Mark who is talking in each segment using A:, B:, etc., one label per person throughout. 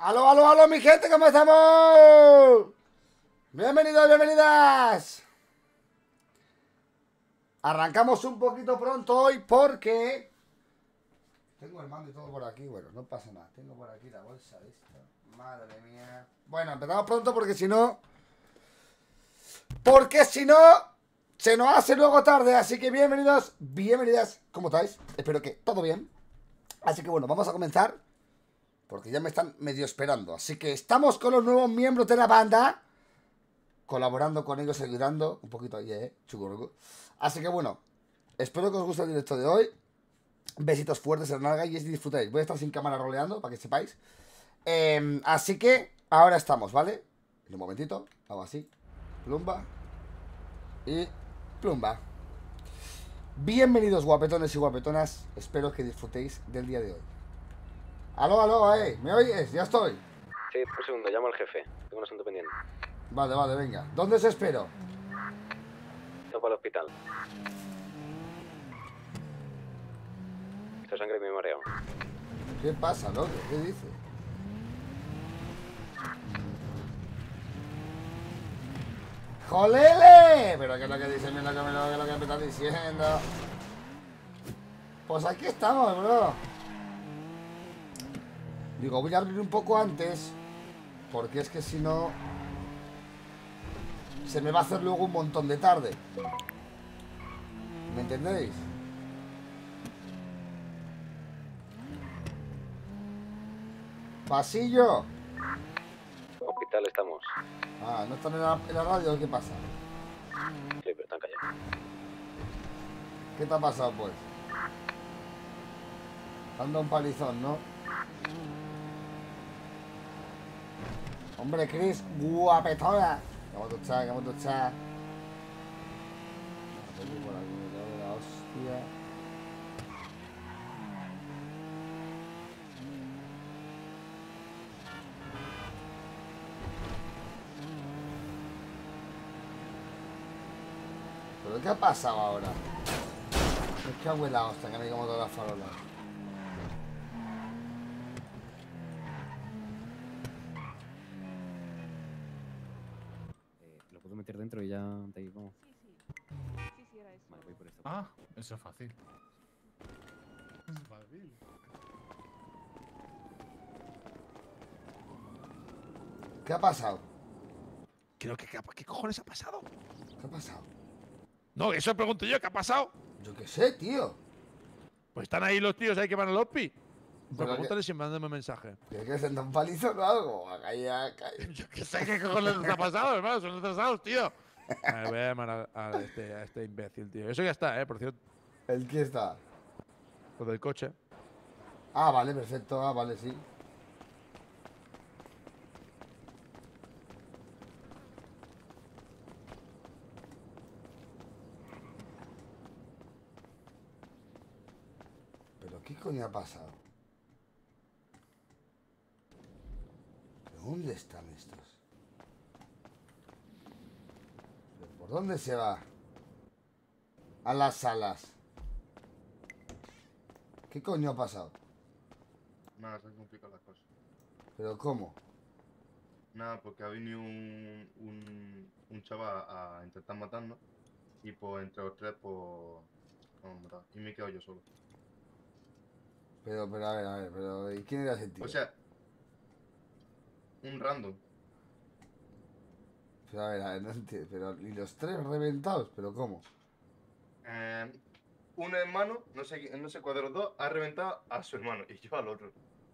A: Aló, aló, aló, mi gente, ¿cómo estamos? Bienvenidos, bienvenidas. Arrancamos un poquito pronto hoy porque tengo el mando y todo por aquí. Bueno, no pasa nada. Tengo por aquí la bolsa de esta. Madre mía. Bueno, empezamos pronto porque si no... se nos hace luego tarde. Así que bienvenidos, bienvenidas. ¿Cómo estáis? Espero que todo bien. Así que bueno, vamos a comenzar porque ya me están medio esperando. Así que estamos con los nuevos miembros de la banda, colaborando con ellos, ayudando un poquito ahí, chucurucu. Así que bueno, espero que os guste el directo de hoy. Besitos fuertes en la nalga y disfrutéis. Voy a estar sin cámara roleando, para que sepáis. Así que ahora estamos, ¿vale? En un momentito, hago así. Plumba. Y plumba. Bienvenidos, guapetones y guapetonas. Espero que disfrutéis del día de hoy. Aló, aló, ¿me oyes? Ya estoy.
B: Sí, un segundo, llamo al jefe. Tengo un asunto pendiente.
A: Vale, vale, venga. ¿Dónde os espero?
B: Tengo para el hospital. Esta sangre me mareo.
A: ¿Qué pasa, loco? ¿Qué dice? ¡Jolele! Pero ¿qué es lo que dice? Mira lo que me estás diciendo. Pues aquí estamos, bro. Digo, voy a abrir un poco antes, porque es que si no se me va a hacer luego un montón de tarde. ¿Me entendéis? Pasillo.
B: Hospital estamos.
A: Ah, ¿no están en la radio? ¿Qué pasa?
B: Sí, pero están callados.
A: ¿Qué te ha pasado, pues? Anda un palizón, ¿no? Hombre, Chris, guapetona. ¿Cómo tú estás? ¿Cómo tú estás? Por aquí, me cago en la hostia. ¿Pero qué ha pasado ahora? Es que hago la hostia, que me como todas las farolas.
B: Lo puedo meter dentro y ya de ahí vamos.
C: Sí, era eso.
B: Vale, voy por esto.
D: Ah, eso es fácil. Es fácil.
A: ¿Qué ha pasado?
D: Creo que ¿qué cojones ha pasado?
A: ¿Qué ha pasado?
D: No, eso pregunto yo, ¿qué ha pasado?
A: Yo qué sé, tío.
D: Pues están ahí los tíos ahí que van al OSPI. Pues
A: Pero
D: pregúntale si mandándome un mensaje.
A: ¿Tiene que ser un palizón o algo?
D: Yo qué sé qué cojones les ha pasado, hermano. Son retrasados, tío. A ver, voy a llamar a este imbécil, tío. Eso ya está, por cierto.
A: ¿El qué está?
D: Lo del coche.
A: Ah, vale, perfecto. Ah, vale, sí. ¿Pero qué coño ha pasado? ¿Dónde están estos? ¿Pero por dónde se va? A las salas. ¿Qué coño ha pasado?
E: Nada, se han complicado las cosas.
A: ¿Pero cómo?
E: Nada, porque ha venido un chaval a intentar matarnos y pues entre los tres pues nos hemos matado. Y me he quedado yo solo.
A: Pero, a ver, pero ¿y quién era ese tío?
E: O sea, un random.
A: Pero a ver, no entiendo. Pero, ¿y los tres reventados? ¿Pero cómo?
E: Un hermano, no sé cuál de los dos, ha reventado a su hermano y yo al otro.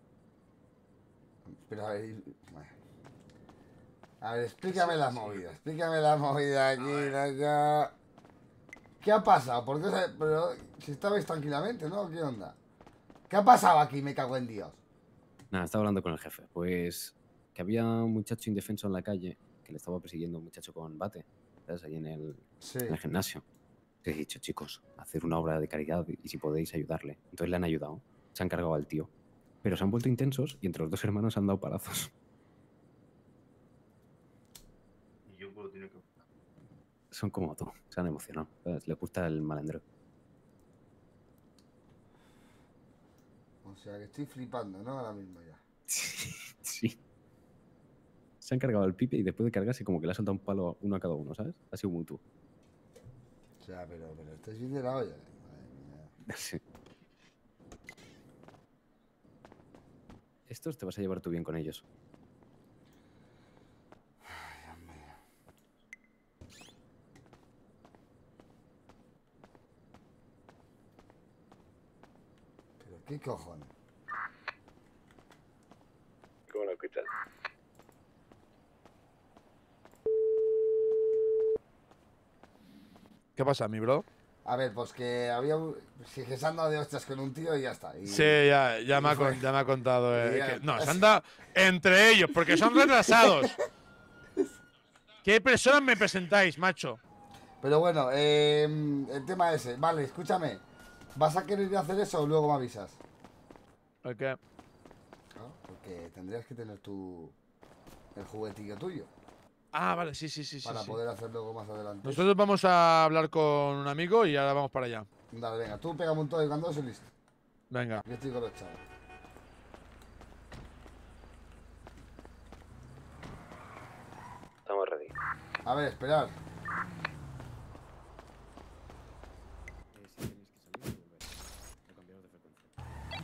A: Pero a ver, bueno. A ver, explícame las movidas. Explícame las movidas aquí, ya. ¿Qué ha pasado? ¿Por qué pero si estabais tranquilamente, ¿no? ¿Qué onda? ¿Qué ha pasado aquí? Me cago en Dios.
B: Nada, estaba hablando con el jefe. Pues que había un muchacho indefenso en la calle que le estaba persiguiendo un muchacho con bate, ¿sabes? Ahí
A: Sí.
B: en el gimnasio. Les he dicho, chicos, hacer una obra de caridad y si podéis ayudarle. Entonces le han ayudado. Se han cargado al tío. Pero se han vuelto intensos y entre los dos hermanos han dado palazos.
E: Y yo pues lo tengo que...
B: Son como tú, se han emocionado, ¿sabes? Les gusta el malandro.
A: O sea que estoy flipando, ¿no? Ahora mismo ya.
B: Sí. Se han cargado al pipe y después de cargarse como que le ha soltado un palo uno a cada uno, ¿sabes? Ha sido mutuo.
A: O sea, pero estáis bien de la olla. Madre mía.
B: Sí. Estos te vas a llevar tú bien con ellos.
A: Pero qué cojones.
B: ¿Cómo lo escuchas?
D: ¿Qué pasa, mi bro?
A: A ver, pues que había un... Sí, que se han dado de hostias con un tío y ya está. Y...
D: Sí, ya me ha contado.
A: Y ya-
D: No, se han dado entre ellos, porque son retrasados. ¿Qué personas me presentáis, macho?
A: Pero bueno, el tema ese. Vale, escúchame. ¿Vas a querer ir a hacer eso o luego me avisas?
D: ¿El qué?
A: ¿No? Porque tendrías que tener el juguetillo tuyo
D: Ah, vale, sí.
A: para
D: Sí.
A: poder hacer luego más adelante.
D: Nosotros vamos a hablar con un amigo y ahora vamos para allá.
A: Dale, venga, tú pégame un toque cuando eso y listo.
D: Venga.
A: Yo estoy con los chavos.
B: Estamos ready.
A: A ver, esperar.
B: Sí, tenéis que salir y volver. O cambiaros de frecuencia.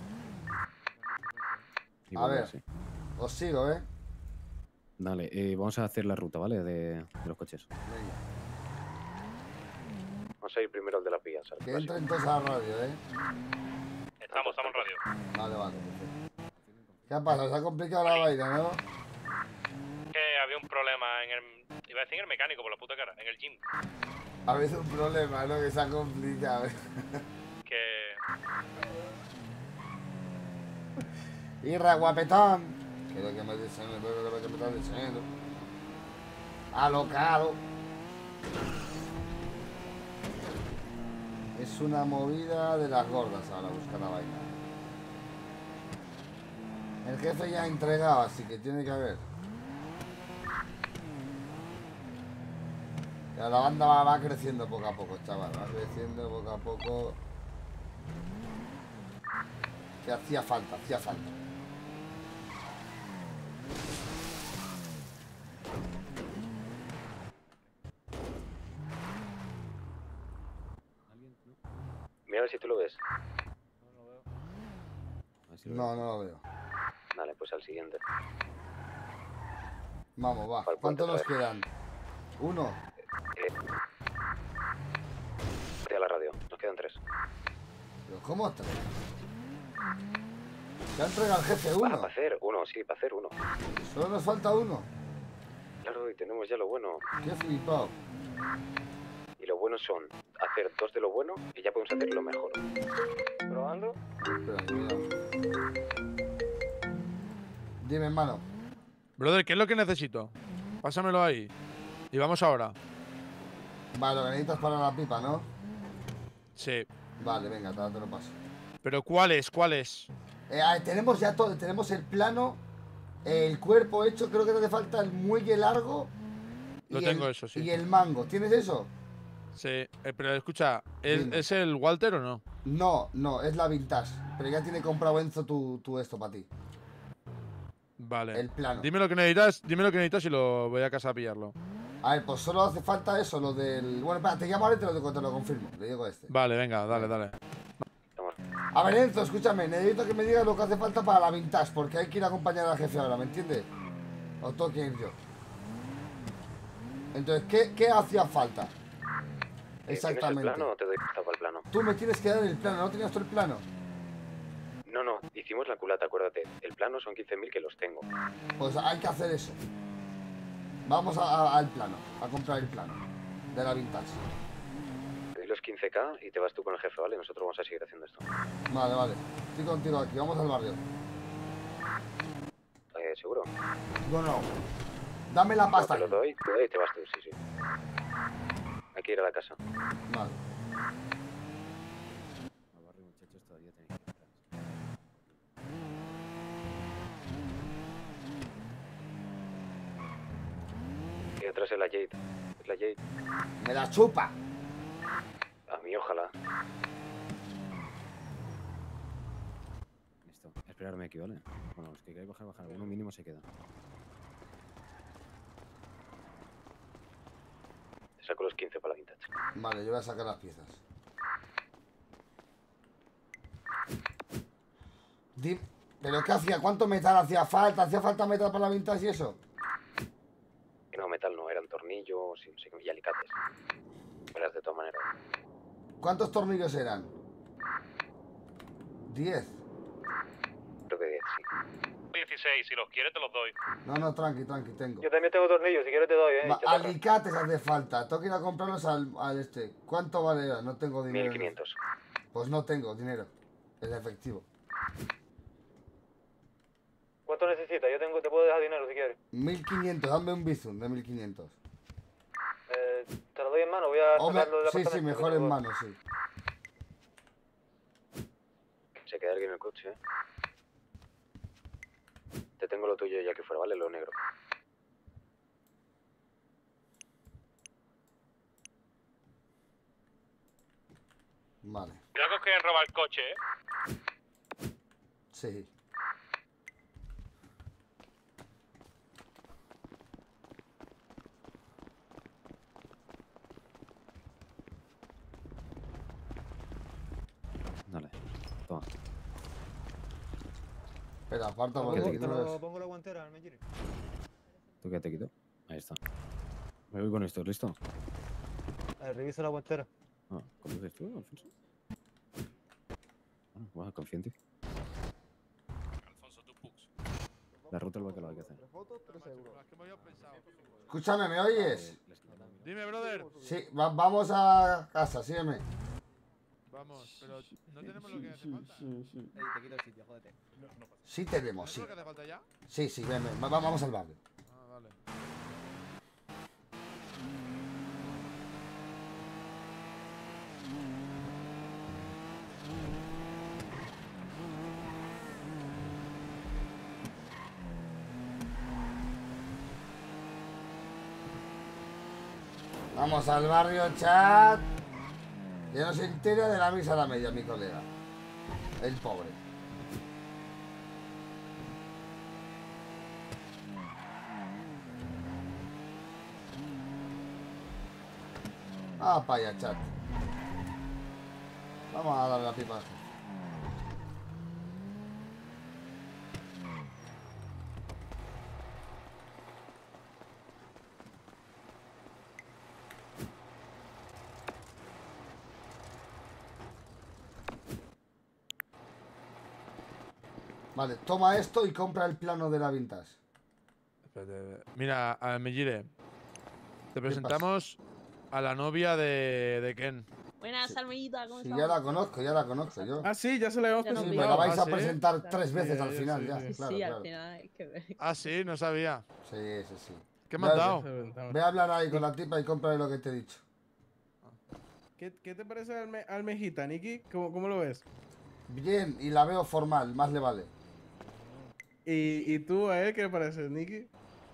B: Y
A: A
B: volver,
A: ver.
B: sí.
A: Os sigo, ¿eh?
B: Dale, vamos a hacer la ruta, ¿vale? De los coches.
A: Venga.
B: Vamos a ir primero al de las vías.
A: Que entren todos a la radio, ¿eh?
F: Estamos en radio.
A: Vale, perfecto. ¿Qué ha pasado? Se ha complicado la vaina, ¿no?
F: Que había un problema en el... Iba a decir en el mecánico, por la puta cara, en el gym.
A: Ha habido un problema, ¿no? Que se ha complicado.
F: Que...
A: Irra, guapetón. Que es lo que me dicen, lo que me están diciendo. Alocado. Es una movida de las gordas ahora, buscar la vaina. El jefe ya ha entregado, así que tiene que haber. Ya la banda va creciendo poco a poco, chaval. Va creciendo poco a poco. Que hacía falta, hacía falta.
B: Mira a ver si tú lo ves.
A: No, no lo veo.
B: Vale, pues al siguiente.
A: Vamos, va.
B: Para el
A: ¿Cuántos
B: puente
A: nos quedan? ¿Uno?
B: A la radio. Nos quedan 3.
A: ¿Pero cómo tres? Ya ha entregado el jefe
B: Ah,
A: uno.
B: para hacer uno, sí, para hacer uno.
A: Solo nos falta uno.
B: Claro, y tenemos ya lo bueno.
A: Qué flipado.
B: Y lo bueno son hacer 2 de lo bueno y ya podemos hacer lo mejor. ¿Probando?
A: Espera, que mira. Dime, hermano.
D: Brother, ¿qué es lo que necesito? Pásamelo ahí. Y vamos ahora.
A: Vale, lo que necesitas para la pipa, ¿no?
D: Sí.
A: Vale, venga, te lo paso.
D: ¿Pero cuál es? ¿Cuál es?
A: A ver, tenemos ya todo. Tenemos el plano, el cuerpo hecho. Creo que te hace falta el muelle largo.
D: Lo
A: y
D: tengo
A: el-
D: eso, sí.
A: Y el mango. ¿Tienes eso?
D: Sí. Pero escucha,
A: Dime.
D: ¿es el Walter o no?
A: No, no, es la vintage. Pero ya tiene comprado Enzo tu esto para ti.
D: Vale.
A: El plano.
D: Dime lo que necesitas y lo voy a casa a pillarlo.
A: A ver, pues solo hace falta eso, lo del... Bueno, espera, te llamo ahora y te lo confirmo. Le digo este.
D: Vale, venga, dale.
A: A ver, Enzo, escúchame. Necesito que me digas lo que hace falta para la vintage, porque hay que ir a acompañar al jefe ahora, ¿me entiendes? O tengo que ir yo. Entonces, ¿qué hacía falta? Exactamente.
B: ¿Tienes el plano o te doy pista para el plano?
A: Tú me tienes que dar el plano, ¿no tenías tú el plano?
B: No, hicimos la culata, acuérdate. El plano son 15.000 que los tengo.
A: Pues hay que hacer eso. Vamos al plano, a comprar el plano de la vintage.
B: Te doy los 15k y te vas tú con el jefe, ¿vale? Nosotros vamos a seguir haciendo esto.
A: Vale. Estoy contigo aquí, vamos al barrio.
B: ¿Seguro?
A: No. Dame la pasta.
B: Te lo
A: aquí.
B: doy y te vas tú, sí. Hay que ir a la casa.
A: Vale.
B: Al barrio, muchachos, todavía tenéis que esperar. Y atrás es la Jade. Es la Jade.
A: Me la chupa.
B: A mí, ojalá. Listo. Esperarme aquí, ¿vale? Bueno, los que queráis bajar. Uno mínimo se queda. saco los 15 para la vintage.
A: Vale, yo voy a sacar las piezas. ¿Pero qué hacía? ¿Cuánto metal hacía falta? ¿Hacía falta metal para la vintage y eso?
B: Que no, metal no, eran tornillos y alicates. Verás de todas maneras.
A: ¿Cuántos tornillos eran? 10.
B: Creo que 10, sí.
F: 16, si los quieres te los doy.
A: No, tranqui, tengo.
G: Yo también tengo tornillos, si quieres te doy, chatarra.
A: Alicates hace falta. Tengo que ir a comprarlos al este. ¿Cuánto vale? No tengo dinero.
B: 1500.
A: Pues no tengo dinero. Es efectivo.
G: ¿Cuánto necesitas? Te puedo dejar dinero si quieres.
A: 1500, dame un bizum de 1500.
G: Te lo doy en mano, voy a sacarlo del
A: Sí,
G: apartamento.
A: mejor en mano, sí.
B: Se queda alguien en el coche, ¿eh? Te tengo lo tuyo ya que fuera, ¿vale? Lo negro.
A: Vale,
F: Cuidado que os quieren robar el coche, ¿eh?
A: sí.
B: Dale, toma.
A: Espera, aparta
B: ¿Qué
A: porque
B: te
A: aquí no ves.
G: pongo la guantera al Mejiri.
B: ¿Tú qué te quito? Ahí está. Me voy con esto, ¿listo?
G: Revisa la guantera.
B: Ah, ¿conduces tú, Alfonso? Bueno, confía en ti.
F: Alfonso, tú pux.
B: La ruta del bacalao hay que hacer.
D: Es que me había pensado.
A: Escúchame, ¿me oyes?
D: Dime, brother.
A: Sí, vamos a casa, sígueme.
D: Vamos, pero no tenemos lo que hace falta.
H: Te quito el sitio, jódete.
A: Sí tenemos,
D: ¿Tenemos
A: sí.
D: lo que hace falta ya?
A: Sí, ven, vamos al barrio.
D: Ah, vale.
A: Vamos al barrio, chat. Que no se entera de la misa a la media, mi colega. El pobre. Ah, para allá, chat. Vamos a darle la pipa. Vale, toma esto y compra el plano de la vintage.
D: Espérate. Mira, Mejire. Te presentamos a la novia de Ken.
C: Buenas, Salmita, ¿cómo
A: Sí,
C: estamos?
A: ya la conozco yo.
I: Ah, sí, ya se le hemos
C: Ya no
A: Sí,
C: vi.
A: me la vais a
D: ¿sí?
A: presentar
C: Claro.
A: 3 veces al
D: Sí,
A: final,
D: sí,
A: ya.
D: sí.
A: Claro,
C: Sí,
A: claro.
C: al final hay que ver.
D: Ah, sí, no sabía.
A: Sí.
D: ¿Qué me has dado?
A: Ve a hablar ahí con la tipa y cómprale lo que te he dicho.
I: ¿Qué te parece Almejita, Niki? ¿Cómo lo ves?
A: Bien, y la veo formal, más le vale.
I: ¿Y tú a él qué le parece, Niki?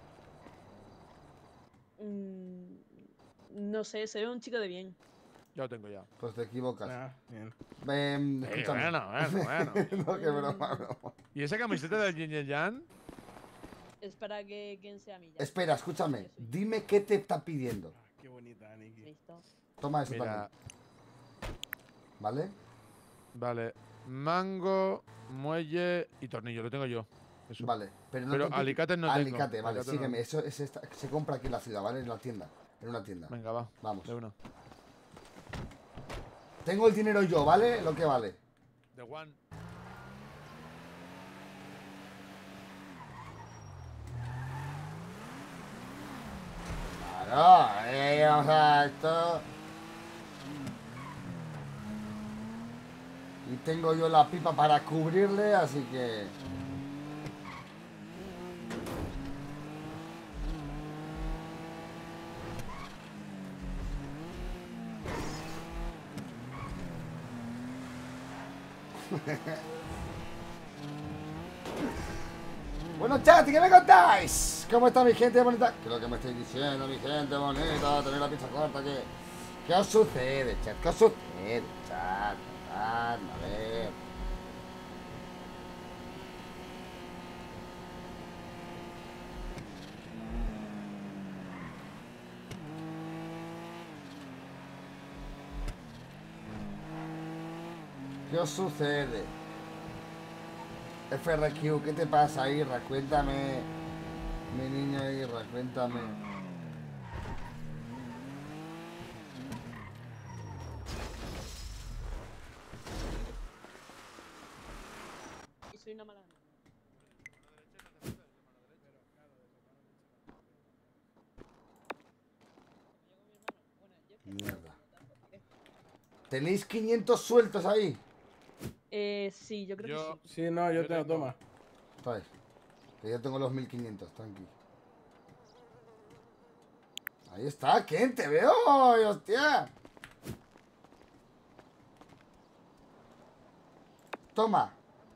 C: No sé, se ve un chico de bien.
D: Ya lo tengo ya.
A: Pues te equivocas.
I: Ah, bien.
A: Escúchame.
D: Bueno.
A: No, qué broma.
D: ¿Y esa camiseta del Yin Yang Yang?
C: Es para que quien sea mi
A: Espera, escúchame. Dime qué te está pidiendo.
I: Ah, qué bonita, Niki.
C: Listo.
A: Toma eso
D: Mira,
A: también. ¿Vale?
D: vale. Mango, muelle y tornillo, lo tengo yo. Eso.
A: Vale. Pero,
D: Pero
A: te-
D: alicates no tengo.
A: Alicate, vale,
D: Alicate no.
A: sígueme. Eso se compra aquí en la ciudad, ¿vale? En la tienda. En una tienda.
D: Venga, va.
A: Vamos.
D: De una.
A: Tengo el dinero yo, ¿vale? Lo que vale.
D: The one.
A: Claro, vamos a esto. Y tengo yo la pipa para cubrirle, así que... Bueno, chat, ¿y qué me contáis? ¿Cómo está mi gente bonita? ¿Qué es lo que me estáis diciendo, mi gente bonita? Tener la pizza corta, ¿qué os sucede, chat? ¿Qué os sucede, chat? A ver... ¿Qué os sucede? FRQ, ¿qué te pasa, Irra? Cuéntame. Mi niño Irra, cuéntame.
C: Y soy una mala.
A: Mierda. ¿Tenéis 500 sueltos ahí?
C: Sí, yo creo
D: Yo,
C: que sí.
I: Sí, no, yo te lo toma.
A: Vale. Que yo tengo los 1500, tranqui. Ahí está, ¿quién te veo? ¡Hostia! Toma.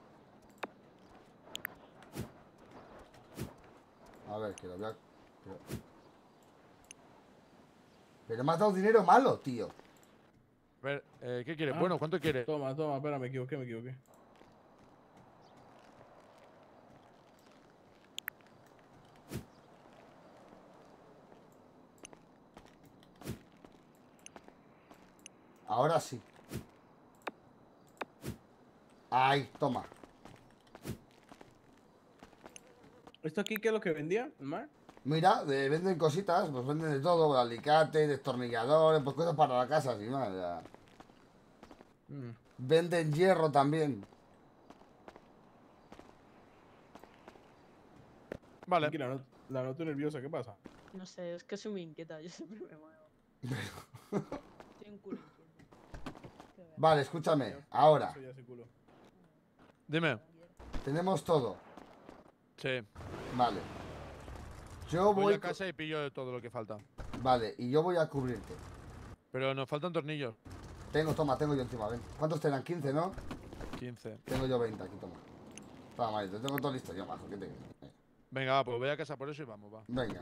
A: A ver, que lo voy a... Pero me has dado dinero malo, tío.
D: A ver, ¿qué quieres?
I: Ah.
D: Bueno, ¿cuánto quieres?
I: Toma, espera, me equivoqué.
A: Ahora sí. Ahí, toma.
I: ¿Esto aquí qué es lo que vendía, el mar?
A: Mira, venden cositas, pues venden de todo, alicates, destornilladores, pues cosas para la casa, sin más. Ya. Venden hierro también.
D: Vale.
I: Aquí la noto nerviosa, ¿qué pasa?
C: No sé, es que soy muy inquieta, yo siempre me muevo. Estoy un culo inquieto.
A: Vale, escúchame, ahora.
I: Eso ya sé culo.
D: Dime.
A: Tenemos todo.
D: Sí.
A: Vale. Yo
D: Voy
A: voy...
D: a casa y pillo de todo lo que falta.
A: Vale, y yo voy a cubrirte.
D: Pero nos faltan tornillos.
A: Toma, tengo yo encima, ven. ¿Cuántos te dan? 15, ¿no?
D: 15.
A: Tengo yo 20 aquí, toma. Toma, vale, te tengo todo listo yo abajo, ¿qué te crees?
D: Venga, va, pues voy a casa por eso y vamos, va.
A: Venga.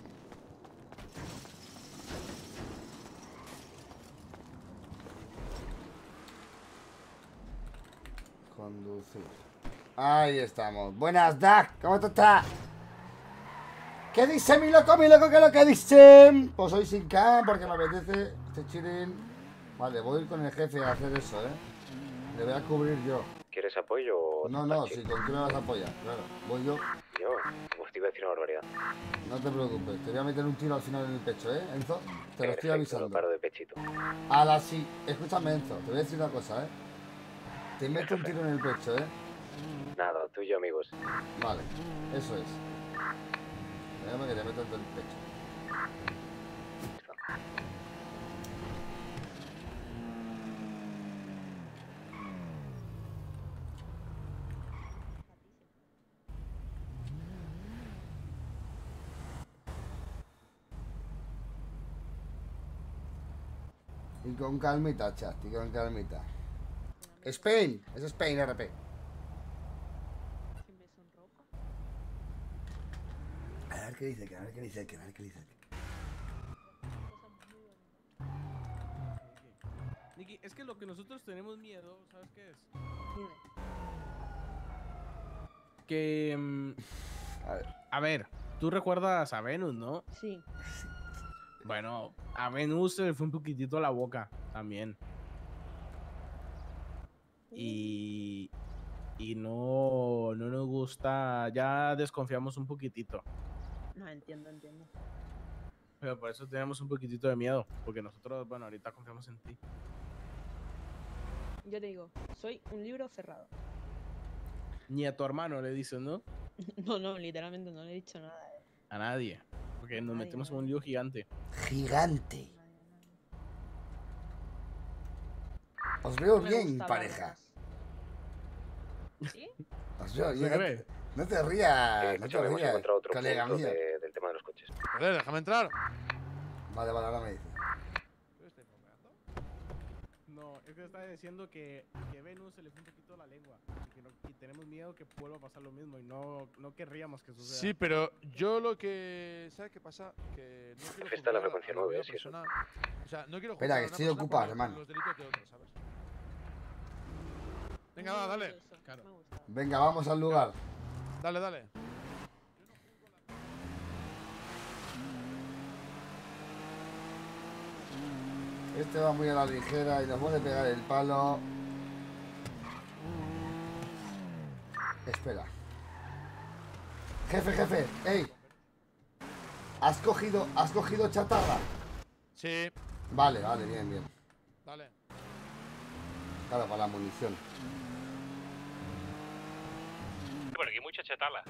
A: Conducir. Ahí estamos. Buenas, Dag. ¿Cómo tú estás? ¿Qué dice mi loco? ¿Qué es lo que dicen? Pues hoy sin cam porque me apetece este chirin. Vale, voy a ir con el jefe a hacer eso, ¿eh? Le voy a cubrir yo.
B: ¿Quieres apoyo o
A: No, si con quién me vas a apoyar, claro. Voy yo.
B: Yo, pues te iba a decir una barbaridad.
A: No te preocupes, te voy a meter un tiro al final en el pecho, ¿eh, Enzo? Te lo estoy avisando.
B: No paro de pechito.
A: A la sí. Escúchame, Enzo, te voy a decir una cosa, ¿eh? Te meto un tiro en el pecho, ¿eh?
B: Nada, tú y yo amigos.
A: Vale, eso es. Déjame que te meto en el pecho. Y con calmita, chat, y con calmita. Spain, es Spain, RP.
C: Que me sonroja.
A: A ver qué dice, a ver qué dice, a ver qué dice.
I: Niki, es que lo que nosotros tenemos miedo, ¿sabes qué es?
C: Dime.
I: Que...
A: A ver.
I: A ver, tú recuerdas a Venus, ¿no?
C: Sí.
I: Bueno, a Venus se le fue un poquitito la boca también. Y no nos gusta, ya desconfiamos un poquitito.
C: No, entiendo.
I: Pero por eso tenemos un poquitito de miedo, porque nosotros, bueno, ahorita confiamos en ti.
C: Yo te digo, soy un libro cerrado.
I: Ni a tu hermano le dices, ¿no?
C: No, literalmente no le he dicho nada.
I: A nadie. Porque nos
C: Nadie,
I: metemos en
C: nadie.
I: un lío gigante.
A: Gigante.
C: Nadie.
A: Os veo
C: Me
A: bien,
C: gusta
A: pareja.
C: hablar más. ¿Sí?
A: Os veo
I: ¿Se
A: bien.
I: cree?
A: No te rías, no te
B: Escúchame, hemos
A: rías,
B: encontrado otro
A: colega
B: punto
A: mío.
B: del tema de los coches.
D: Joder, déjame entrar.
A: Vale, ahora me dice.
I: No, es que está diciendo que Venus se le fue un poquito la lengua. Y tenemos miedo que vuelva a pasar lo mismo. Y no querríamos que suceda.
D: Sí, pero yo lo que... ¿Sabes qué pasa? Que no quiero
B: Esta es la
D: juzgar
B: frecuencia
D: a la vida
B: 9, sí, eso.
D: personal. O sea, no quiero
A: Espera,
D: juzgar
A: que
D: a una
A: estoy
D: persona
A: ocupado,
D: por
A: hermano.
D: los delitos de otros, ¿sabes? Venga, va, dale.
C: Eso,
I: Claro.
C: me gusta.
A: Venga, vamos al lugar.
D: Dale.
A: Este va muy a la ligera y nos puede pegar el palo. Espera. Jefe, ey. ¿Has cogido chatarra?
D: Sí.
A: Vale, bien.
D: Dale.
A: Claro, para la munición.
F: Por aquí hay mucha chetala.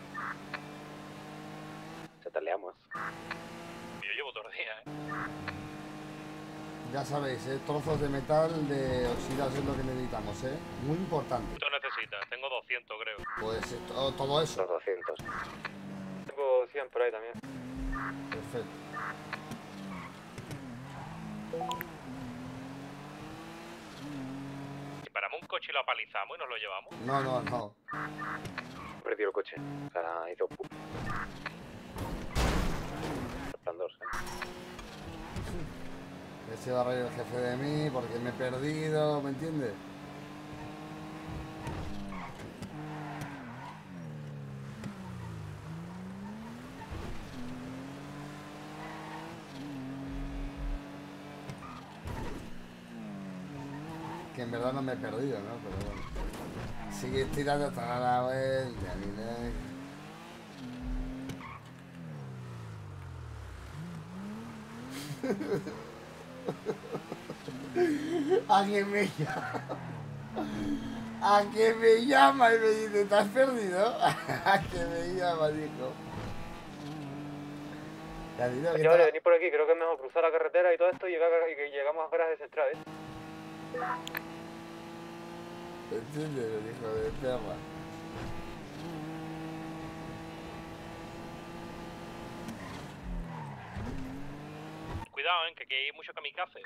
B: Chataleamos.
F: Yo llevo todo el día,
A: Ya sabéis, trozos de metal de oxidados es lo que necesitamos, muy importante.
F: ¿Cuánto necesitas? Tengo 200, creo.
A: Pues todo eso.
B: Los 200.
G: Tengo 100 por ahí también.
A: Perfecto.
F: Si paramos un coche y lo apalizamos y nos lo llevamos.
A: No.
B: Perdió el coche. O sea, hizo... Resplandor,
A: Ese va a reír el jefe de mí porque me he perdido, ¿me entiendes? Que en verdad no me he perdido, ¿no? Pero bueno. Sigue tirando toda la vuelta, mira. ¿A quién me llama? ¿A quién me llama? Y me dice, ¿te has perdido? ¿A quién me llama, dijo?
G: Chavales, venid por aquí, creo que es mejor cruzar la carretera y todo esto y que llegamos a garaje central,
A: ¿Entiendes? Hijo de perra.
F: Cuidado, que aquí hay mucho kamikaze.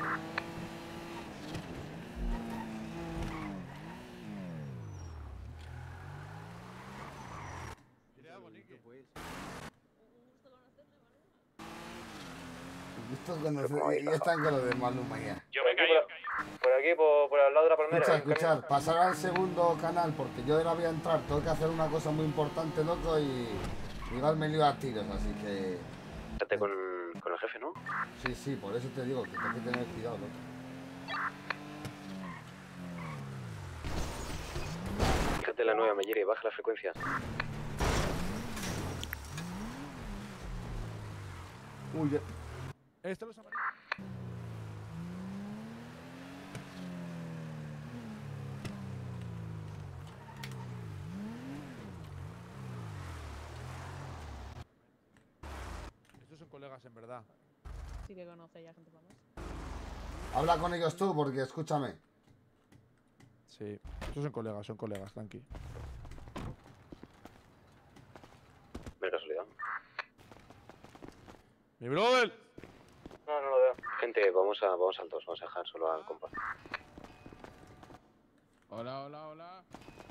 A: Ya están con los de Maluma ya.
F: Yo me caí.
G: Por aquí, por al lado de la palmera.
A: Escuchar, pasar al segundo canal porque yo ahora voy a entrar, tengo que hacer una cosa muy importante, loco, y igual me lío a tiros, así que...
B: Estate con el jefe, ¿no?
A: Sí, por eso te digo que tengo que tener cuidado, loco.
B: Fíjate la nueva Meyeri, baja la frecuencia.
A: Uy, ya...
D: Estos los amarillos. Estos son colegas, en verdad.
C: Sí que conoce ya gente para más.
A: Habla con ellos tú, porque escúchame.
D: Sí. Estos son colegas, tranqui.
B: Mira casualidad.
D: ¡Mi brother!
G: No lo veo.
B: Gente, vamos al 2, vamos a dejar solo al compa.
I: Hola.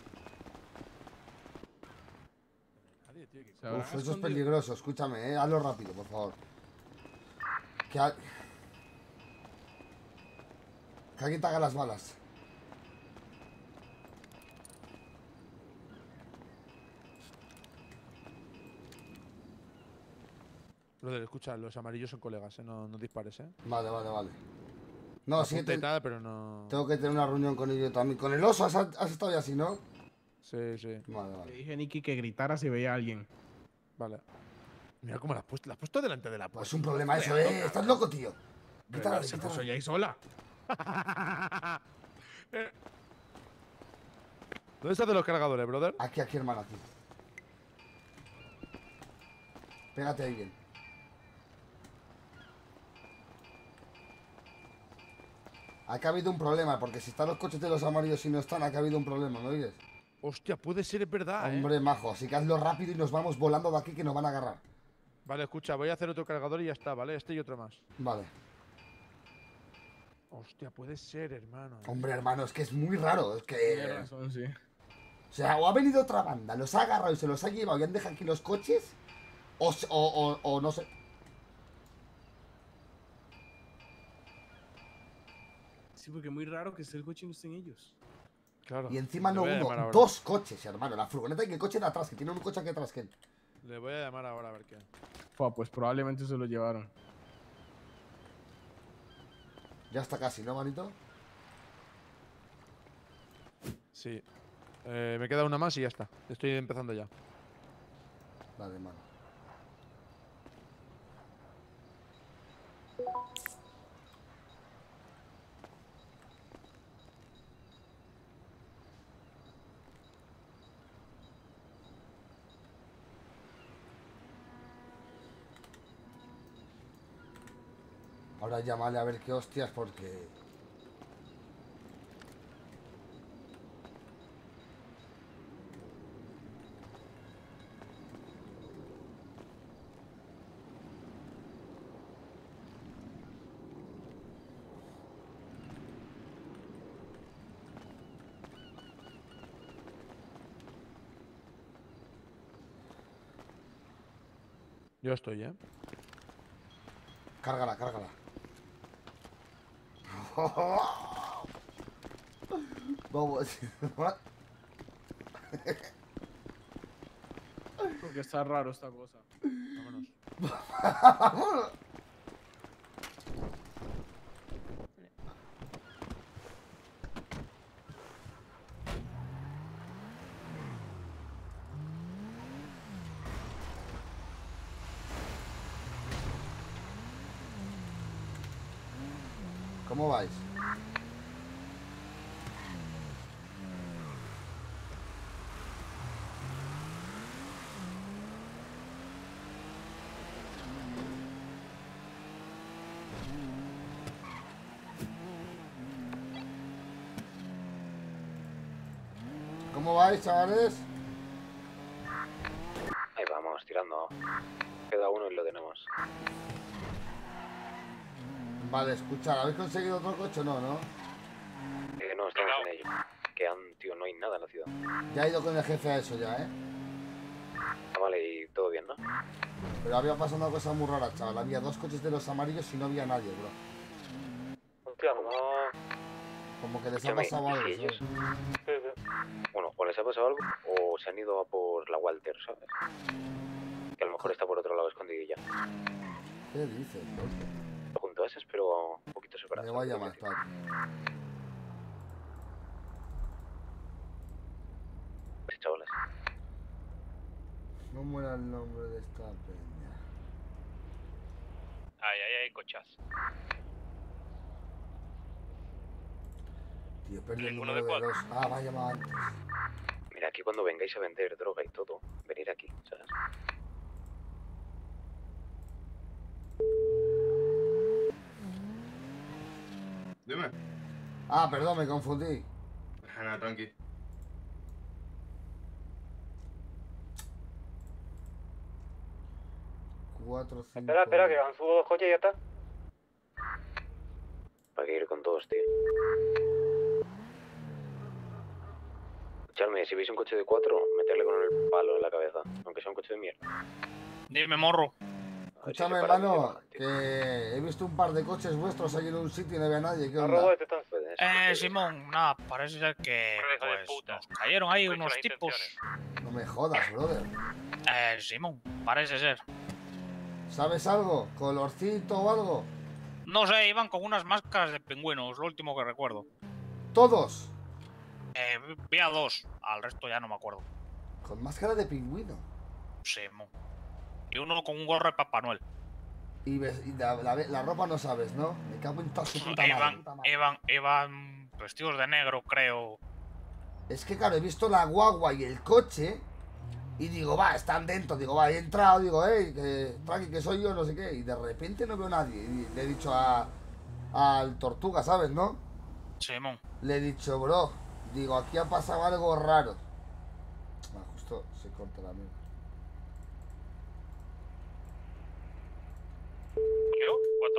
D: Nadie, tío, que...
A: Uf, eso es peligroso, escúchame, hazlo rápido, por favor. Que alguien te haga las balas.
D: Brother, escucha, los amarillos son colegas, no dispares,
A: Vale. No, sí,
D: pero no...
A: tengo que tener una reunión con ellos también. Con el oso has estado ya así, ¿no?
D: Sí.
A: Vale.
I: Le dije a Nicky que gritara si veía a alguien.
D: Vale. Mira cómo la has puesto delante de la puerta.
A: Pues es un problema eso, estás loco, tío. Quítala,
I: Se puso ya ahí sola.
D: ¿Dónde están los cargadores, brother?
A: Aquí, hermano, aquí. Pégate ahí bien. Acá ha habido un problema, porque si están los coches de los amarillos y no están, acá ha habido un problema, ¿me oyes?
D: Hostia, puede ser, es verdad,
A: Hombre, majo, así que hazlo rápido y nos vamos volando de aquí que nos van a agarrar.
D: Vale, escucha, voy a hacer otro cargador y ya está, ¿vale? Este y otro más.
A: Vale.
D: Hostia, puede ser, hermano.
A: Hombre, hermano, es que es muy raro, es que...
I: Tienes razón, sí.
A: O sea, o ha venido otra banda, los ha agarrado y se los ha llevado y han dejado aquí los coches, o no sé...
I: Sí, porque es muy raro que esté el coche y no estén ellos.
D: Claro.
A: Y encima no
D: Le voy a
A: uno,
D: llamar ahora.
A: 2 coches, hermano. La furgoneta y el coche de atrás, que tiene un coche aquí atrás que él.
D: Le voy a llamar ahora a ver qué.
I: Pues probablemente se lo llevaron.
A: Ya está casi, ¿no, manito?
D: Sí. Me queda una más y ya está. Estoy empezando ya.
A: Vale, mano. Ahora llámale a ver qué hostias porque...
D: Yo estoy, ¿eh?
A: Cárgala, cárgala. Vamos.
I: Porque está raro esta cosa.
D: Vámonos.
A: ¿Cómo vais? ¿Cómo vais, chavales?
B: Ahí vamos, tirando. Queda uno y lo tenemos.
A: Vale, escuchad, ¿habéis conseguido otro coche o no, no?
B: No, estamos en ello. Tío, no hay nada en la ciudad.
A: Ya he ido con el jefe a eso ya, ¿eh?
B: Vale, y todo bien, ¿no?
A: Pero había pasado una cosa muy rara, chaval. Había dos coches de los amarillos y no había nadie, bro.
G: Hostia, no.
A: Como que les ha
B: Escúchame,
A: pasado algo,
B: ¿y ellos?
A: ¿sabes?
B: Bueno, o les ha pasado algo o se han ido a por la Walter, ¿sabes? Que a lo mejor está por otro lado escondidilla.
A: ¿Qué dices, loco?
B: Junto a esas, pero un poquito separadas.
A: Me voy a llamar, espérate.
B: Sí, chavales.
A: No muera el nombre de esta peña.
F: Ay, cochas.
A: Tío, perdí el
F: Ninguno
A: número
F: de
A: de los... Ah, me ha llamado antes.
B: Mira, aquí cuando vengáis a vender droga y todo, venir aquí, ¿sabes?
E: Dime.
A: Ah, perdón, me confundí.
E: Nada, tranqui.
A: Cuatro, cinco...
G: Espera, que han subido 2 coches y ya está.
B: Para que ir con todos, tío. Escuchadme, si veis un coche de 4, meterle con el palo en la cabeza, aunque sea un coche de mierda.
F: Dime, morro.
B: A ver si
A: Escúchame,
B: se paran y se
A: hermano,
B: bajan, tío.
A: que he visto un par de coches vuestros ahí en un sitio y no había nadie. ¿Qué
G: Arroba
A: onda?
G: este tan.
B: Puede ser.
F: Simón, nada, parece ser que Hijo de pues, puta. nos cayeron ahí
E: Pues
F: unos
E: las
F: tipos.
E: intenciones.
A: No me jodas, brother.
F: Simón, parece ser.
A: ¿Sabes algo? ¿Colorcito o algo?
F: No sé, iban con unas máscaras de pingüinos, lo último que recuerdo.
A: ¿Todos?
F: Vi a 2, al resto ya no me acuerdo.
A: Con máscara de pingüino.
F: Simón. Y uno con un gorro de Papá Noel.
A: Y la ropa no sabes, ¿no? Me cago en toda su puta madre.
F: Iban vestidos de negro, creo.
A: Es que claro, he visto la guagua y el coche y digo, va, están dentro. Digo, va, he entrado, digo, que tranqui, que soy yo, no sé qué. Y de repente no veo a nadie. Y le he dicho al Tortuga, ¿sabes, no?
F: Simón.
A: Le he dicho, bro, digo, aquí ha pasado algo raro. Ah, justo se corta la mierda.
F: ¿Yo? What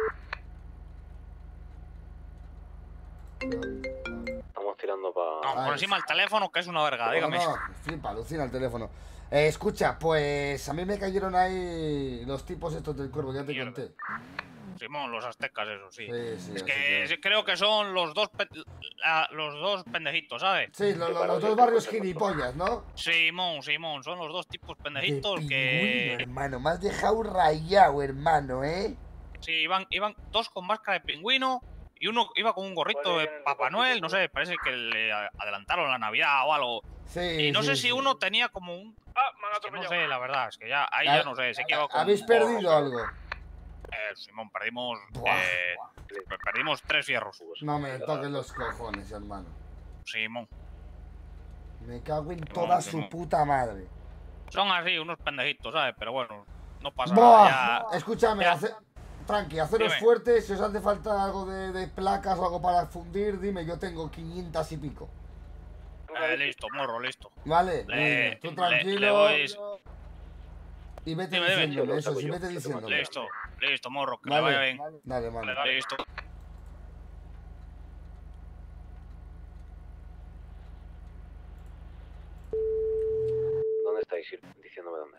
F: the fuck?
B: Estamos tirando para...
F: No, por encima del teléfono, que es una verga, dígame.
A: No, flipa, alucina el teléfono. Escucha, pues a mí me cayeron ahí los tipos estos del cuervo, ya te
F: Mierda.
A: conté.
F: Simón, los aztecas, eso sí.
A: Sí,
F: Es
A: así
F: que creo que son los dos pendejitos, ¿sabes?
A: Sí, los dos barrios gilipollas, ¿no?
F: Simón, son los dos tipos
A: De
F: pendejitos
A: pingüino,
F: que...
A: hermano, me has dejado rayado, hermano, ¿eh?
F: Sí, iban dos con máscara de pingüino
J: y uno iba con un gorrito de Papá Noel, no sé, parece que le adelantaron la Navidad o algo.
A: Sí,
J: Y no
A: sí,
J: sé si
A: sí.
J: uno tenía como un...
F: Me han
J: Es que no
F: atropellado.
J: sé, la verdad, es que ya ahí ya no sé, sé que iba con
A: ¿Habéis
J: un gorro,
A: perdido
J: pero,
A: algo?
J: Simón, perdimos...
A: Buah.
J: Perdimos 3 fierros.
A: No me toques los cojones, hermano.
J: Simón.
A: Me cago en toda su puta madre.
J: Son así, unos pendejitos, ¿sabes? Pero bueno, no pasa
A: Buah,
J: nada. Ya...
A: escúchame,
J: ya.
A: tranqui, haceros
J: Dime.
A: fuertes. Si os hace falta algo de placas o algo para fundir, dime, yo tengo 500 y pico.
J: Listo, morro, listo.
A: Vale,
J: Le-
A: tú
J: le
A: tranquilo.
J: voy-
A: Y vete
J: Dime, dime.
A: diciéndome eso, sí, vete diciéndome.
J: Listo, listo, morro, que
A: Vale,
J: le vaya bien.
A: dale, mano.
J: Listo.
B: ¿Dónde estáis? Diciéndome dónde.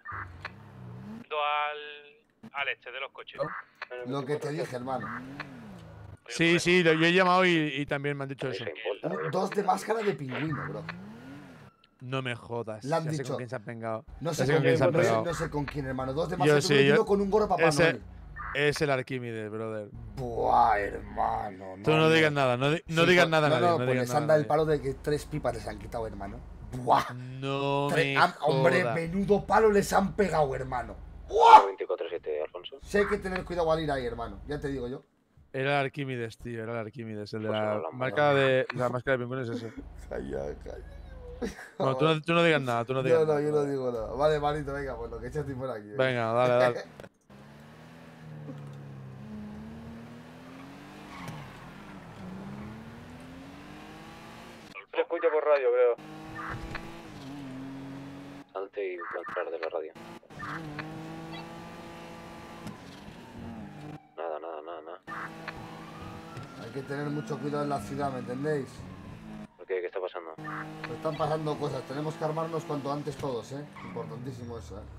F: Al este de los coches.
A: Lo que te dije, hermano.
D: Sí, sí, yo he llamado y también me han dicho eso.
A: Dos de máscara de pingüino, bro.
D: No me jodas.
A: Le han
D: Ya sé
A: dicho.
D: con quién se han pegado.
A: No
D: Ya
A: sé,
D: sé
A: con
D: con quién se han
A: quién,
D: pegado.
A: no sé con quién, hermano. Dos de
D: Yo
A: máscara de
D: sí,
A: pingüino
D: yo-
A: con un gorro Papá
D: ese-
A: Noel.
D: Es el Arquímedes, brother.
A: Buah, hermano.
D: Tú no digas nada, no digas nada a nadie.
A: No,
D: No
A: pues
D: digas
A: les
D: nada
A: han
D: a
A: dado el
D: nadie.
A: palo de que 3 pipas les han quitado, hermano. Buah.
D: No me
A: Hombre,
D: jodas.
A: menudo palo les han pegado, hermano.
B: 24-7, Alfonso.
A: Sí hay que tener cuidado al ir ahí, hermano. Ya te digo yo.
D: Era el Arquímedes, tío, era el Arquímedes. El de
B: Pues no
D: la
B: hablamos,
D: marca de. La máscara de pingüino es ese.
A: Calla, calla.
D: Bueno, tú no digas nada, tú no digas
A: No,
D: nada.
A: yo no digo nada. Vale, manito, venga, pues lo que echaste por aquí.
D: Venga, dale, dale.
G: Se escucha por radio, creo.
B: Salte y entrar de la radio. Nada.
A: Hay que tener mucho cuidado en la ciudad, ¿me entendéis?
B: ¿Por qué? ¿Qué está pasando?
A: Están pasando cosas. Tenemos que armarnos cuanto antes todos, ¿eh? Importantísimo eso, ¿eh?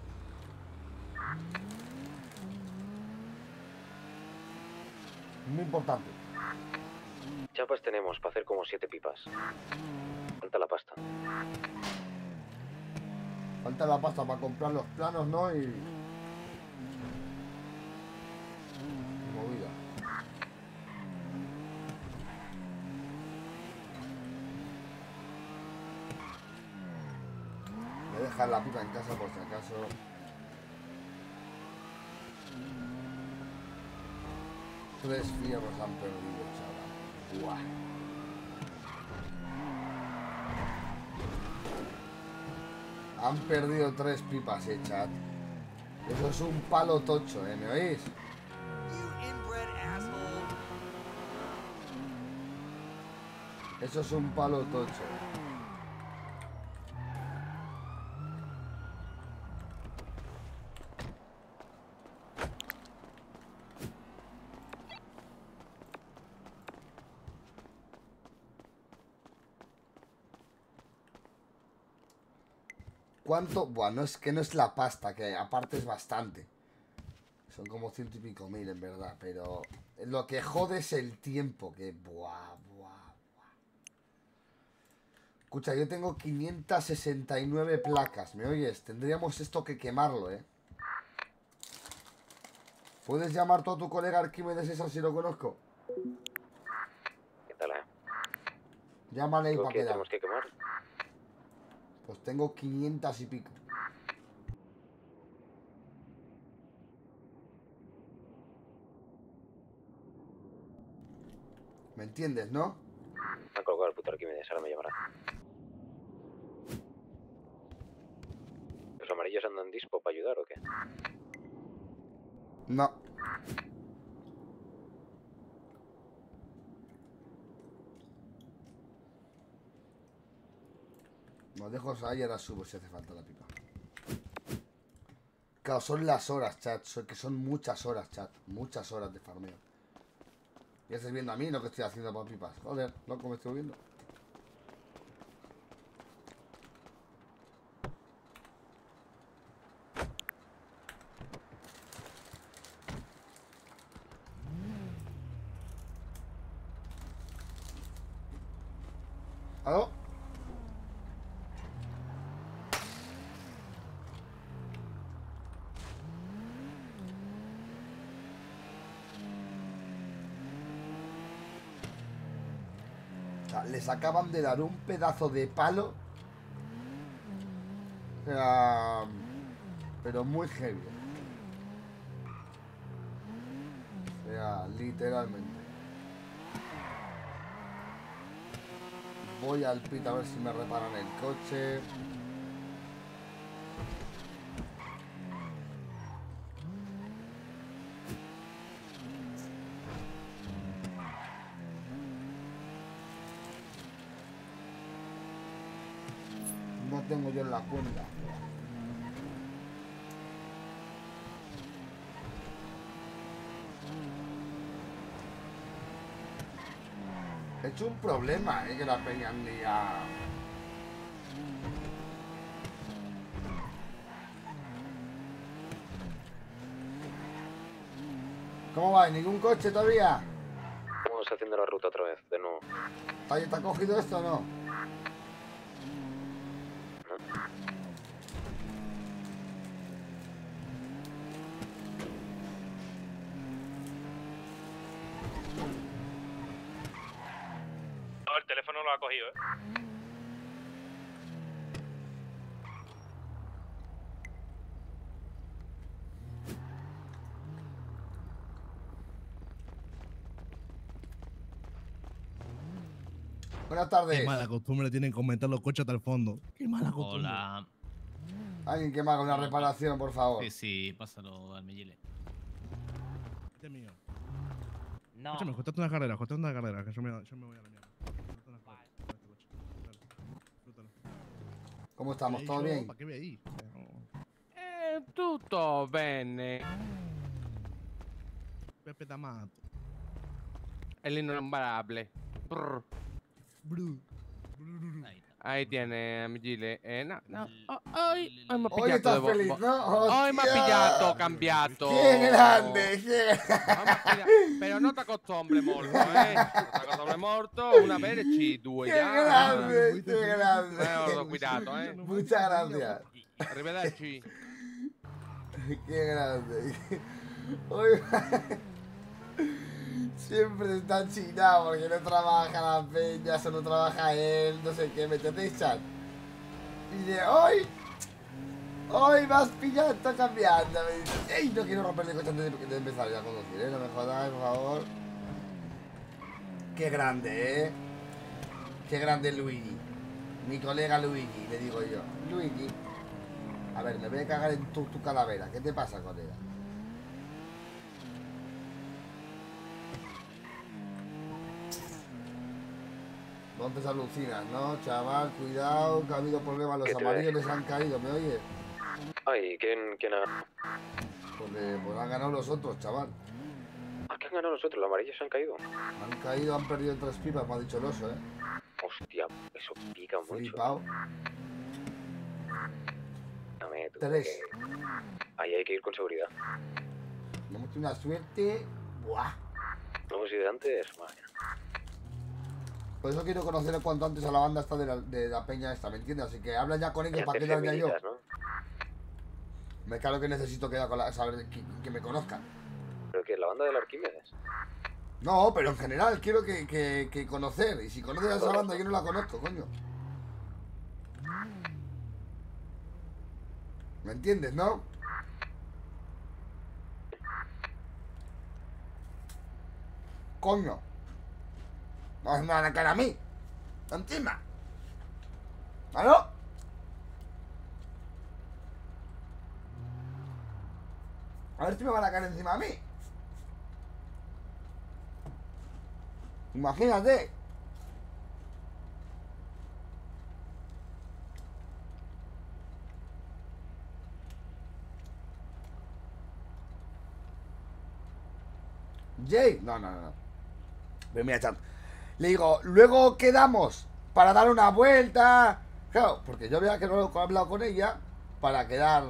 A: Muy importante.
B: Chapas tenemos para hacer como 7 pipas. Falta la pasta.
A: Falta la pasta para comprar los planos, ¿no? Y... movida. Voy a dejar la pipa en casa por si acaso. Tres fierros han perdido, chaval. Buah. Han perdido 3 pipas, chat. Eso es un palo tocho, ¿me oís? Eso es un palo tocho. ¿Cuánto? Buah, no es que no es la pasta, que aparte es bastante. Son como 100 y pico mil en verdad, pero lo que jode es el tiempo, que buah. Escucha, yo tengo 569 placas, ¿me oyes? Tendríamos esto que quemarlo, ¿eh? ¿Puedes llamar tú a tu colega Arquímedes esa si lo conozco?
B: ¿Qué tal,
A: Llámale ahí para
B: ¿Qué
A: quedar.
B: tenemos que quemar?
A: Pues tengo 500 y pico. ¿Me entiendes, no?
B: Me ha colgado el puto Arquímedes, ahora me llamará. ¿Los amarillos andan dispo para ayudar o qué?
A: No. Lo dejo ahí y ahora subo si hace falta la pipa. Claro, son las horas, chat. Que son muchas horas, chat. Muchas horas de farmeo. Y estás viendo a mí lo que estoy haciendo para pipas. Joder, loco, me estoy viendo. ¿Aló? sea, les acaban de dar un pedazo de palo. O sea, pero muy heavy. O sea, literalmente. Voy al pit a ver si me reparan el coche. No tengo yo en la cuenta. He hecho un problema, que la peña andía. ¿Cómo va? ¿Ningún coche todavía?
B: Vamos haciendo la ruta otra vez, de nuevo.
A: ¿Te ha cogido esto o no?
F: No, el teléfono lo ha cogido,
A: Buenas tardes.
K: Qué mala costumbre tienen comentar los coches hasta el fondo. Qué mala costumbre.
L: Hola.
A: Alguien que me haga una reparación, por favor.
L: Sí, sí, pásalo al Mellile.
K: Este es mío.
L: No.
K: Escúchame, cortate una carrera, que yo me voy a la mierda.
A: ¿Cómo estamos? ¿Todo bien?
K: ¿Para qué veí?
I: Tutto bene.
K: Pepe Tamato.
I: El innombrable. Brr. Ahí tiene, Gile. Hoy me ha
A: Hoy estás
I: pillato
A: feliz, ¿no?
I: Hoy me ha
A: ¡Hostia!
I: pillato, cambiato.
A: ¡Qué grande! ¡Qué
I: Pero no te acostumbre molto, No te acostumbre molto. Una vez e ci due
A: ¡Qué
I: già.
A: grande! ¡Qué grande!
I: Cuidado,
A: Muchas gracias.
I: Arrivederci.
A: ¡Qué grande! Hoy... Siempre está chinado porque no trabaja la peña, solo trabaja él, no sé qué, ¿me entendéis, chat? Y de hoy vas pillado, está cambiando. Me dice, ¡ey! No quiero romper el coche antes de empezar ya a conducir, no me jodáis, por favor. Qué grande, qué grande Luigi. Mi colega Luigi, le digo yo. Luigi, a ver, me voy a cagar en tu calavera. ¿Qué te pasa, colega? No te alucinas, ¿no, chaval? Cuidado, que ha habido problemas. Los amarillos les han caído, ¿me oyes?
B: Ay, ¿quién ha...?
A: Porque pues han ganado los otros, chaval.
B: ¿A qué han ganado los otros? ¿Los amarillos se han caído?
A: Han caído, han perdido 3 pipas, me ha dicho el oso, ¿eh?
B: Hostia, eso pica mucho.
A: Flipao.
B: Dame, tú,
A: 3.
B: Ahí hay que ir con seguridad.
A: Hemos tenido una suerte. ¡Buah!
B: No hemos ido de antes, madre.
A: Por eso quiero conocer cuanto antes a la banda esta de la peña esta, ¿me entiendes? Así que habla ya con ellos para que ya yo.
B: ¿no?
A: Me claro que necesito quedar con saber que me conozcan.
B: ¿Pero qué? ¿La banda del Arquímedes?
A: No, pero en general quiero que conocer. Y si conoces a esa banda, yo no la conozco, coño. ¿Me entiendes, no? Coño. No me van a caer a mí. Encima. ¿Aló? A ver si me van a caer encima a mí. Imagínate. Jay, no. Pero mira, chat. Le digo, luego quedamos para dar una vuelta. Claro, porque yo había que no he hablado con ella para quedar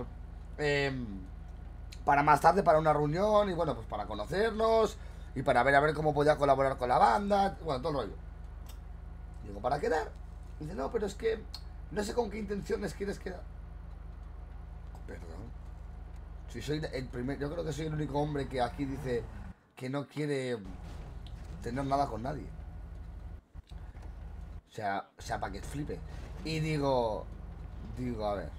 A: para más tarde para una reunión y bueno, pues para conocernos y para ver a ver cómo podía colaborar con la banda, bueno, todo el rollo. Digo, ¿para quedar? Y dice, no, pero es que no sé con qué intenciones quieres quedar. Perdón. Si soy el primer, yo creo que soy el único hombre que aquí dice que no quiere tener nada con nadie. sea, para que flipe. Y digo, a ver.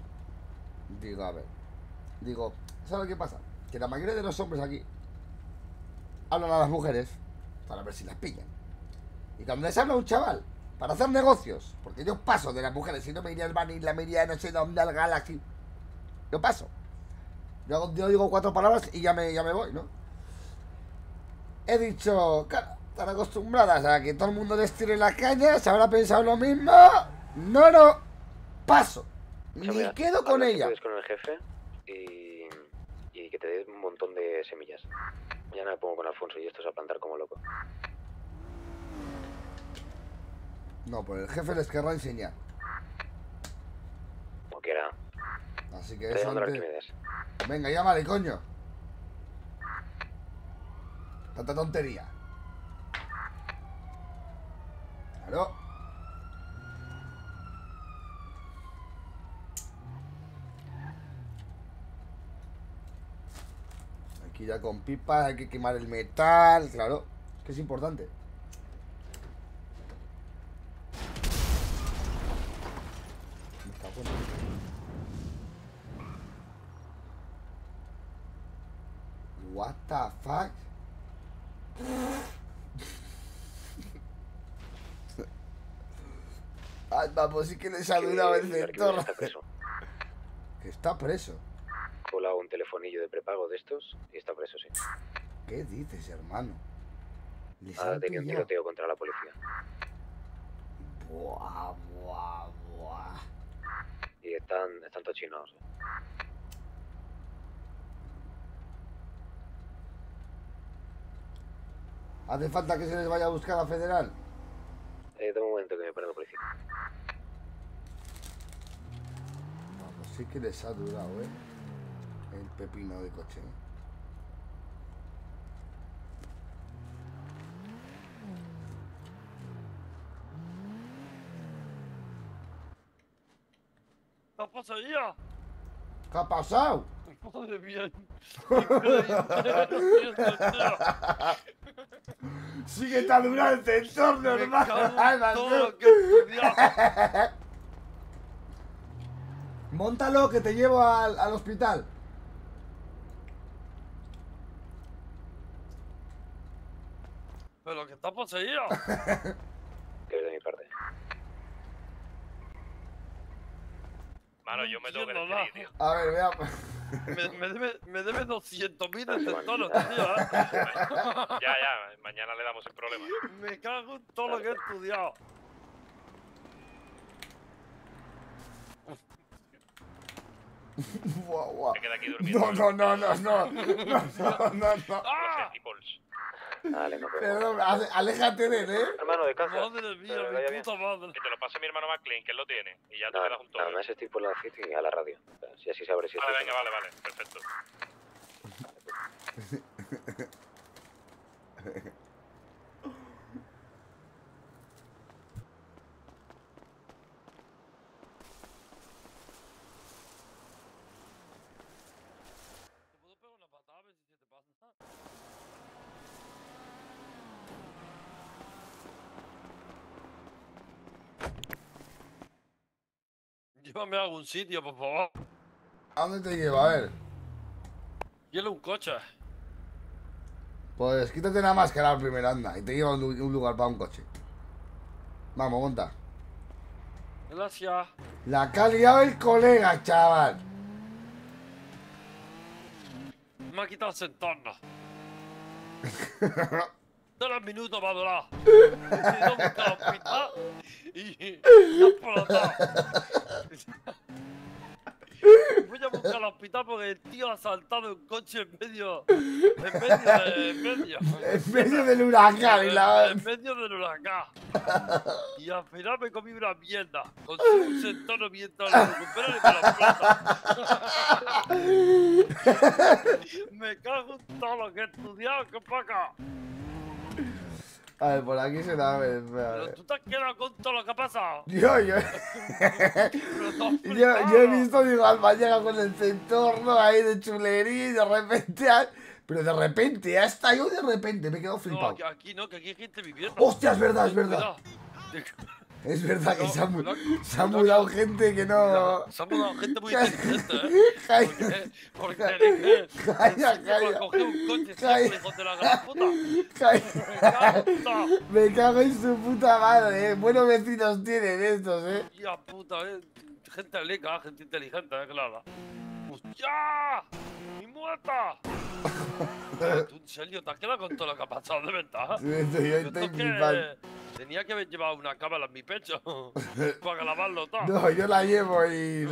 A: ¿Sabes qué pasa? Que la mayoría de los hombres aquí hablan a las mujeres para ver si las pillan. Y cuando les habla un chaval para hacer negocios, porque yo paso de las mujeres, si no me iría al Vanilla, me iría no sé dónde, al Galaxy. Yo paso. Yo digo 4 palabras y ya me voy, ¿no? He dicho, claro, están acostumbradas a que todo el mundo les tire la caña, se habrá pensado lo mismo. No, paso. Ni quedo con ella.
B: Con el jefe y que te dé un montón de semillas. Mañana me pongo con Alfonso y esto es a plantar como loco.
A: No, pues el jefe les querrá enseñar.
B: Como quiera.
A: Así que eso antes... Venga, llámale, coño. Tanta tontería. Claro. Aquí ya con pipas, hay que quemar el metal, claro. Es que es importante. Me cago en... What the fuck? Ay, vamos, sí que les ha durado el sector. Que está preso.
B: Colado un telefonillo de prepago de estos y está preso, sí.
A: ¿Qué dices, hermano?
B: Ahora tenía un tiroteo contra la policía.
A: Buah.
B: Y están tochinados.
A: ¿Hace falta que se les vaya a buscar a Federal?
B: De momento que me pare la policía.
A: Vamos, sí que les ha durado, el pepino de coche,
M: ¿Qué ha pasado ya?
A: ¿Qué ha pasado?
M: Madre mía.
A: Sí que está durando el sector normal.
M: Todo lo que he estudiado.
A: Móntalo que te llevo al hospital.
M: Pero que está poseído.
B: Que es de mi parte.
F: Mano, yo me tengo que despedir, tío.
A: A ver, veamos.
M: Me debe 200.000 de centonos, tío.
F: Ya, mañana le damos el problema.
M: Me cago en todo lo que he estudiado.
A: Guau.
F: Se queda aquí durmiendo.
A: No.
F: ¡Ah! Peoples.
B: Dale, no puedo.
A: Perdón, aléjate de él,
B: Hermano, de casa.
M: Madre mía, mi puta madre.
F: Que te lo pase mi hermano McLean, que él lo tiene. Y ya te
B: Nada,
F: das un toque.
B: nada más estoy por la city a la radio. Si así sabré si
F: Vale,
B: estoy.
F: venga, vale. Perfecto.
M: ¿Te puedo pegar una patada a ver si se te pasa? Llévame a algún sitio, por favor.
A: ¿A dónde te llevo? A ver.
M: Quiero un coche.
A: Pues quítate la máscara al primer, anda. Y te llevo a un lugar para un coche. Vamos, monta.
M: Gracias.
A: La que ha liado el colega, chaval.
M: Me ha quitado ese entorno. 3 minutos va a durar. He ido a buscar al hospital y ha explotado. Voy a buscar al hospital porque el tío ha saltado un coche en medio
A: del huracán.
M: En medio del huracán. Y al final me comí una mierda. Consigo un centono mientras lo recuperan y me lo explota. Me cago en todo lo que he estudiado, que para acá.
A: A ver, por aquí se da.
M: Pero tú te has quedado con todo lo que ha pasado.
A: Yo he visto, digo, Alba llega con el entorno ahí de chulería y de repente. Pero de repente, hasta yo de repente me he quedado flipado.
M: No, aquí no, que aquí hay gente viviendo.
A: ¡Hostia, es verdad, es verdad! Es verdad que
M: No,
A: se ha mudado gente que no...
M: Se ha mudado gente muy inteligente, ¿eh? Porque el
A: Calla,
M: calla. Cogió un coche siempre, hijo de la gran puta.
A: Me cago en su puta madre, Buenos vecinos tienen estos,
M: Ya puta, gente lica, gente inteligente, claro. ¡Hostia! ¡Mi muerta! ¿Tú en serio te has quedado con todo lo que ha pasado de verdad?
A: Sí, yo estoy flipando.
M: Tenía que haber llevado una cámara en mi pecho para grabarlo todo.
A: No, yo la llevo y...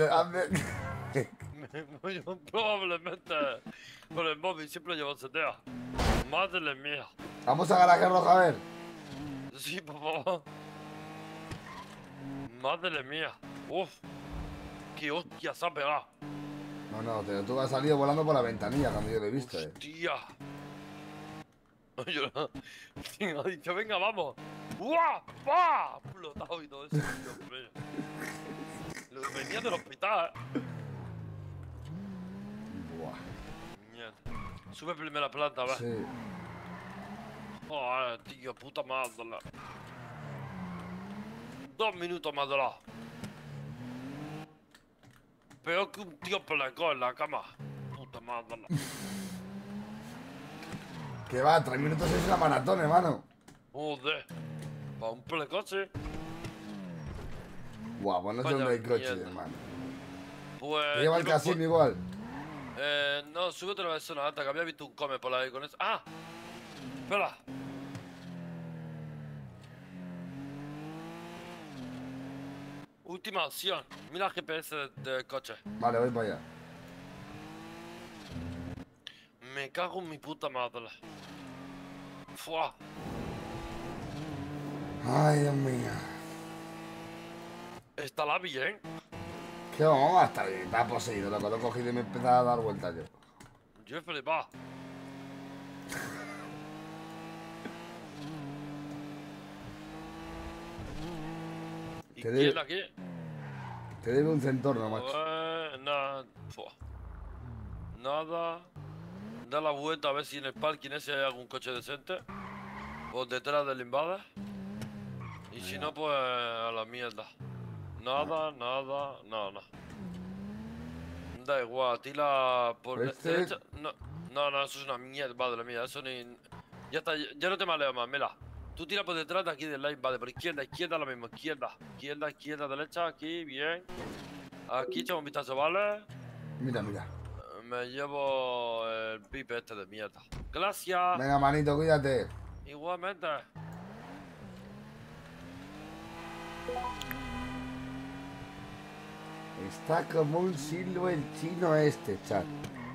M: Probablemente con el móvil siempre llevo setea. Madre mía.
A: Vamos a garaje rojo a ver.
M: Sí, por favor. Madre mía. Uf. Qué hostia se ha pegado.
A: No, tú has salido volando por la ventanilla cuando yo lo he visto,
M: Hostia. Yo ha dicho, venga, vamos. ¡Guau! ¡Pah! Explotado y todo eso. Dios mío. Venía del hospital,
A: Buah.
M: Mierda. Sube primera planta, a ver.
A: Sí.
M: Joder, tío, puta madre. 2 minutos más de lado. Peor que un tío pelecó en la cama. Puta madre.
A: Que va, 3 minutos es una maratón, hermano.
M: Joder. Para un pelecoche.
A: Buah, pues no sé
M: Vaya
A: dónde hay coche,
M: mierda.
A: hermano.
M: Pues.
A: ¿Te lleva el casino igual?
M: No, súbete una vez alta, que había visto un come por ahí con eso. ¡Ah! Espera. Última opción. Mira el GPS del coche.
A: Vale, voy para allá.
M: Me cago en mi puta madre. Fua.
A: Ay, Dios mío.
M: ¿Estará bien?
A: ¿Qué vamos a estar bien? Está poseído, loco. Lo he cogido y me he empezado a dar vueltas yo.
M: Yo he flipado. ¿Y
A: Te
M: quién
A: debe-
M: aquí?
A: Te debe un centorno, macho.
M: Nada. Fua. Nada. Da la vuelta a ver si en el parking ese hay algún coche decente. Por detrás del invada. Y si no, pues a la mierda. Nada. Da igual, tira por
A: ¿Este?
M: derecha. No, eso es una mierda, madre mía. Eso ni. Ya está, ya no te maleo más, mira. Tú tira por detrás de aquí del line, vale, por izquierda lo mismo, izquierda, derecha, aquí, bien. Aquí echamos un vistazo, ¿vale?
A: Mira.
M: Me llevo el pipe este de mierda. Gracias.
A: Venga, manito, cuídate.
M: Igualmente.
A: Está como un silbo el chino este, chat.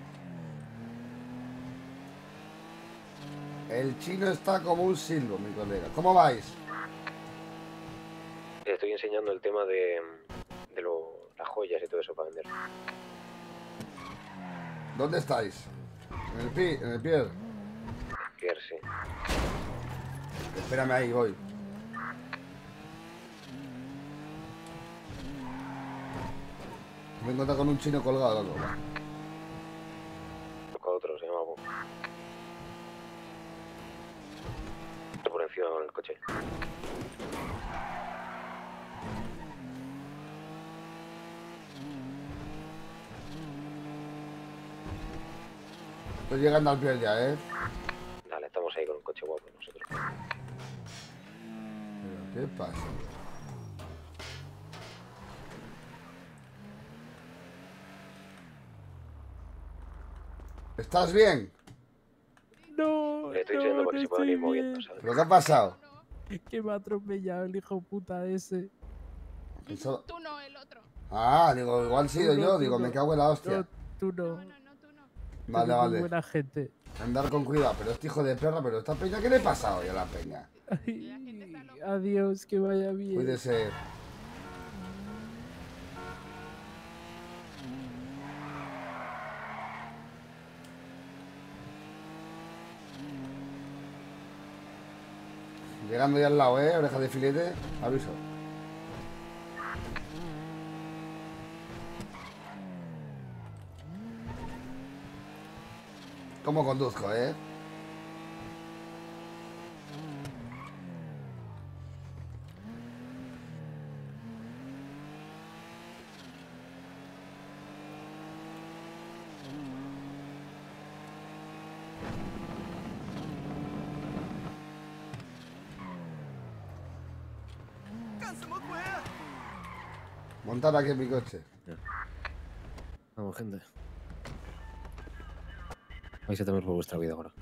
A: El chino está como un silbo, mi colega. ¿Cómo vais?
B: Te estoy enseñando el tema de las joyas y todo eso para vender.
A: ¿Dónde estáis? En el pier.
B: Pier, sí.
A: Espérame ahí, voy. Me he encontrado con un chino colgado, loco.
B: Toca otro, se llama Bob. Por encima del coche.
A: Estoy llegando al pier ya,
B: Dale, estamos ahí con un coche guapo nosotros.
A: ¿Pero qué pasa? ¿Estás bien?
C: No,
B: Le estoy diciendo para que se puedan ir moviendo, ¿sabes?
A: ¿Pero qué ha pasado?
C: Que me ha atropellado el hijo puta ese.
A: Eso-
N: Tú no, el otro.
A: Ah, digo, igual he sido
C: Tú no,
A: yo.
C: tú
A: Digo,
C: no.
A: me cago en la hostia.
C: No, tú no.
A: Vale,
C: Tú eres muy
A: vale.
C: buena gente.
A: Andar con cuidado, pero este hijo de perra, pero esta peña, ¿qué le pasa hoy a la peña?
C: Ay, adiós, que vaya bien.
A: Cuídese. Llegando ya al lado, oreja de filete, aviso. ¿Cómo conduzco, Montar aquí en mi coche.
B: Vamos, gente. Vais a temer por vuestra vida ahora.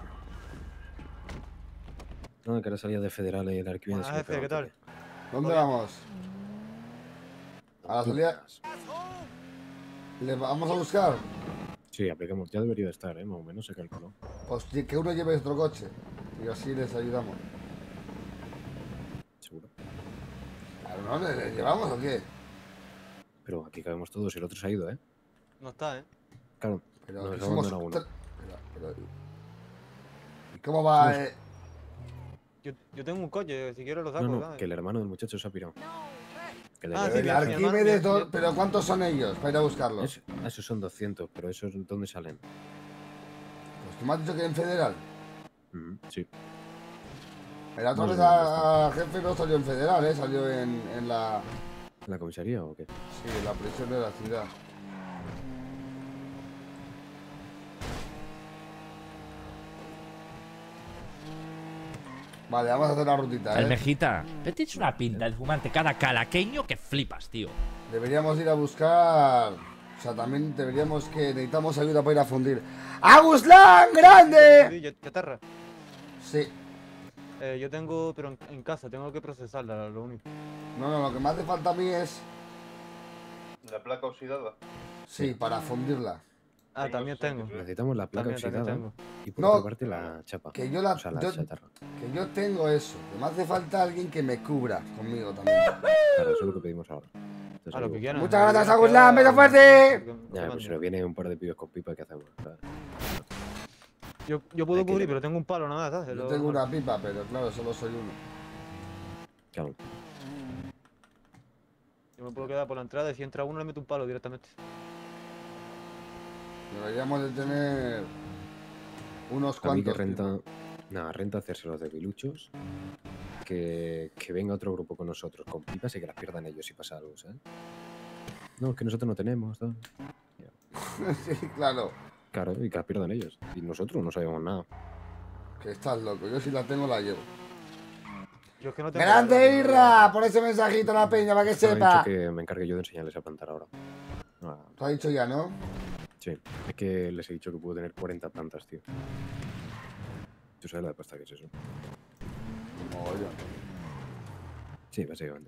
B: No, que ahora salía de Federal y el Arquimedes.
G: Buenas, jefe, ¿qué tal?
A: ¿Dónde vamos? A la salida. ¿Le vamos a buscar?
B: Sí, aplicamos. Ya debería de estar, más o menos se calculó.
A: Pues que uno lleve otro coche. Y así les ayudamos.
B: ¿Seguro?
A: Claro, ¿no? ¿Le llevamos o qué?
B: Pero aquí cabemos todos y el otro se ha ido, ¿eh?
G: No está, ¿eh?
B: Claro.
A: Pero
B: nos
A: que
B: ha
A: somos...
B: abandonado uno.
A: ¿Y cómo va?
B: Somos-
G: Yo tengo un coche, si quieres lo saco,
B: No, no,
G: ¿sabes?
B: que el hermano del muchacho se ha pirado. Que le
G: Ah,
B: lleve-
G: sí,
A: El Arquímedes, pero ¿cuántos son ellos para ir a buscarlos?
B: Esos son 200, pero esos ¿dónde salen?
A: Pues tú me has dicho que en Federal.
B: Sí.
A: El otro
B: No
A: vez
B: sé
A: a jefe no salió en Federal, salió en la...
B: ¿En la comisaría o qué?
A: Sí, en la prisión de la ciudad. Vale, vamos a hacer la rutita,
N: Almejita, tienes una pinta de fumante cada calaqueño que flipas, tío.
A: Deberíamos ir a buscar... O sea, también deberíamos que... Necesitamos ayuda para ir a fundir. ¡Agustlán, grande!
G: Sí, chatarra.
A: Sí.
G: Yo tengo, pero en casa, tengo que procesarla, lo único.
A: No, lo que me hace falta a mí es...
E: La placa oxidada.
A: Sí, para fundirla.
G: Ah, también tengo.
B: Necesitamos la placa
G: También
B: oxidada
G: tengo.
B: y por
A: No,
B: otra parte la chapa.
A: Que yo la...
B: O sea, la
A: yo-
B: chatarra.
A: que yo tengo eso. Que me hace falta alguien que me cubra conmigo también.
B: Claro, eso es lo que pedimos ahora.
G: A lo que quieran.
A: Muchas gracias, Agustlán. ¡Beso fuerte!
B: Ya, pues si nos viene un par de pibes con pipa, ¿qué hacemos? ¿Sabes?
G: Yo puedo cubrir, pero tengo un palo nada más, ¿sabes?
A: Yo tengo una pipa, pero claro, solo soy uno.
B: Claro.
G: Yo me puedo quedar por la entrada y si entra uno le meto un palo directamente.
A: Deberíamos de tener unos
B: A mí que
A: cuantos.
B: renta... Nada, renta hacerse los debiluchos. Que venga otro grupo con nosotros, con pipas y que las pierdan ellos si pasa algo, ¿sabes? No, es que nosotros no tenemos, ¿sabes?
A: Sí, claro.
B: Claro, y que las pierdan ellos. Y nosotros no sabemos nada.
A: Que estás loco. Yo si la tengo, la llevo.
G: Yo es que no tengo
A: ¡Grande, Irra! Por ese mensajito a la peña, para que
B: Me ha
A: sepa.
B: dicho que me encargue yo de enseñarles a plantar ahora. Ah,
A: Te ha dicho ya, ¿no?
B: sí, es que les he dicho que puedo tener 40 plantas, tío. ¿Tú sabes la de pasta que es eso?
A: Mogollón.
B: Sí, básicamente.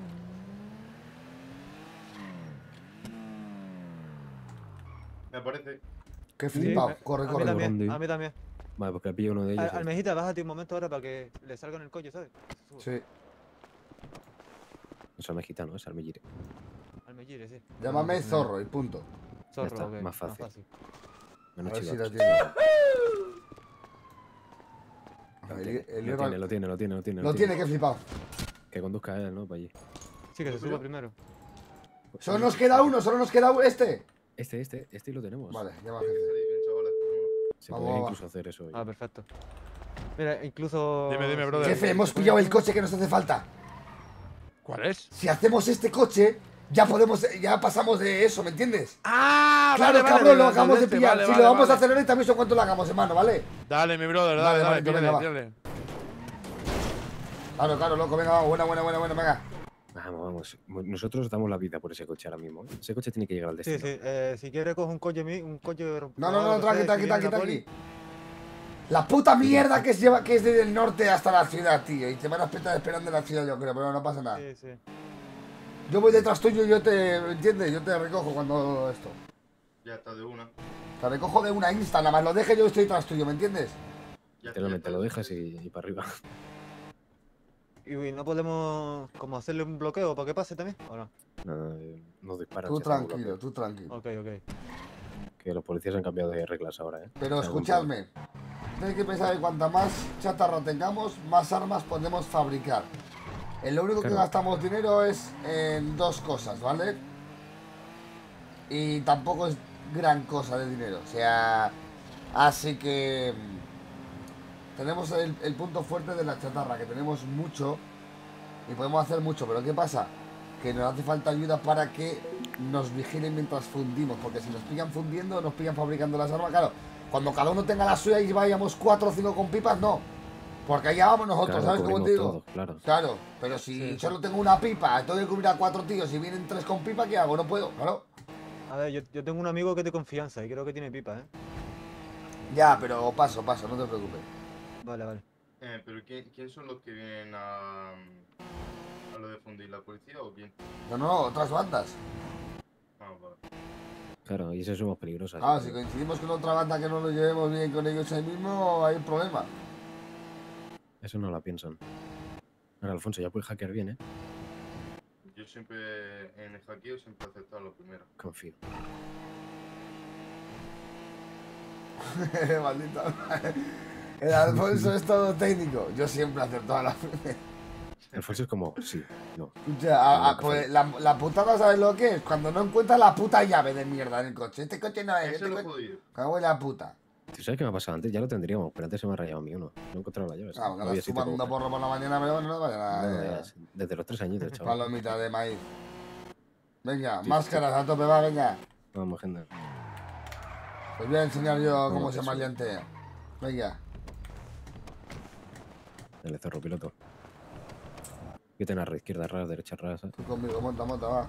E: Me parece.
A: Qué
G: Sí,
A: flipado. Corre,
G: a mí
A: corre.
G: también, a mí también.
B: Vale, porque pilla uno de ellos.
G: Almejita, bájate un momento ahora para que le salga en el coche, ¿sabes?
A: Sí.
B: No es almejitano, es almellire.
G: Almejire, sí.
A: Llámame Zorro y punto.
G: Zorro,
B: está,
G: ok,
B: más fácil.
A: A
B: Menos
A: ver si
B: chivas.
A: la tiene.
B: Lo tiene.
A: Lo tiene, que flipado.
B: Que conduzca él, ¿no? Para allí.
G: Sí, que se suba primero.
A: Solo nos queda uno, solo nos queda este.
B: Este lo tenemos.
A: Vale, llama al jefe.
B: Se
A: Vamos,
B: podría
A: vamos.
B: incluso hacer eso.
G: Ah, perfecto. Mira, incluso...
D: Dime, brother.
A: Jefe, hemos pillado el coche que nos hace falta.
D: ¿Cuál es?
A: Si hacemos este coche, ya podemos, ya pasamos de eso, ¿me entiendes?
D: ¡Ah!
A: Claro,
D: vale,
A: cabrón,
D: vale,
A: lo acabamos de
D: este,
A: pillar.
D: vale,
A: si
D: vale,
A: lo vamos
D: vale.
A: a hacer ahorita, aviso cuánto lo hagamos, hermano, ¿vale?
D: Dale, mi brother,
A: Vale,
D: dale,
A: vale,
D: tírale,
A: venga, va.
D: tírale.
A: Claro, loco, venga, vamos, buena, venga.
B: Vamos. Nosotros damos la vida por ese coche ahora mismo. ¿eh? Ese coche tiene que llegar al
G: Sí,
B: destino.
G: sí, si quieres coge un coche
A: No, tranqui. La puta mierda que es desde el norte hasta la ciudad, tío. Y te van a estar esperando en la ciudad, yo creo, pero no pasa nada.
G: Sí, sí.
A: Yo voy detrás tuyo y yo te, ¿entiendes? Yo te recojo cuando esto.
E: Ya está de una.
A: Te recojo de una insta, nada más lo deje yo estoy detrás tuyo, ¿me entiendes?
B: Literalmente lo dejas y para arriba.
G: Y no podemos como hacerle un bloqueo para que pase también, ¿o no?
B: No disparan.
A: Tú
B: si hacemos
A: tranquilo,
B: bloqueo.
A: tú tranquilo.
G: Ok.
B: Que los policías han cambiado de reglas ahora, ¿eh?
A: Pero
B: O sea,
A: escuchadme, tenéis que pensar que cuanta más chatarra tengamos, más armas podemos fabricar. Lo único que
B: Claro.
A: gastamos dinero es en dos cosas, ¿vale? Y tampoco es gran cosa de dinero, o sea... Así que... Tenemos el punto fuerte de la chatarra, que tenemos mucho y podemos hacer mucho, pero ¿qué pasa? Que nos hace falta ayuda para que nos vigilen mientras fundimos, porque si nos pillan fundiendo, nos pillan fabricando las armas, claro, cuando cada uno tenga la suya y vayamos 4 o 5 con pipas, no, Porque allá vamos nosotros,
B: Claro,
A: ¿sabes cómo
B: cubrimos
A: te digo?
B: todo, claro.
A: Claro, pero si solo tengo una pipa, tengo que cubrir a 4 tíos y vienen 3 con pipa, ¿qué hago? No puedo, claro.
G: A ver, yo tengo un amigo que es de confianza y creo que tiene pipa, ¿eh?
A: Ya, pero paso, no te preocupes.
G: Vale, vale.
E: Pero ¿quién son los que vienen a lo de fundir? ¿La policía o quién?
A: No, otras bandas.
E: Ah, vale.
B: Claro, y eso somos peligrosos.
A: Ah, si coincidimos con otra banda que no nos llevemos bien con ellos ahí mismo, hay un problema.
B: Eso no la piensan. Ahora, Alfonso, ya puedes hackear bien, ¿eh?
E: Yo siempre, en el hackeo, siempre he aceptado lo primero.
B: Confío.
A: Maldito. El Alfonso es todo técnico. Yo siempre acerto a la primera.
B: Alfonso es como, sí, no.
A: Ya, pues la putada, ¿sabes lo que es? Cuando no encuentras la puta llave de mierda en el coche. Este coche no es.
E: Eso
A: Este
E: lo
A: coche...
E: jodido.
A: Cago en la puta.
B: ¿Tú sabes qué me ha pasado antes? Ya lo tendríamos, pero antes se me ha rayado a mí uno. No he encontrado la llave.
A: Ah,
B: No
A: porque
B: había
A: estás
B: sitio para
A: fumando
B: buscar.
A: porro por la mañana, pero no vaya
B: No,
A: nada.
B: desde los 3 añitos, chaval.
A: Palomita de maíz. Venga,
B: Sí,
A: máscaras a tope, va, venga.
B: Vamos, agenda.
A: Os voy a enseñar yo
B: Vamos,
A: cómo se
B: eso.
A: maleantea. Venga.
B: Dale, zorro, piloto. Que tener izquierda ras, derecha ras.
A: Tú conmigo, monta, va.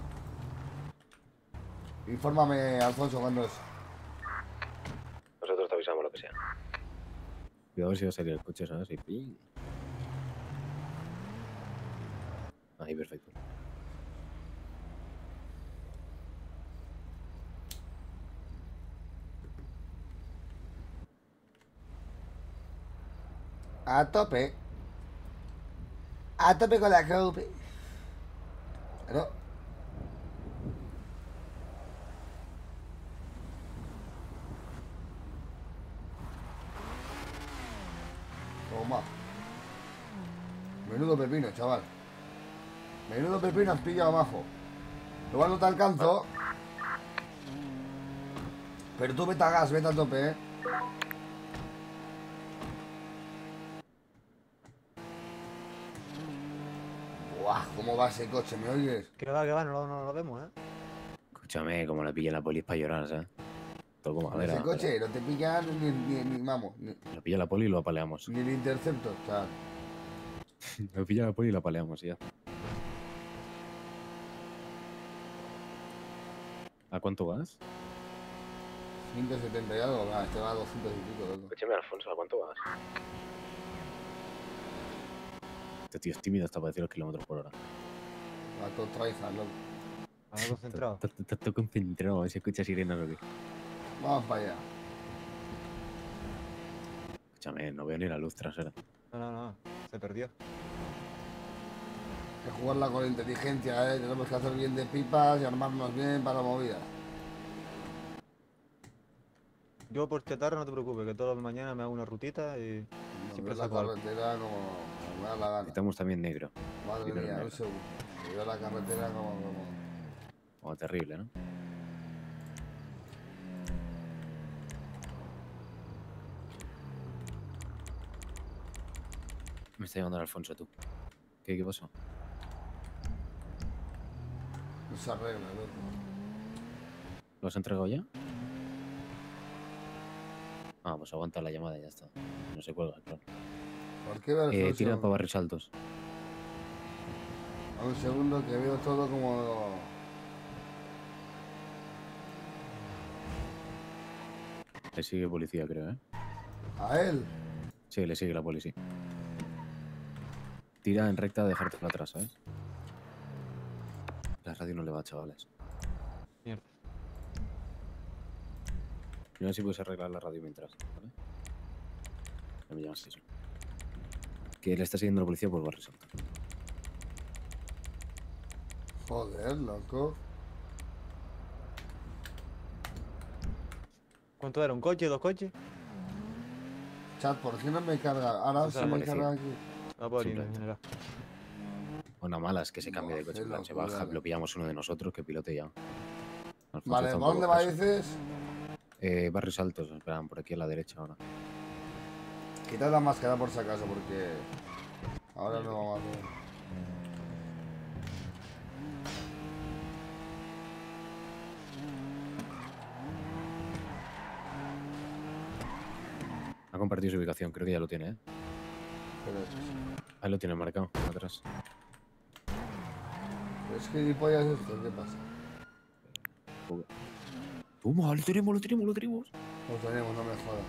A: Infórmame, Alfonso, cuando es.
B: Nosotros te avisamos lo que sea. Cuidado si va a salir el coche, ¿sabes? Y ¡ping! Ahí, perfecto.
A: A tope. A tope con la cope. Pero... Toma. Menudo pepino, chaval. Menudo pepino has pillado, majo. Igual no te alcanzo. Pero tú vete a gas, vete a tope, Buah, ¿cómo va ese coche? ¿Me oyes?
G: Que va, no lo vemos, ¿eh?
B: Escúchame, como le pilla la poli para llorar, ¿sabes? Todo como madera.
A: Ese coche no te pillan ni vamos,
B: Lo pilla la poli y lo apaleamos.
A: ni el Interceptor, chaval.
B: Lo pilla la poli y lo apaleamos y ya. ¿A cuánto vas?
A: 170 y algo, este va a 200 y pico, loco.
B: Escúchame, Alfonso, ¿a cuánto vas? Este tío es tímido hasta para decir los kilómetros por hora.
A: Va todo tryhard, loco.
G: Ahora concentrado.
B: Está todo concentrado, a ver si escucha sirenas o qué.
A: Vamos para allá.
B: Escúchame, no veo ni la luz trasera.
G: No, se perdió.
A: Hay que jugarla con inteligencia, Tenemos que hacer bien de pipas y armarnos bien para la movida.
G: Yo por chatarra no te preocupes, que todas las mañanas me hago una rutita y siempre
A: la
G: saco algo.
A: carretera como me da la gana.
B: Estamos también negro.
A: Madre
B: Negro,
A: mía,
B: negro.
A: un segundo. Yo la carretera como...
B: Como terrible, ¿no? Me está llamando el Alfonso, tú. ¿Qué pasó?
A: No se arregla, loco.
B: ¿Lo has entregado ya? Ah, pues aguanta la llamada y ya está. No se cuelga, claro.
A: ¿Por qué veo Alfonso?
B: Tira para barrios altos.
A: A un segundo que veo todo como...
B: Le sigue policía, creo, ¿eh?
A: ¿A él?
B: Sí, le sigue la policía. Tira en recta, dejártelo atrás, ¿sabes? La radio no le va, chavales.
G: Mierda.
B: Mira a ver si puedes arreglar la radio mientras, ¿vale? No me llamas eso. Que le está siguiendo la policía por barrios altos.
A: Joder, loco.
G: ¿Cuánto era? ¿Un coche? ¿2 coches?
A: Chat, ¿por qué no me carga? Ahora
G: Esa
A: sí me
B: policía.
A: carga aquí.
G: Ah, por ahí,
B: Simplemente.
G: general.
B: Una mala es que se cambie de coche.
A: Qué
B: En plan, se
A: locura,
B: baja,
A: ¿no?
B: lo pillamos uno de nosotros que pilote ya. Alfonso
A: Vale,
B: está un
A: ¿por
B: poco
A: dónde va,
B: escaso.
A: dices?
B: Barrios altos, esperan, por aquí a la derecha ahora.
A: Quitad la máscara por si acaso, porque... Ahora no vamos a hacer...
B: Ha compartido su ubicación, creo que ya lo tiene, ¿eh? Ahí lo tiene marcado, atrás.
A: Es gilipollas esto, ¿qué pasa?
B: Toma, lo tenemos, lo tenemos, lo tenemos.
A: Lo tenemos, no me jodas.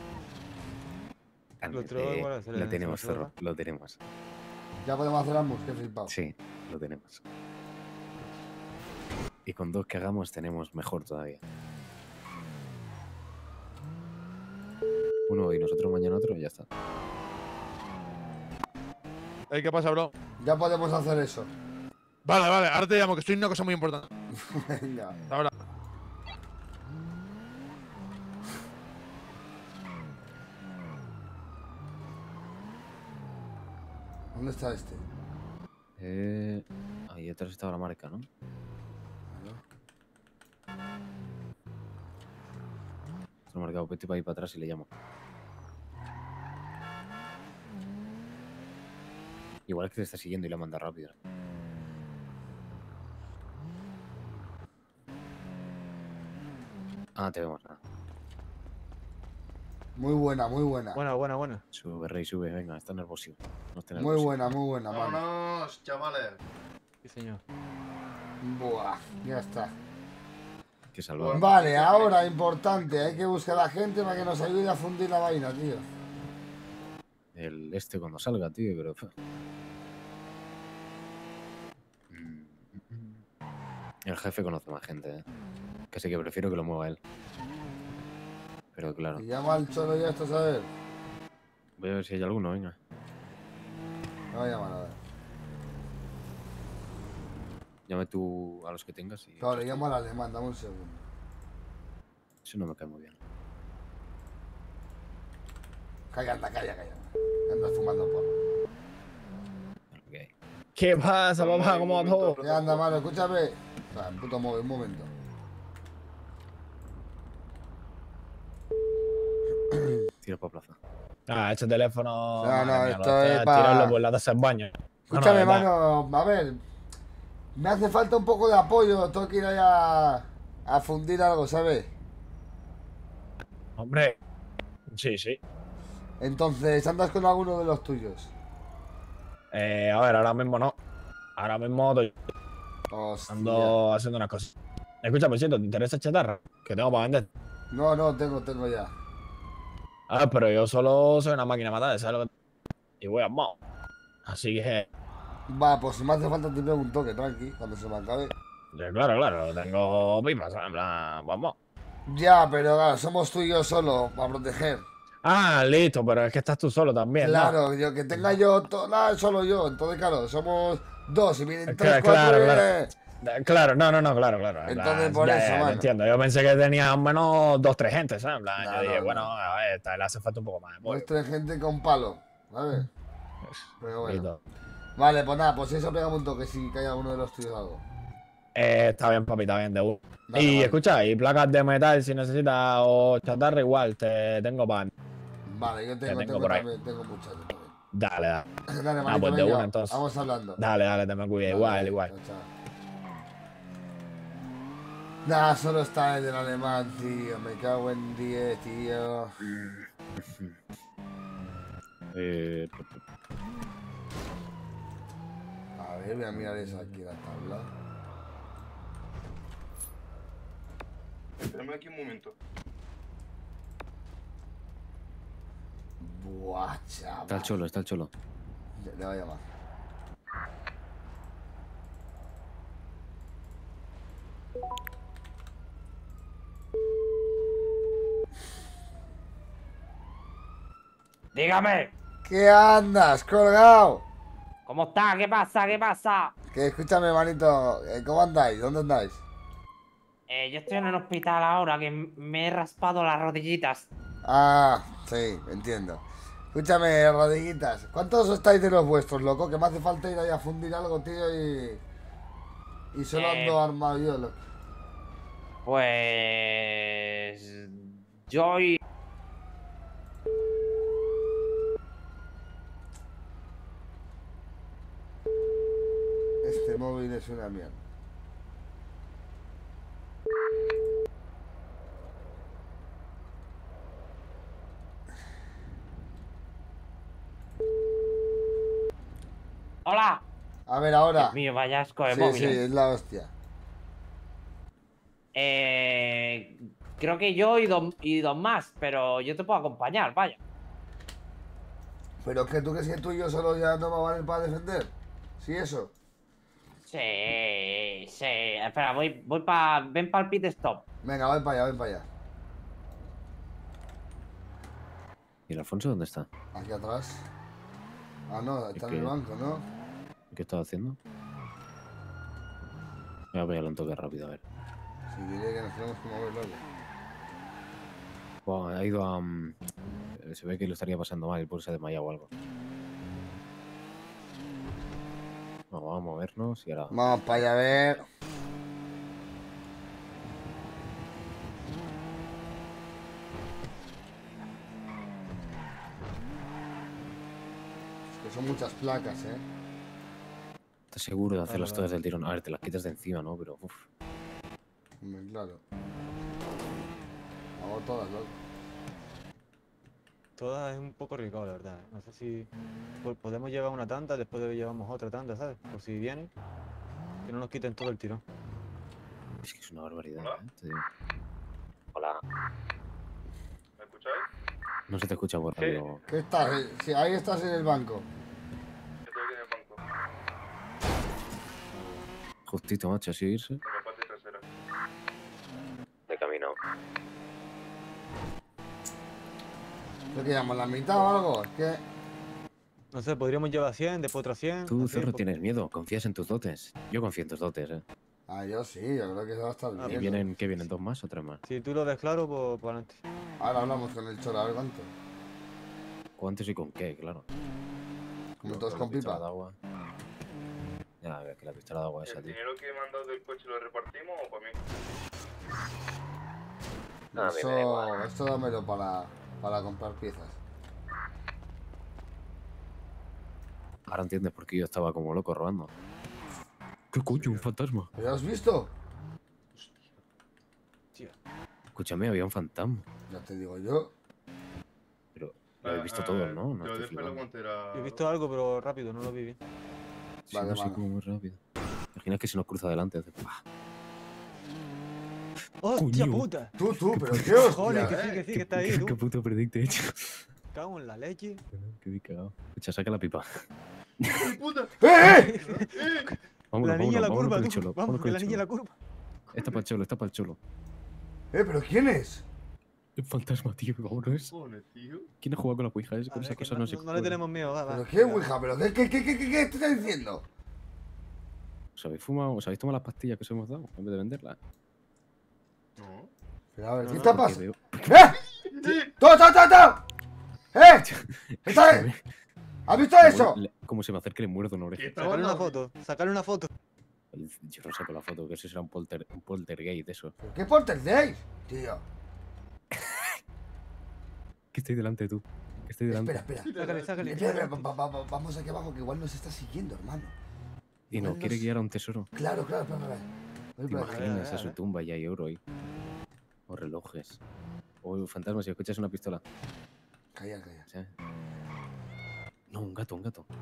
B: Lo tenemos, Zorro, lo tenemos.
A: Ya podemos hacer ambos, qué flipado.
B: Sí, lo tenemos. Y con 2 que hagamos tenemos mejor todavía. Uno y nosotros mañana otro y ya está.
D: ¿Qué pasa, bro?
A: Ya podemos hacer eso.
D: Vale, vale, ahora te llamo, que estoy en una cosa muy importante.
A: Venga.
D: Ahora.
A: ¿Dónde está este?
B: Ahí atrás estaba la marca, ¿no? Está marcado, vete para ir para atrás y le llamo. Igual es que te está siguiendo y la manda rápido. Ah, te vemos, nada.
A: Muy buena, muy buena.
G: Buena.
B: Sube, Rey, sube, venga, está nervioso. No esté
A: Muy
B: nervioso.
A: buena, mano.
E: Vámonos, chavales.
G: Sí, señor.
A: Buah, ya está.
B: Que salvar.
A: Vale, ahora, importante, hay que buscar a la gente para que nos ayude a fundir la vaina, tío.
B: El este cuando salga, tío, pero... El jefe conoce más gente, ¿eh? Que sí que prefiero que lo mueva él. Pero claro.
A: Y llama al cholo ya esto, ¿sabes?
B: Voy a ver si hay alguno, venga.
A: No voy a llamar a ver.
B: Llame tú a los que tengas y...
A: Claro, le llamo al alemán, dame un segundo.
B: Eso no me cae muy bien.
A: Calla. Andas fumando porro.
O: ¿Qué pasa, papá? ¿Cómo va todo?
A: ¿Qué anda, mano? Escúchame. O sea, puto móvil, un momento.
B: Tiro para plaza.
O: Ah, ese teléfono.
A: No, esto es
O: tirarlo por la taza del baño.
A: Escúchame,
O: No,
A: mano, a ver. Me hace falta un poco de apoyo. Tengo que ir allá a fundir algo, ¿sabes?
O: Hombre. Sí.
A: Entonces, ¿andas con alguno de los tuyos?
O: A ver, ahora mismo no. Ahora mismo ando haciendo unas cosas. Escucha, por cierto, ¿te interesa chatarra? Que tengo para vender.
A: No, tengo ya.
O: Ah, pero yo solo soy una máquina matada, ¿sabes lo que? Y voy armado. Así que...
A: Va, pues si me hace falta te pego un toque, tranqui, cuando se me acabe.
O: Claro, tengo pipas, ¿sabes? En plan, vamos.
A: Ya, pero claro, somos tú y yo solo, para proteger.
O: Ah, listo, pero es que estás tú solo también,
A: Claro,
O: ¿no?
A: yo que tenga yo, solo yo, entonces claro, somos dos y vienen tres, cuatro.
O: Claro, no, claro.
A: Entonces por
O: ya,
A: eso,
O: ya,
A: mano.
O: entiendo. Yo pensé que tenía al menos 2, 3 gente, ¿sabes? En plan,
A: No,
O: yo dije,
A: no,
O: bueno, a ver, le hace falta un poco más de apoyo.
A: Nuestra gente con palo, ¿sabes? Pero bueno.
O: Listo.
A: Vale, pues nada, pues eso pegamos un toque si cae alguno de los tuyos o algo.
O: Está bien, papi, está bien, de uno.
A: Vale,
O: Y
A: vale.
O: escucha, y placas de metal si necesitas o chatarra igual, te tengo para...
A: Vale, yo tengo
O: por ahí.
A: también, tengo muchas también.
O: Dale.
A: Dale,
O: Ah,
A: manito,
O: pues de
A: venga,
O: una entonces.
A: vamos hablando.
O: Dale, te me cuida,
A: Vale,
O: igual.
A: chao, chao. Nah, solo está el del alemán, tío. Me cago en 10, tío. A ver, voy a mirar eso aquí en la tabla.
E: Espérame aquí un momento.
A: Buah, chaval.
B: Está el cholo.
A: Le voy a llamar.
N: Dígame.
A: ¿Qué andas, colgado?
N: ¿Cómo está? ¿Qué pasa?
A: Que escúchame, manito. ¿Cómo andáis? ¿Dónde andáis?
N: Yo estoy en el hospital ahora que me he raspado las rodillitas.
A: Ah, sí, entiendo. Escúchame, rodillitas. ¿Cuántos estáis de los vuestros, loco? Que me hace falta ir ahí a fundir algo, tío, y solo ando armado yo, loco.
N: Pues... Yo y...
A: Este móvil es una mierda.
N: Hola.
A: A ver, ahora.
N: Dios mío, vaya asco de
A: Sí,
N: móvil.
A: sí, es la hostia.
N: Creo que yo y dos más, pero yo te puedo acompañar, vaya.
A: Pero que tú crees que tú y yo solo ya no va a valer para defender. ¿Sí eso?
N: Sí, sí. Espera, ven para el pit stop.
A: Venga, ven para allá, ven para allá.
B: ¿Y el Alfonso dónde está?
A: Aquí atrás. Ah, no, está en
B: ¿Qué?
A: el banco, ¿no?
B: ¿Qué estaba haciendo? Voy a pegarle un toque rápido, a ver.
A: Sí, diré que nos tenemos que mover luego.
B: Buah, ha ido a... se ve que lo estaría pasando mal, por se ha desmayado o algo. Bueno, vamos a movernos y ahora...
A: Vamos para allá a ver. Es que son muchas placas, ¿eh?
B: ¿Estás seguro de hacerlas todas del tirón? A ver, te las quitas de encima, ¿no? Pero, uff.
A: Hombre, claro. Hago todas, loco.
G: Todas es un poco rico, la verdad. No sé si podemos llevar una tanda, después llevamos otra tanda, ¿sabes? Por si viene. Que no nos quiten todo el tirón.
B: Es que es una barbaridad, ¿eh? Te digo. Hola.
E: ¿Me escucháis?
B: No se te escucha por radio.
A: ¿Qué estás? Sí, ahí estás en el banco.
E: Estoy aquí en el banco.
B: Justito, macho, así irse.
E: En la parte trasera.
B: De camino.
A: ¿Qué quedamos? ¿La mitad o algo? Es que...
G: No sé, podríamos llevar 100, después otras 100.
B: Tú,
G: así,
B: Zorro,
G: pues.
B: tienes miedo. Confías en tus dotes. Yo confío en tus dotes, ¿eh?
A: Ah, yo sí, yo creo que eso va a estar
B: ¿Y
A: bien.
B: vienen, qué vienen? ¿2 más o 3 más?
G: Si tú lo ves claro, pues para adelante.
A: Ahora hablamos con el Cholo, a ver cuánto.
B: ¿Cuántos y con qué? Claro.
A: Como todos
B: la
A: con
B: pistola
A: pipa.
B: de agua. Ya, a ver, que la pistola de agua esa,
E: ¿El
B: tío.
E: dinero que me han dado del coche lo repartimos o para mí?
B: Ah, bien, me da igual.
A: Esto dámelo para comprar piezas.
B: Ahora entiendes por qué yo estaba como loco robando. ¿Qué coño? ¿Un fantasma?
A: ¿Ya lo has visto?
B: Escúchame, había un fantasma.
A: Ya te digo yo.
B: Pero lo habéis visto todos, ¿no? No
E: Yo
B: estoy
E: después la
B: flipando.
E: guantera.
G: He visto algo, pero rápido, no lo vi bien.
B: Sí,
A: Vale,
B: no sé,
A: mano.
B: como muy rápido. Imagina que se nos cruza delante. Hace... ¡pah!
G: ¡Hostia
B: Coño.
G: puta!
A: Tú, pero qué
G: Cojones,
A: hostia.
G: que sí, que está ahí,
B: ¿Qué
G: tú.
B: puto predicto he hecho?
G: Cago en la leche.
B: Qué bien cagado. Escucha, saca la pipa.
E: ¡Puta!
A: ¡Eh!
B: Vámonos,
G: La niña en la
B: vámonos
G: curva,
B: con el
G: tú.
B: cholo.
G: Vamos,
B: Vámonos con
G: la
B: el
G: niña en la
B: cholo.
G: curva.
B: Está para el cholo, está para el cholo.
A: ¿Pero quién es?
B: Un fantasma, tío, vámonos.
E: Pone, tío.
B: ¿Quién ha jugado con la Ouija? Con esas cosas no se
G: No le
B: juega.
G: tenemos miedo, va, va.
A: ¿Pero qué, Ouija? ¿Pero qué te estás diciendo?
B: ¿Os habéis fumado? ¿Os habéis tomado las pastillas que os hemos dado en vez de venderlas?
E: No.
A: Pero a ver,
G: No,
A: ¿qué
G: no,
A: te
B: porque
A: pasa?
B: veo-
A: ¡Eh! ¡Todo! ¡Eh! ¿Has visto eso?
B: Como se me acerque le muerdo una oreja.
G: Sacarle una foto, sacarle una foto.
B: Yo no saco la foto, que eso será un poltergeist, eso.
A: ¿Pero qué poltergeist, tío?
B: Que estoy delante tú. Que estoy delante.
A: Espera.
G: Sácale.
A: Espera, vamos aquí abajo, que igual nos está siguiendo, hermano.
B: Y nos quiere guiar a un tesoro.
A: Claro, espera. Voy
B: ¿Te
A: por aquí.
B: imaginas a su tumba y hay oro ahí? O relojes. O fantasmas, si escuchas una pistola.
A: Calla.
B: ¿Sabes? No, un gato.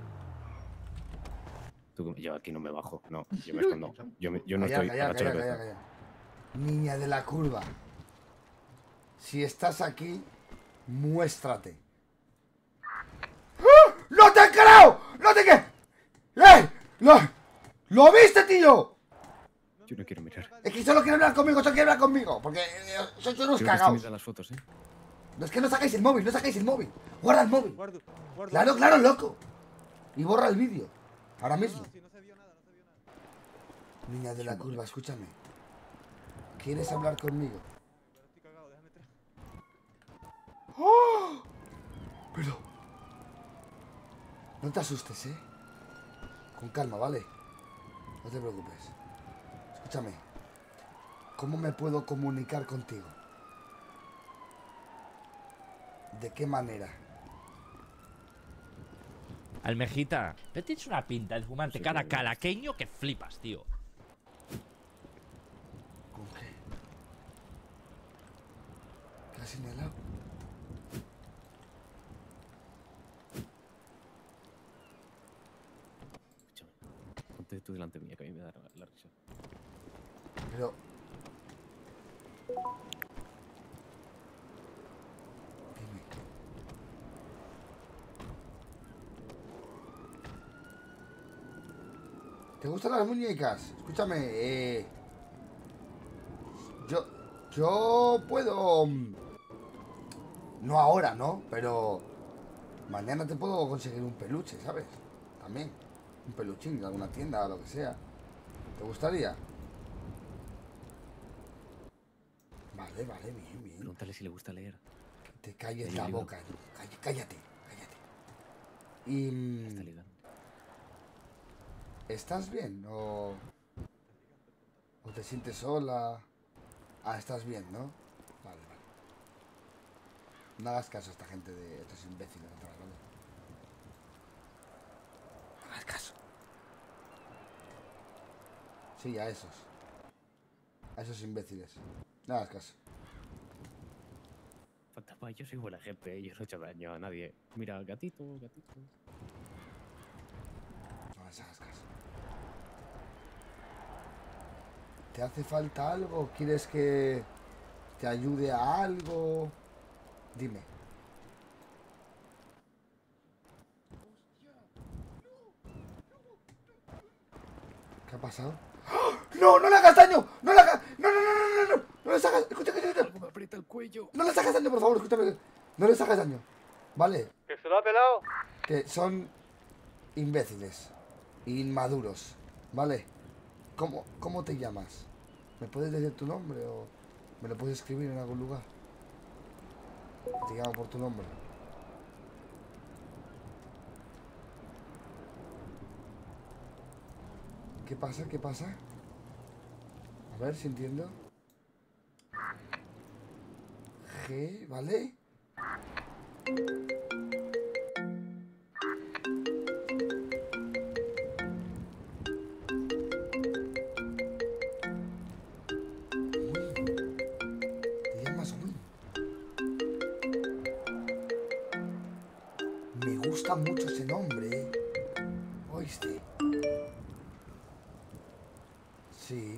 B: Yo aquí no me bajo. No, yo me escondo. Yo no estoy. agacho la cabeza.
A: Calla. Niña de la curva. Si estás aquí, muéstrate. ¡Ah! ¡No te creo! ¡No te creo! ¡Eh! ¡Lo viste, tío!
B: Yo no quiero mirar.
A: Es que solo quiere hablar conmigo, porque sois unos
B: Creo que
A: cagados.
B: estoy las fotos, ¿eh?
A: No, es que no sacáis el móvil. Guarda el móvil.
G: Guardo.
A: Claro, loco. Y borra el vídeo. Ahora mismo.
G: No se vio nada.
A: Niña de la curva, escúchame. ¿Quieres hablar conmigo?
G: Estoy cagado, déjame entrar.
A: ¡Oh! Pero... No te asustes, ¿eh? Con calma, ¿vale? No te preocupes. Escúchame. ¿Cómo me puedo comunicar contigo? ¿De qué manera?
L: Almejita, pero tienes una pinta de fumante
B: Sí,
L: cada
B: claro.
L: calaqueño que flipas, tío.
A: ¿Con qué? ¿Qué has señalado?
B: ponte tú delante mía, que a mí me da la risa.
A: Pero... Dime. ¿Te gustan las muñecas? Escúchame, Yo puedo... No ahora, ¿no? Pero... Mañana te puedo conseguir un peluche, ¿sabes? También. Un peluchín de alguna tienda o lo que sea. ¿Te gustaría? Vale, bien.
B: Pregúntale si le gusta leer.
A: Que te calles la boca, Edu. Cállate. Y...
B: Está ligando.
A: ¿Estás bien? ¿O te sientes sola? Ah, estás bien, ¿no? Vale. No hagas caso a esta gente de estos imbéciles atrás, ¿vale? No hagas caso. Sí, a esos. A esos imbéciles. No hagas caso.
B: Fantasma, yo soy buena gente, yo no he hecho daño a nadie. Mira, gatito.
A: No les hagas caso. ¿Te hace falta algo? ¿Quieres que te ayude a algo? Dime. ¿Qué ha pasado? ¡Oh! ¡No! ¡No le hagas daño! ¡No le hagas! ¡No! ¡No les hagas! Escucha.
B: Me aprieta el cuello.
A: No les hagas daño, por favor, escúchame. No les hagas daño. ¿Vale?
F: ¿Que se lo ha pelado?
A: Que son imbéciles. Inmaduros. ¿Vale? ¿Cómo te llamas? ¿Me puedes decir tu nombre o me lo puedes escribir en algún lugar? Te llamo por tu nombre. ¿Qué pasa? A ver si entiendo. G, ¿vale? Te llamas Win. Me gusta mucho ese nombre, ¿eh? ¿Oíste? Sí.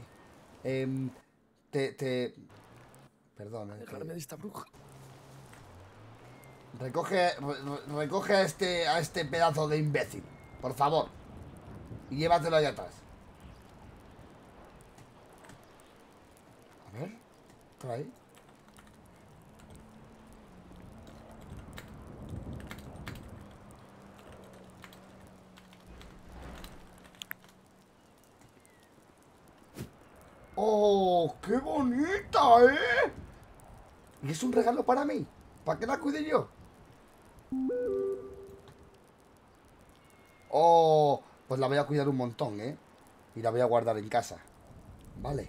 A: Perdón,
B: Dejarme de esta bruja.
A: Recoge a este pedazo de imbécil, por favor. Y llévatelo allá atrás. A ver, por ahí. ¡Oh, qué bonita, eh! ¿Y es un regalo para mí? ¿Para qué la cuide yo? Oh, pues la voy a cuidar un montón, ¿eh? Y la voy a guardar en casa. Vale.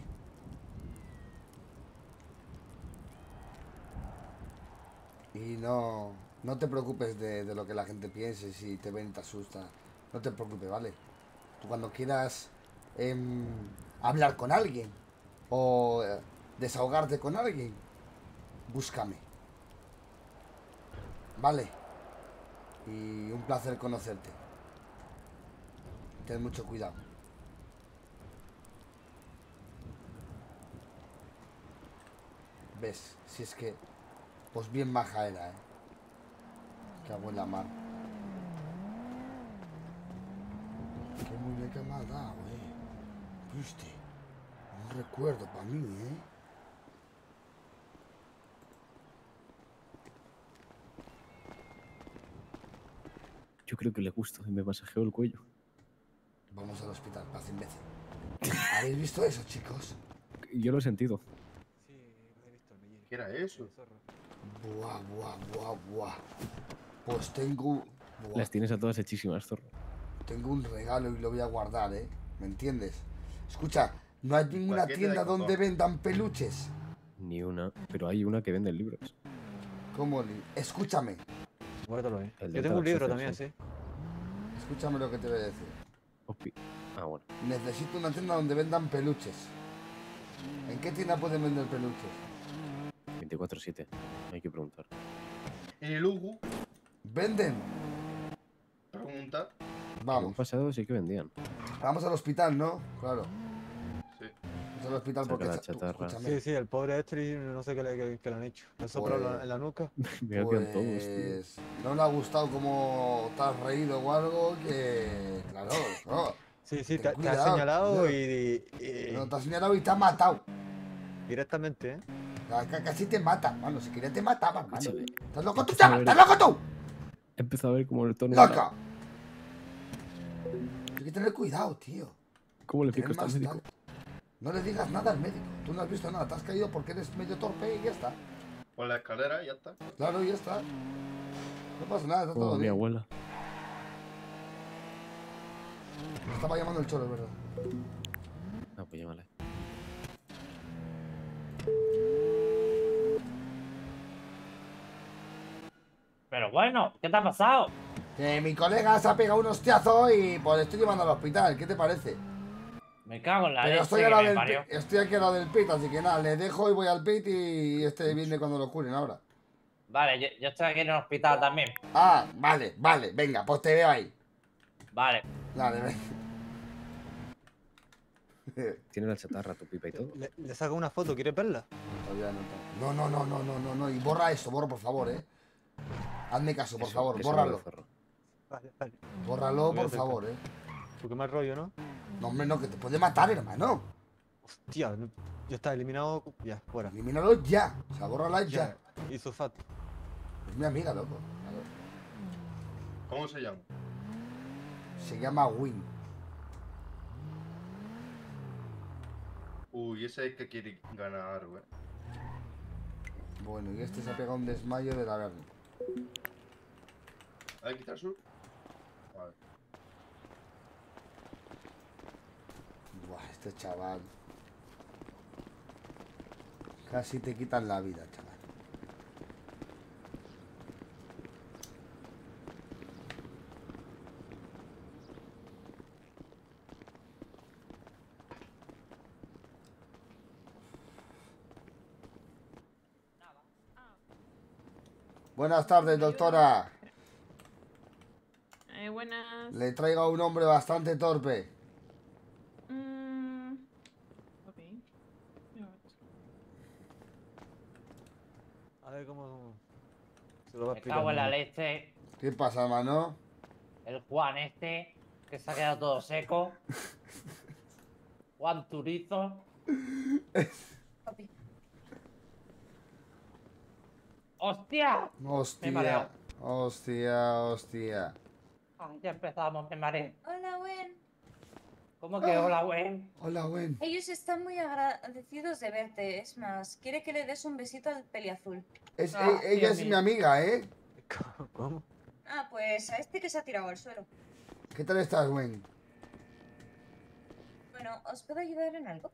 A: Y no te preocupes de lo que la gente piense, si te ven y te asusta. No te preocupes, ¿vale? Tú cuando quieras hablar con alguien o desahogarte con alguien, búscame. Vale. Y un placer conocerte. Ten mucho cuidado. ¿Ves? Si es que... Pues bien maja era, ¿eh? Que hago en la mar. Qué muñeca me ha dado, ¿eh? ¿Viste? Un recuerdo para mí, ¿eh?
B: Yo creo que le gusto y me masajeó el cuello.
A: Vamos al hospital, paz imbécil. ¿Habéis visto eso, chicos?
B: Yo lo he sentido.
E: ¿Qué era eso?
A: Buah. Pues tengo... Buah.
B: Las tienes a todas hechísimas, zorro.
A: Tengo un regalo y lo voy a guardar, ¿eh? ¿Me entiendes? Escucha, no hay ninguna tienda donde vendan peluches.
B: Ni una, pero hay una que vende libros.
A: ¿Cómo? Escúchame.
G: Guárdalo, ¿eh?
B: El
G: Yo
B: de
G: tengo un
B: Dark
G: libro
B: Souls,
G: también, sí.
A: Escúchame lo que te voy a decir.
B: Ah, bueno.
A: Necesito una tienda donde vendan peluches. ¿En qué tienda pueden vender peluches?
B: 24/7. Hay que preguntar.
E: En el Hugo.
A: ¿Venden?
E: Pregunta.
B: En
A: Vamos.
B: un pasado sí que vendían.
A: Vamos al hospital, ¿no? Claro.
E: Sí.
A: Vamos al hospital
B: Saca
A: porque...
B: la chatarra.
G: Sí, sí, el pobre Estri, no sé qué le han hecho. Le soplado
A: Pues-
G: en la nuca.
B: Me odian todos, tío.
A: Pues... No le ha gustado como te has reído o algo que... Claro, no.
G: Sí, sí,
A: Ten
G: te ha
A: cuidado,
G: señalado
A: tío.
G: y
A: No, te ha señalado y te ha matado.
G: directamente, ¿eh?
A: Casi te mata, mano. Si quería te mataba, mano.
B: Escúchame.
A: ¿Estás loco tú,
B: Empieza a
A: chaval?
B: ver-
A: ¿Estás loco tú?
B: Empezó a ver cómo el tono.
A: ¡Loca! Hay que tener cuidado, tío.
B: ¿Cómo le
A: Tener
B: pico al
A: más
B: médico?
A: tal. No le digas nada al médico. Tú no has visto nada. Te has caído porque eres medio torpe y ya está.
E: Por la escalera y ya está.
A: Claro, ya está. No pasa nada, está
B: Como
A: todo
B: mi
A: bien.
B: abuela.
A: Me estaba llamando el cholo, es verdad.
B: No, pues llámale.
N: Pero bueno, ¿qué te ha pasado?
A: Que mi colega se ha pegado un hostiazo y pues le estoy llevando al hospital. ¿Qué te parece?
N: Me cago en la
A: Pero
N: leche
A: estoy,
N: que
A: al lado
N: me
A: del
N: parió.
A: estoy aquí al lado del pit, así que nada, le dejo y voy al pit y este viene cuando lo curen ahora.
N: Vale, yo estoy aquí en el hospital también.
A: Ah, vale, vale, venga, pues te veo ahí.
N: Vale.
A: Dale, ven.
B: Tiene la chatarra, tu pipa y todo.
G: Le saco una foto, ¿quieres verla?
A: Todavía no. No, y borra eso, borra por favor, Hazme caso, por favor,
B: Eso no
A: bórralo.
B: lo cerró.
G: Vale, vale.
A: Bórralo,
G: Voy a
A: por
G: hacer
A: favor,
G: Porque más rollo, ¿no?
A: No, hombre, no, que te puede matar, hermano.
G: Hostia, ya está eliminado. Ya, fuera.
A: Elimínalo ya. O sea, bórrala ya.
G: Y sulfato.
A: Es mi amiga, loco.
E: ¿Cómo se llama?
A: Se llama Win.
E: Uy, ese es el que quiere ganar, güey.
A: Bueno, y este se ha pegado un desmayo de la verga.
E: ¿Hay que quitar su? Vale.
A: Buah, este chaval. Casi te quitan la vida, chaval. Buenas tardes, doctora.
P: Buenas.
A: Le traigo a un hombre bastante torpe.
P: Ok.
G: A ver cómo se lo va a
N: Me
G: explicar.
N: cago en la leche.
A: ¿Qué pasa, hermano?
N: El Juan este, que se ha quedado todo seco. Juan Turizo. ¡Hostia! Me he
A: Hostia,
N: mareado.
A: hostia.
N: Ah, ya empezamos, me mareé.
Q: Hola, Gwen.
N: ¿Cómo que hola, Gwen?
A: Hola, Gwen.
Q: Ellos están muy agradecidos de verte. Es más, quiere que le des un besito al peliazul.
A: Ella es mi amiga, ¿eh?
G: ¿Cómo?
Q: Ah, pues a este que se ha tirado al suelo.
A: ¿Qué tal estás, Gwen?
Q: Bueno, ¿os puedo ayudar en algo?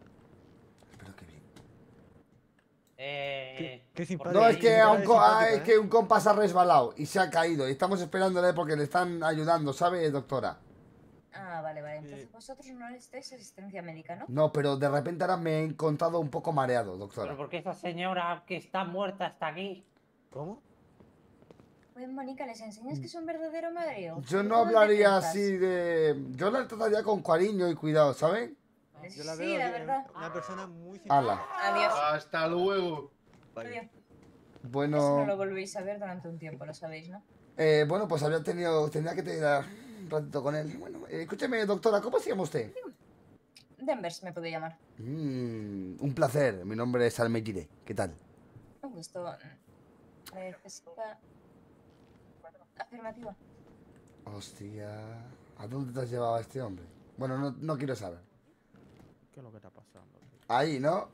G: Qué simpático.
A: No, es que un compa se ha resbalado y se ha caído. Y estamos esperándole porque le están ayudando, ¿sabe, doctora?
Q: Ah, vale, vale. Entonces vosotros no necesitáis asistencia médica, ¿no?
A: No, pero de repente ahora me he encontrado un poco mareado, doctora.
N: ¿Pero por qué esa señora que está muerta está aquí?
G: ¿Cómo?
Q: Pues, Mónica, ¿les enseñas que es un verdadero mareo?
A: Yo no hablaría así de... Yo la trataría con cariño y cuidado, ¿saben?
G: Yo la
Q: Sí,
G: veo
Q: la
G: que
Q: verdad.
G: una persona muy
A: Ala.
Q: Adiós.
E: Hasta luego.
Q: Adiós. Eso no
A: Bueno,
Q: lo volvéis a ver durante un tiempo, lo sabéis, ¿no?
A: bueno, pues tenía que tener un ratito con él. Bueno, escúcheme, doctora, ¿cómo se llama usted?
Q: Denvers me puede llamar.
A: Un placer, mi nombre es Almejire. ¿Qué tal?
Q: Un gusto. Necesita... Afirmativa.
A: Hostia, ¿a dónde te has llevado a este hombre? Bueno, no quiero saber.
I: ¿Qué es lo que está pasando?
A: Ahí, ¿no?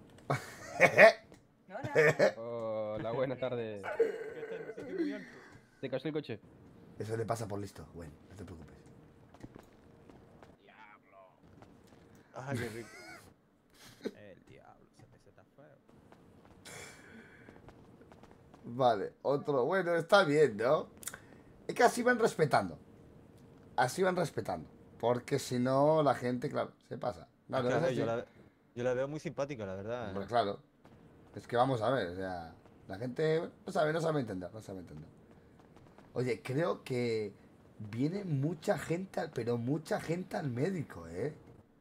R: Hola, buenas tardes. ¿Te casó el coche?
A: Eso le pasa por listo, bueno, no te preocupes.
G: Ah, qué rico.
I: El diablo, ese está feo.
A: Vale, otro. Bueno, está bien, ¿no? Es que así van respetando. Así van respetando. Porque si no, la gente, claro, se pasa. Claro,
G: Claro,
A: es así.
G: yo la veo muy simpática, la verdad.
A: Hombre, claro. Es que vamos a ver, o sea, la gente no sabe entender, no sabe entender. Oye, creo que Viene mucha gente, pero mucha gente al médico, ¿eh?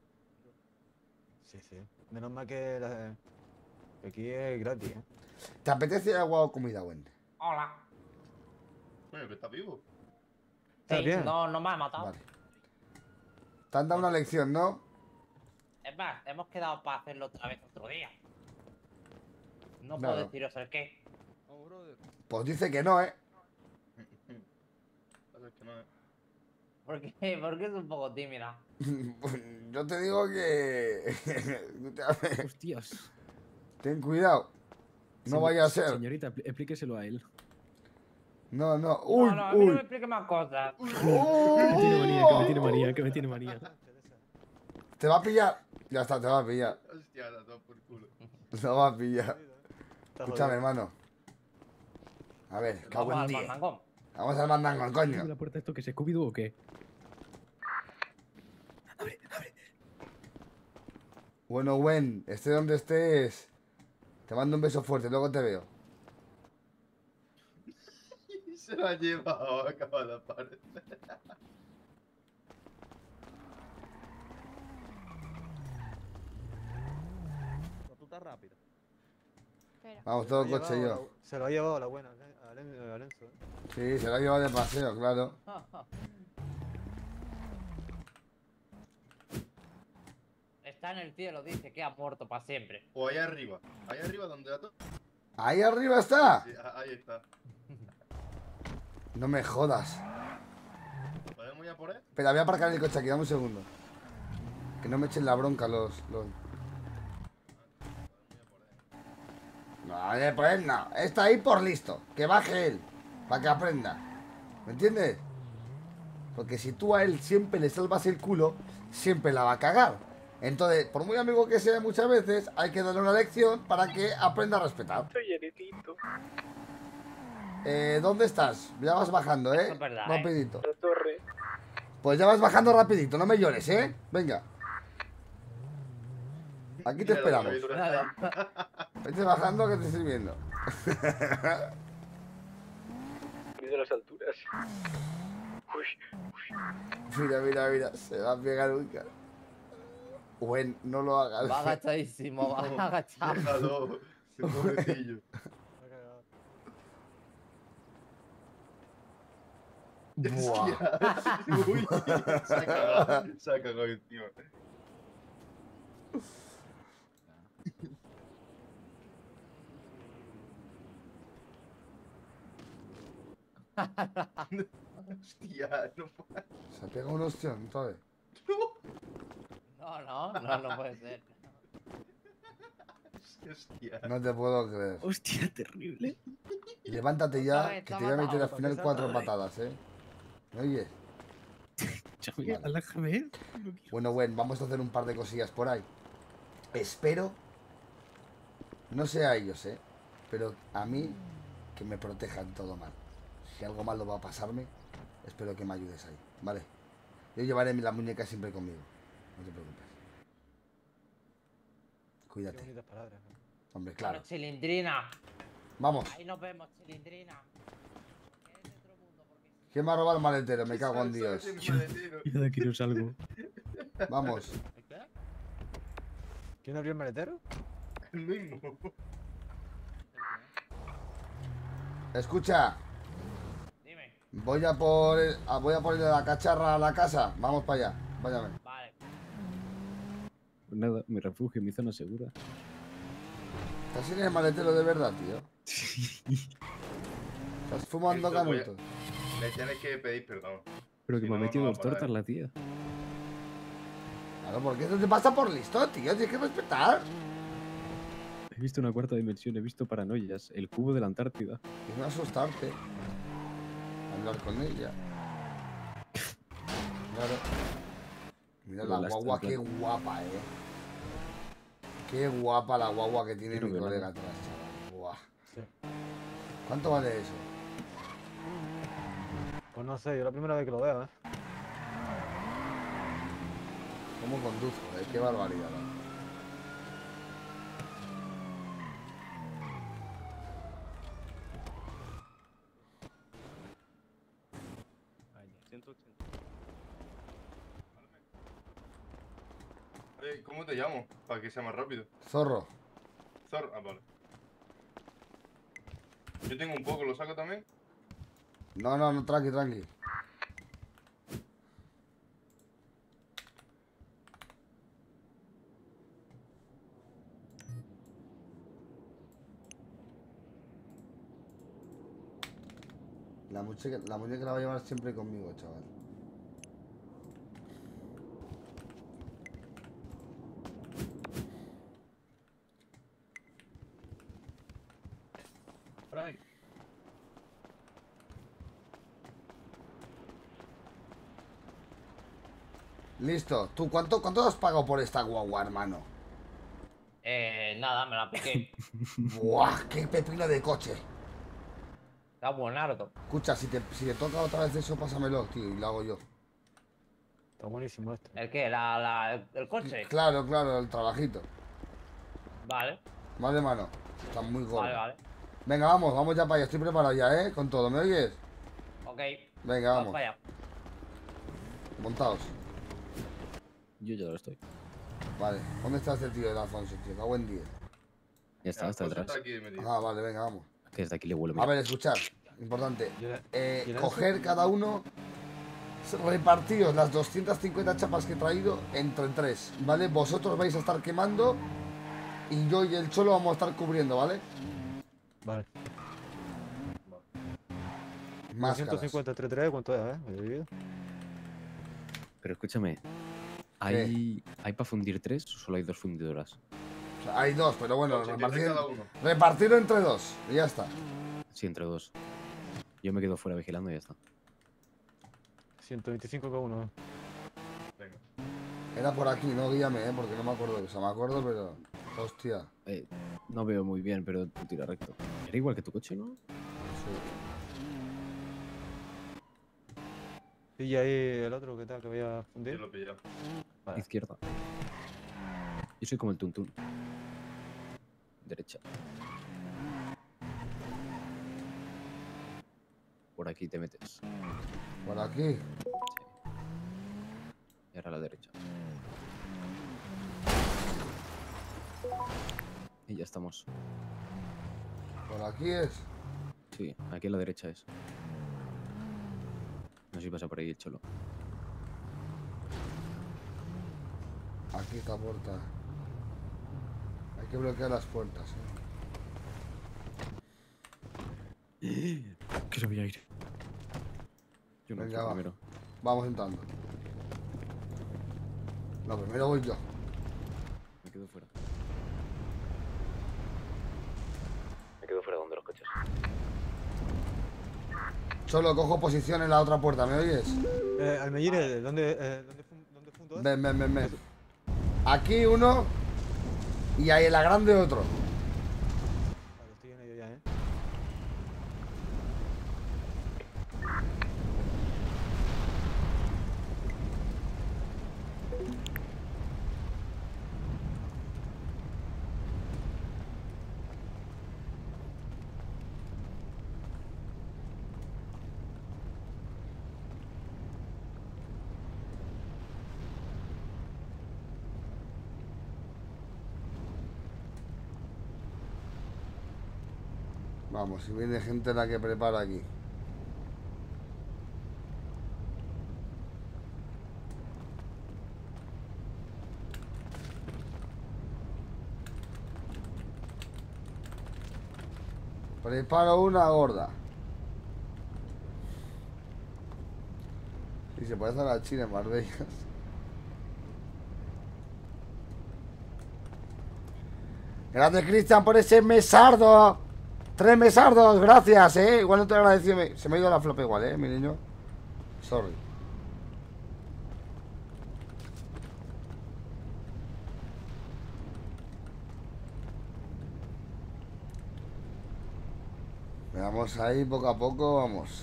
G: Sí, sí. Menos mal que, que aquí es gratis, ¿eh?
A: ¿Te apetece agua o comida, Wendy?
N: Hola.
E: Bueno, que está vivo.
A: ¿Estás
N: Sí,
A: bien?
N: no me ha matado.
A: Vale. Te han dado una lección, ¿no?
N: Es más, hemos quedado para hacerlo otra vez otro día. No
A: Claro.
N: puedo deciros el qué.
A: Pues dice que no, ¿eh?
N: ¿Por qué? Porque es un poco tímida.
A: Yo te digo que...
B: Hostias.
A: Ten cuidado. No vaya a ser.
B: Señorita, explíqueselo a él.
A: No, no. Uy,
N: No, a mí no me
A: uy.
N: explique más cosas.
B: Que me tiene manía, que me tiene manía, que me tiene manía.
A: Te va a pillar. Ya está, te va a pillar.
E: Hostia, la toma por culo.
A: Te va a pillar. Escúchame, hermano. A ver, cago en
N: Vamos al
A: 10.
N: mandangón.
A: Vamos al mandangón, coño.
B: ¿La puerta esto que se Scooby-Doo o qué?
A: Bueno, Gwen, esté donde estés. Te mando un beso fuerte, luego te veo.
E: Se lo ha llevado, acaba de aparecer.
H: Tú estás rápido.
A: Vamos, todo el coche y yo.
G: Se lo ha llevado la buena, a Lenzo, ¿eh?
A: Sí, se la ha llevado de paseo, claro.
N: Está en el cielo, dice que ha muerto para siempre.
E: O ahí arriba donde la
A: Ahí arriba está.
E: Sí, ahí está.
A: No me jodas.
E: ¿Podemos ir a por él?
A: Espera, voy a aparcar el coche aquí, dame un segundo. Que no me echen la bronca los... No, pues no. Está ahí por listo. Que baje él. Para que aprenda. ¿Me entiendes? Porque si tú a él siempre le salvas el culo, siempre la va a cagar. Entonces, por muy amigo que sea muchas veces, hay que darle una lección para que aprenda a respetar.
P: Soy heredito.
A: ¿Dónde estás? Ya vas bajando, ¿eh?
N: es verdad,
A: Rapidito.
P: La torre.
A: Pues ya vas bajando rapidito, no me llores, ¿eh? Venga. Aquí te esperamos. Vete bajando que te estoy viendo.
P: Mido las alturas.
A: Mira, mira, mira. Se va a pegar un cara. Bueno, no lo hagas.
N: Va agachadísimo, va agachado.
E: Déjalo, ese pobrecillo.
A: Buah.
E: Uy, se ha cagado encima. Hostia, no puede.
A: Se ha pegado un ostión, ¿sabes?
N: No puede ser.
E: Hostia.
A: No te puedo creer.
B: Hostia, terrible.
A: Levántate ya, que te voy a meter al final 4 patadas, ¿eh? ¿Me oyes?
B: Vale. Alájame.
A: Bueno, vamos a hacer un par de cosillas por ahí. Espero, no sé a ellos, pero a mí que me protejan todo mal. Si algo malo va a pasarme, espero que me ayudes ahí, ¿vale? Yo llevaré la muñeca siempre conmigo, no te preocupes. Cuídate.
G: Qué bonitas palabras, ¿no?
A: Hombre, claro.
N: Bueno, Chilindrina.
A: Vamos.
N: Ahí nos vemos, Chilindrina.
A: ¿Quién me ha robado el maletero? Me cago en Dios.
B: Yo de aquí no salgo.
A: Vamos.
G: ¿Quién abrió el maletero?
E: El mismo.
A: Escucha.
N: Dime.
A: Voy a por la cacharra a la casa. Vamos para allá. Váyame.
N: Vale.
B: Pues nada, me refugio en mi zona segura.
A: ¿Estás en el maletero de verdad, tío? ¿Estás fumando
E: Esto voy a-
A: canutos?
E: Le tienes que pedir perdón.
B: Pero que
E: Si
B: me ha
E: no,
B: metido
E: no va
B: dos
E: a parar.
B: tortas la tía.
A: Claro, ¿por qué no te pasa por listo, tío? Tienes que respetar.
B: He visto una cuarta dimensión, he visto paranoias, el cubo de la Antártida.
A: Y no asustarte. Hablar con ella. Claro. Mira
B: Pero
A: la
B: las
A: guagua,
B: trampas.
A: qué guapa, Qué guapa la guagua que tiene
B: Quiero
A: mi
B: ver
A: colega
B: nada.
A: atrás, chaval. Buah.
G: Sí.
A: ¿Cuánto vale eso?
G: Pues no sé, yo la primera vez que lo veo, ¿eh?
A: ¿Cómo conduzco, Qué barbaridad.
R: 180.
E: ¿Cómo te llamo? Para que sea más rápido.
A: Zorro.
E: Zorro, ah, vale. Yo tengo un poco, ¿lo saco también?
A: No, no, no, tranqui, tranqui. La muñeca la voy a llevar siempre conmigo, chaval.
O: Por ahí.
A: Listo. ¿Tú cuánto has pagado por esta guagua, hermano?
N: Nada, me la piqué.
A: Buah, qué pepino de coche.
N: Está buenardo.
A: Escucha, si te toca otra vez eso, pásamelo, tío, y lo hago yo.
G: Está buenísimo esto.
N: ¿El qué? ¿El coche?
A: Claro, claro, el trabajito.
N: Vale.
A: Vale, mano. Está muy gordo.
N: Vale, vale.
A: Venga, vamos ya para allá. Estoy preparado ya, ¿eh? Con todo, ¿me oyes?
N: Ok.
A: Venga, vamos.
N: Para allá.
A: Montaos.
B: Yo ya lo estoy.
A: Vale. ¿Dónde está este tío de Alfonso, tío? Cago en 10.
B: Ya está atrás.
A: Ah, vale, venga, vamos.
B: Que desde aquí le huele.
A: A ver, escuchad. Importante.
G: yo
A: Coger cada uno, repartiros las 250 chapas que he traído entre 3, ¿vale? Vosotros vais a estar quemando y yo y el Cholo vamos a estar cubriendo, ¿vale?
G: Vale.
A: Máscaras.
G: 150 3 ¿cuánto es, he dividido?
B: Pero escúchame. ¿Hay para fundir 3 o solo hay 2 fundidoras?
A: O sea, hay 2, pero bueno,
E: No, cada uno.
A: repartirlo entre 2 y ya está.
B: Sí, entre 2. Yo me quedo fuera vigilando y ya está.
G: 125 cada uno.
E: Venga.
A: Era por aquí, no guíame, porque no me acuerdo. O sea, me acuerdo, pero... Hostia.
B: No veo muy bien, pero tú tira recto. Era igual que tu coche, ¿no?
G: Pilla ahí el otro que tal que voy a fundir.
E: Yo lo he pillado.
G: Vale.
B: Izquierda. Yo soy como el tuntún. Derecha. Por aquí te metes.
A: Por aquí.
B: Sí. Y ahora a la derecha. Y ya estamos.
A: Por aquí es.
B: Sí, aquí a la derecha es. No sé si pasa por ahí el Cholo.
A: Aquí está puerta. Hay que bloquear las puertas,
B: Que se voy a ir. Yo no
A: Venga,
B: entro
A: va.
B: primero.
A: Vamos entrando. No, primero voy yo.
B: Me quedo fuera.
S: Me quedo fuera donde los coches.
A: Solo cojo posición en la otra puerta, ¿me oyes?
G: Almeyire, ¿dónde fundo?
A: Ven. Aquí uno y ahí en la grande otro.
G: Vale, estoy en ello ya, ¿eh?
A: Vamos, si viene gente la que prepara aquí. Preparo una gorda. Y se parece a la China en Marbella. Gracias, Cristian, por ese mesardo. 3 mesardos, gracias, Igual no te agradecí. Se me ha ido la flopa igual, mi niño. Sorry. Vamos ahí poco a poco, vamos.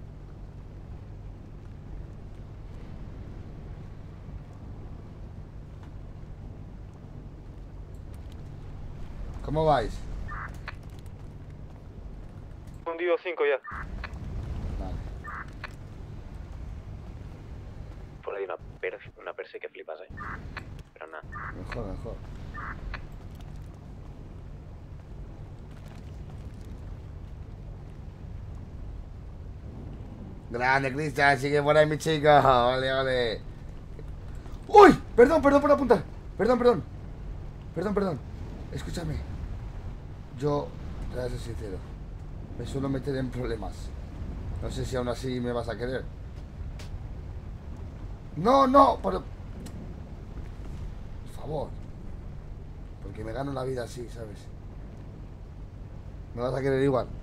A: ¿Cómo vais?
G: Fundido 5 ya.
A: Vale.
S: hay una perse que flipas, Pero nada.
A: Mejor. Grande, Cristian, sigue por ahí mi chico. Vale. ¡Uy! Perdón por apuntar. Perdón. Escúchame. Yo, te voy a ser sincero, me suelo meter en problemas. No sé si aún así me vas a querer. No, pero... Por favor. Porque me gano la vida así, ¿sabes? ¿Me vas a querer igual?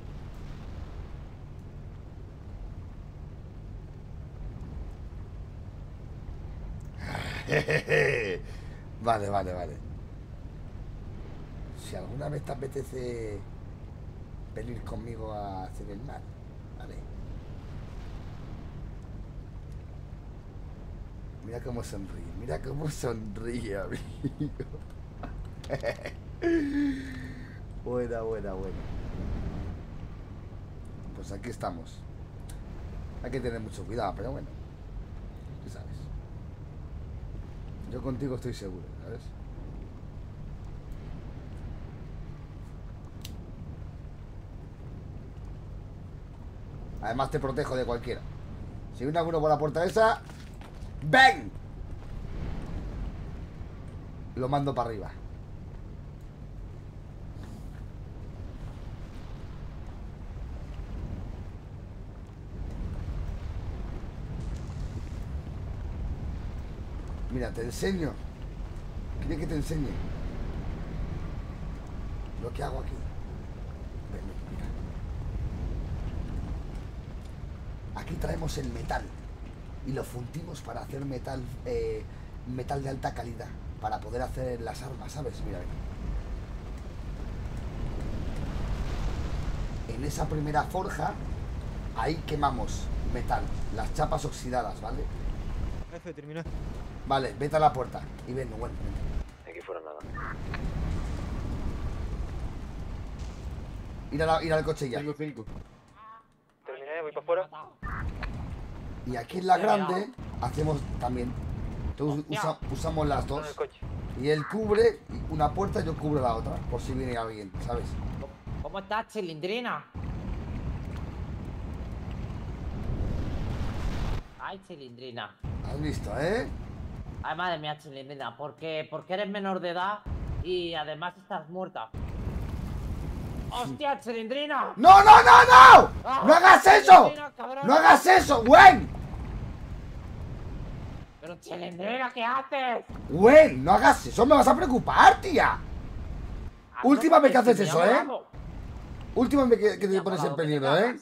A: Vale. Si alguna vez te apetece venir conmigo a hacer el mal, vale. Mira cómo sonríe, amigo. Buena. Pues aquí estamos. Hay que tener mucho cuidado, pero bueno, tú sabes. Yo contigo estoy seguro, ¿sabes? Además te protejo de cualquiera. Si viene alguno por la puerta esa, ¡ven! Lo mando para arriba. Mira, te enseño. ¿Quieres que te enseñe lo que hago aquí? Ven, mira. Aquí traemos el metal y lo fundimos para hacer metal de alta calidad, para poder hacer las armas, ¿sabes? Mira, ven. En esa primera forja, ahí quemamos metal, las chapas oxidadas, ¿vale?
G: Jefe, termina.
A: Vale, vete a la puerta y ven, bueno.
S: Aquí fuera nada.
A: Ir al coche ya.
R: Tengo 5.
S: Terminé, voy para afuera.
A: Y aquí en la grande hacemos también. Entonces usamos las dos. Y él cubre una puerta y yo cubro la otra, por si viene alguien, ¿sabes?
N: ¿Cómo estás, Chilindrina? Ay, Chilindrina.
A: ¿Has visto, eh?
N: Ay, madre mía, Chilindrina. Porque eres menor de edad y además estás muerta. ¡Hostia, Chilindrina!
A: ¡No! ¡No hagas eso!
N: Cabrón.
A: ¡No hagas eso, Gwen!
N: Pero, Chilindrina, ¿qué haces?
A: Gwen, no hagas eso, me vas a preocupar, tía. Última vez que haces eso, ¿eh? Última vez que te pones en peligro, ¿eh?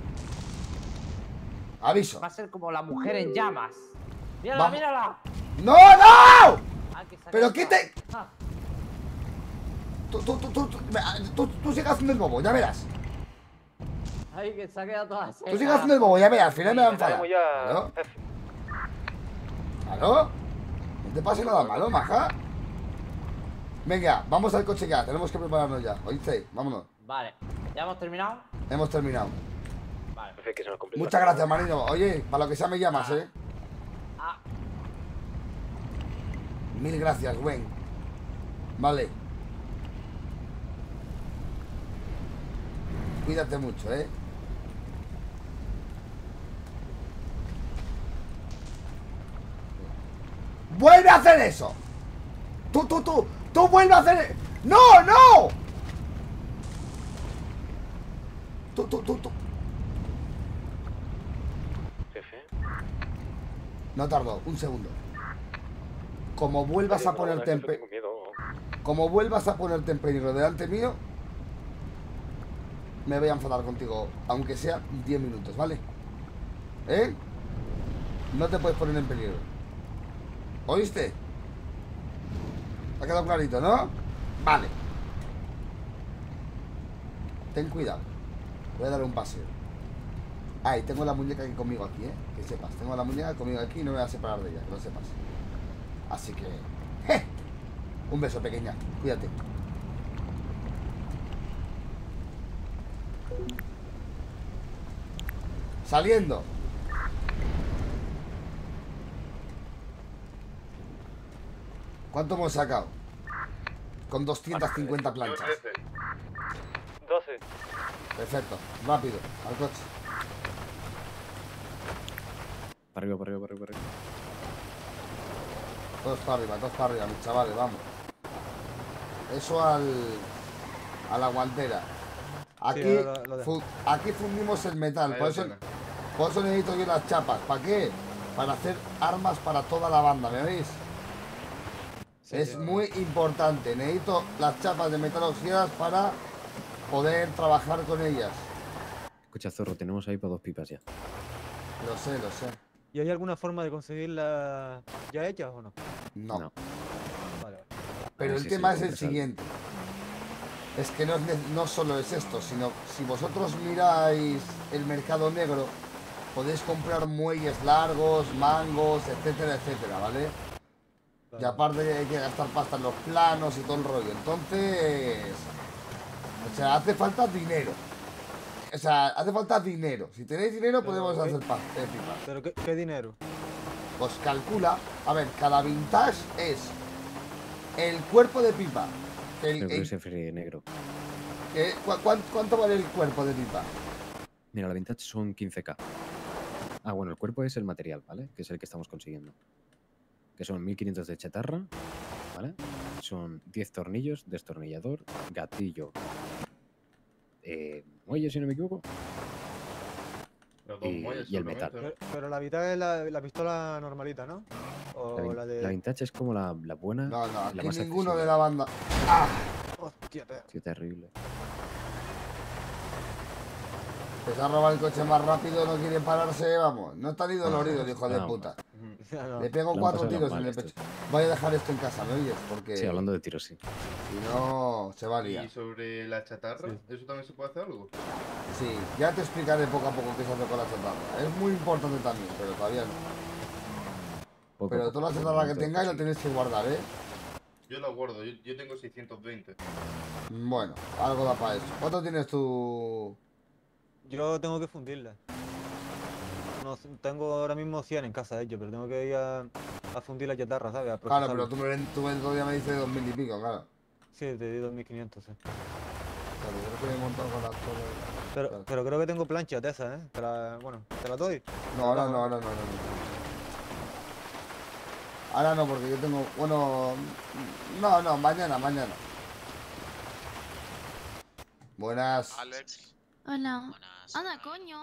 A: Aviso.
N: Va a ser como la mujer en llamas. ¡Mírala,
A: Vamos.
N: mírala!
A: ¡No! ¿Pero qué te...? Tú sigas haciendo el bobo, ya verás.
N: Ay, que se ha quedado toda seca.
A: Tú sigas haciendo el bobo, ya verás, al final me va a enfadar. ¿Claro? No te pase nada malo, maja. Venga, vamos al coche ya, tenemos que prepararnos ya. ¿Oíste? Vámonos.
N: Vale, ¿ya hemos terminado?
A: Hemos terminado.
N: Vale.
A: Muchas gracias, Marino. Oye, para lo que sea me llamas, ¿eh? Mil gracias, Gwen. Vale. Cuídate mucho, ¿eh? ¡Vuelve a hacer eso! ¡Tú vuelve a hacer... ¡No! Tú.
S: Jefe.
A: No tardó, un segundo. Como vuelvas a ponerte en peligro. Como vuelvas a ponerte en peligro delante mío, me voy a enfadar contigo, aunque sea 10 minutos, ¿vale? ¿Eh? No te puedes poner en peligro. ¿Oíste? ¿Ha quedado clarito, no? Vale. Ten cuidado. Voy a dar un paseo. Ahí, tengo la muñeca aquí conmigo aquí, ¿eh? Que sepas, tengo la muñeca conmigo aquí y no me voy a separar de ella, que lo sepas. Así que... ¡je! Un beso, pequeña. Cuídate. Saliendo. ¿Cuánto hemos sacado? Con 250 planchas.
S: 12.
A: Perfecto. Rápido. Al coche.
B: Para arriba, para arriba, para arriba, para arriba.
A: Todos para arriba, mis chavales, vamos. Eso a la guantera. Aquí,
G: Sí, lo dejo.
A: aquí fundimos el metal,
E: Ahí
A: por
E: lo
A: eso
E: tienes.
A: necesito yo las chapas. ¿Para qué? Para hacer armas para toda la banda, ¿me veis?
G: Sí,
A: Es
G: sí.
A: muy importante. Necesito las chapas de metal oxidadas para poder trabajar con ellas.
B: Escucha, Zorro, tenemos ahí para 2 pipas ya.
A: Lo sé, lo sé.
G: ¿Y hay alguna forma de conseguirla ya hechas o no?
A: No.
B: No.
G: Vale, vale.
A: Pero
B: Ah,
A: el
B: sí,
A: tema
B: sí,
A: es el
B: interesante.
A: siguiente. Es que no solo es esto, sino si vosotros miráis el mercado negro, podéis comprar muelles largos, mangos, etcétera, etcétera, ¿vale? Y aparte hay que gastar pasta en los planos y todo el rollo. Entonces, o sea, hace falta dinero. O sea, hace falta dinero. Si tenéis dinero podemos hacer pipas.
G: ¿Pero qué dinero?
A: Pues calcula, a ver, cada vintage es el cuerpo de pipa.
B: Pero ese free negro.
A: ¿Cuánto vale el cuerpo de pipa?
B: Mira, la vintage son 15k. Ah, bueno, el cuerpo es el material, ¿vale? Que es el que estamos consiguiendo. Que son 1500 de chatarra, ¿vale? Son 10 tornillos, destornillador, gatillo, muelle, si no me equivoco. Y el metal.
G: Pero la mitad es la pistola normalita, ¿no? O la de...
B: La vintage es como la buena.
A: No, no,
B: la
A: aquí
B: más
A: ninguno
B: accesible.
A: de la banda. ¡Ah!
G: Hostia,
B: Qué terrible.
A: Que se ha robado el coche más rápido, no quiere pararse, vamos. No está ni dolorido el hijo de
B: no,
A: puta.
G: no.
A: Le pego
B: Lo han
A: 4
B: pasado
A: tiros
B: mal
A: en el
B: estos.
A: pecho. Voy a dejar esto en casa, ¿me oyes? Porque
B: Sí, hablando de tiros, sí.
A: si no, se va a liar.
E: Y sobre la chatarra, ¿eso también se puede hacer algo?
A: Sí, ya te explicaré poco a poco qué se hace con la chatarra. Es muy importante también, pero todavía no.
B: Poco a
A: Pero
B: poco,
A: toda la
B: por el
A: chatarra que
B: momento
A: tengáis la
B: sí.
A: tenéis que guardar, ¿eh?
E: Yo la guardo, yo tengo 620.
A: Bueno, algo da para eso. ¿Cuánto tienes tú?
G: Yo tengo que fundirla. No, tengo ahora mismo 100 en casa de ellos, pero tengo que ir a fundir la chatarra, ¿sabes? A
A: Claro,
G: procesarla.
A: pero tú el otro día me dices 2000 y pico, claro.
G: Sí, te di 2500, sí.
A: Claro, yo creo que he montado con las torres.
G: Pero creo que tengo planchas de esas, ¿eh? Bueno, ¿te las doy?
A: No, ahora no. Ahora no, porque yo tengo. Bueno. No, mañana. Buenas.
T: Alex.
U: Hola. Anda, coño.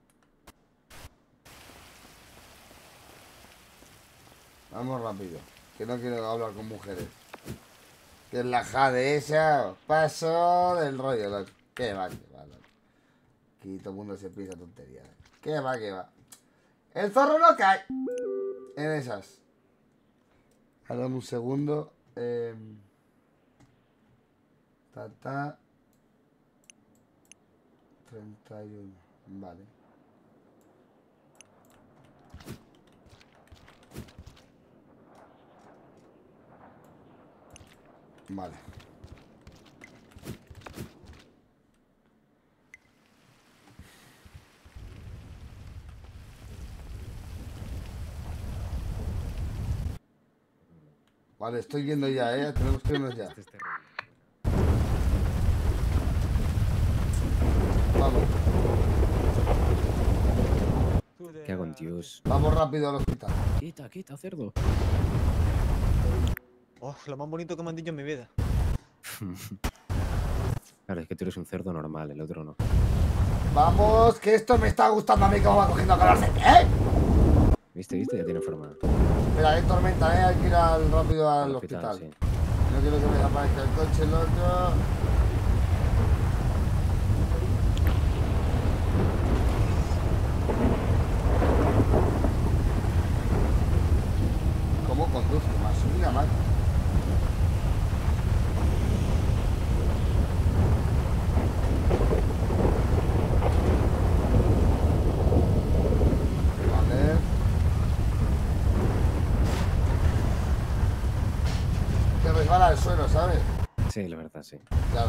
A: Vamos rápido. Que no quiero hablar con mujeres. Que es la jade esa. Paso del rollo, loco. Que va. Loco. Aquí todo el mundo se piensa tonterías. Que va. El zorro no cae. En esas. Ahora un segundo. 31. Vale. Vale. Vale, estoy viendo ya, tenemos que irnos ya. Vamos.
B: ¿Qué hago, Dios?
A: Vamos rápido al hospital.
B: Quita, cerdo.
G: Oh, lo más bonito que me han dicho en mi vida.
B: Claro, es que tú eres un cerdo normal, el otro no.
A: Vamos, que esto me está gustando a mí como va cogiendo calor. ¿Eh?
B: ¿Viste? Ya tiene forma.
A: Espera, hay tormenta, hay que ir rápido al hospital.
B: Sí.
A: No quiero que me aparezca el coche, loco. ¿Cómo conduzco? Más una más. Vale. Te resbala el suelo, ¿sabes?
B: Sí, la verdad, sí.
A: Claro.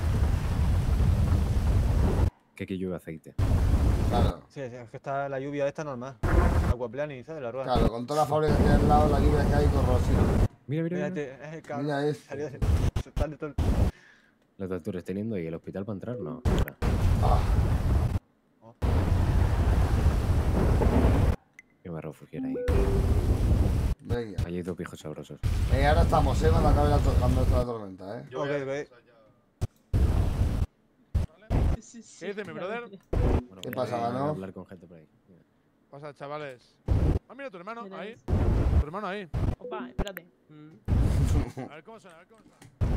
B: Que aquí llueve aceite.
A: Claro.
G: Sí, es que está la lluvia esta normal. Aquaplaning, ¿sabes? La rueda.
A: Claro, con toda la fábrica que hay al lado, la lluvia que hay con Rosino.
B: Mira,
G: Mira,
B: mira.
G: es el cabrón.
A: Mira este.
G: Salió se está de todo.
B: Los doctores teniendo y el hospital para entrar, no. Espera. Yo me voy a refugiar ahí.
A: Venga.
B: Allí hay dos viejos sabrosos.
A: Ahora estamos, cuando acabe cuando la tormenta,
G: Ok, ok.
D: ¿Qué dice mi brother?
B: Bueno,
A: ¿Qué
B: voy a
A: pasa,
B: ir a
A: Mano?
B: hablar con gente por ahí. Mira.
D: Pasa, chavales. Ah, mira tu hermano
C: Mira
D: ahí.
C: eso.
D: Tu hermano ahí.
C: Opa, espérate.
D: A ver cómo suena, a ver cómo suena.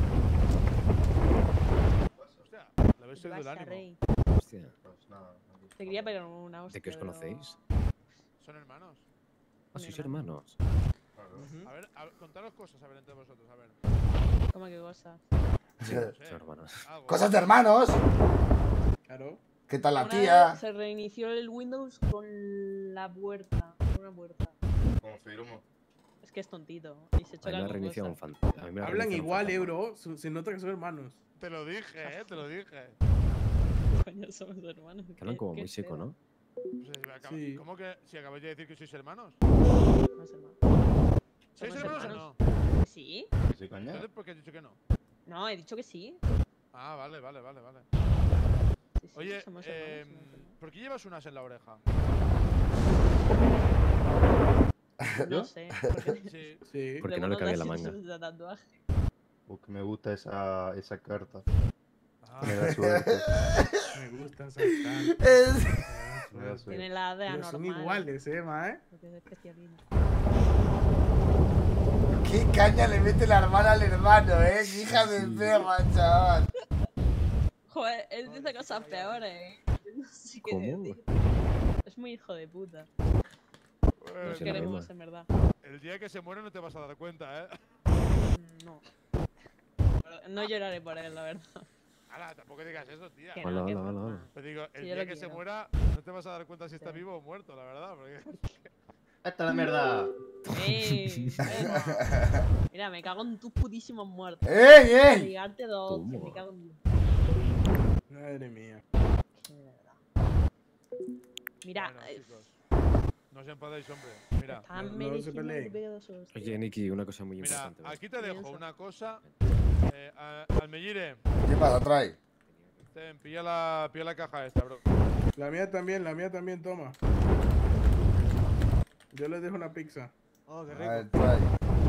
D: Hostia, le habéis
C: ¿Qué
D: seguido el
C: pasa,
D: ánimo.
C: rey?
B: Hostia.
E: Pues nada, aquí
C: Te quería pegar una hostia.
B: ¿De qué os
C: pero-
B: conocéis?
D: Son hermanos.
B: Ah, sois hermanos.
D: A ver, contaros cosas, a ver, entre vosotros, a ver.
C: ¿Cómo que cosa?
B: Sí,
D: No sé,
B: sois hermanos.
D: algo.
A: Cosas de hermanos.
I: Claro.
A: ¿Qué tal la
C: Una
A: tía?
C: vez se reinició el Windows con la puerta. Con una puerta.
E: Confirmo.
C: Es que es tontito. Y se
B: A mí
C: choca
B: me ha
C: con
B: reiniciado un
C: cosas.
B: fantasma.
I: Hablan igual, bro. Se nota que son hermanos.
D: Te lo dije, te lo dije.
C: Coño, somos hermanos.
B: Que hablan como
C: ¿Qué
B: muy seco,
C: espera?
B: ¿no?
I: Sí.
D: ¿Cómo que si acabáis de decir que sois hermanos?
C: No es hermano.
D: ¿Sois
C: Somos
D: hermanos o
C: hermanos.
D: no?
C: ¿Sí?
E: ¿Sí, coña?
D: Entonces, ¿por qué has dicho que no?
C: No, he dicho que sí.
D: Ah, vale, vale, vale, vale.
C: Sí, sí,
D: Oye,
C: somos hermanos, somos hermanos.
D: ¿por qué llevas unas en la oreja?
C: No sé. Porque...
D: Sí.
I: Sí.
B: Porque no
C: Luego
B: le cabía la
C: das
B: manga.
C: esos de tatuaje.
E: Porque me gusta esa carta.
D: Ah,
E: Me da suerte.
I: Me gustan esas cartas.
A: Es-
E: Me da suerte.
C: Tiene la de
I: Pero son
C: anormal.
I: iguales, ma,
C: Porque es especialista.
A: Qué caña le mete la hermana al hermano, qué hija de perra, chaval.
C: Joder, él dice cosas peores, Yo no sé qué
B: ¿Cómo?
C: decir. Es muy hijo de puta.
D: Pues
C: Nos
B: sí, la
C: queremos,
B: misma.
C: en verdad.
D: el día que se muere no te vas a dar cuenta, ¿eh?
C: No. Pero no lloraré por él, la verdad.
D: Ala, tampoco digas eso, tía.
C: Que
B: Hola,
C: no, que
B: hola, hola,
C: no.
B: hola.
D: Te digo, el
C: Sí, yo
D: día
C: lo
D: que se
C: quiero.
D: muera no te vas a dar cuenta si está vivo o muerto, la verdad. Porque...
E: ¡Esta es la mierda!
C: Mira, me cago en tus putísimos muertos.
A: ¡Ey, ey!
C: Ligarte dos,
B: Toma.
C: me cago en Dios.
I: Madre mía.
C: De verdad. Mira,
D: Bueno, chicos, no os enfadéis, hombre. Mira,
C: están
I: no se
C: mereciendo que
I: peleen.
C: te pegue dos hostias.
B: Oye, Niki, una cosa muy
D: mira,
B: importante. ¿ves?
D: aquí te dejo
C: Piensa.
D: una cosa. Almellire,
A: ¿Qué pasa, trae?
D: pilla la caja esta, bro.
I: La mía también, toma. Yo les dejo una pizza.
G: Oh, qué
A: A
G: rico.
A: ver, trae.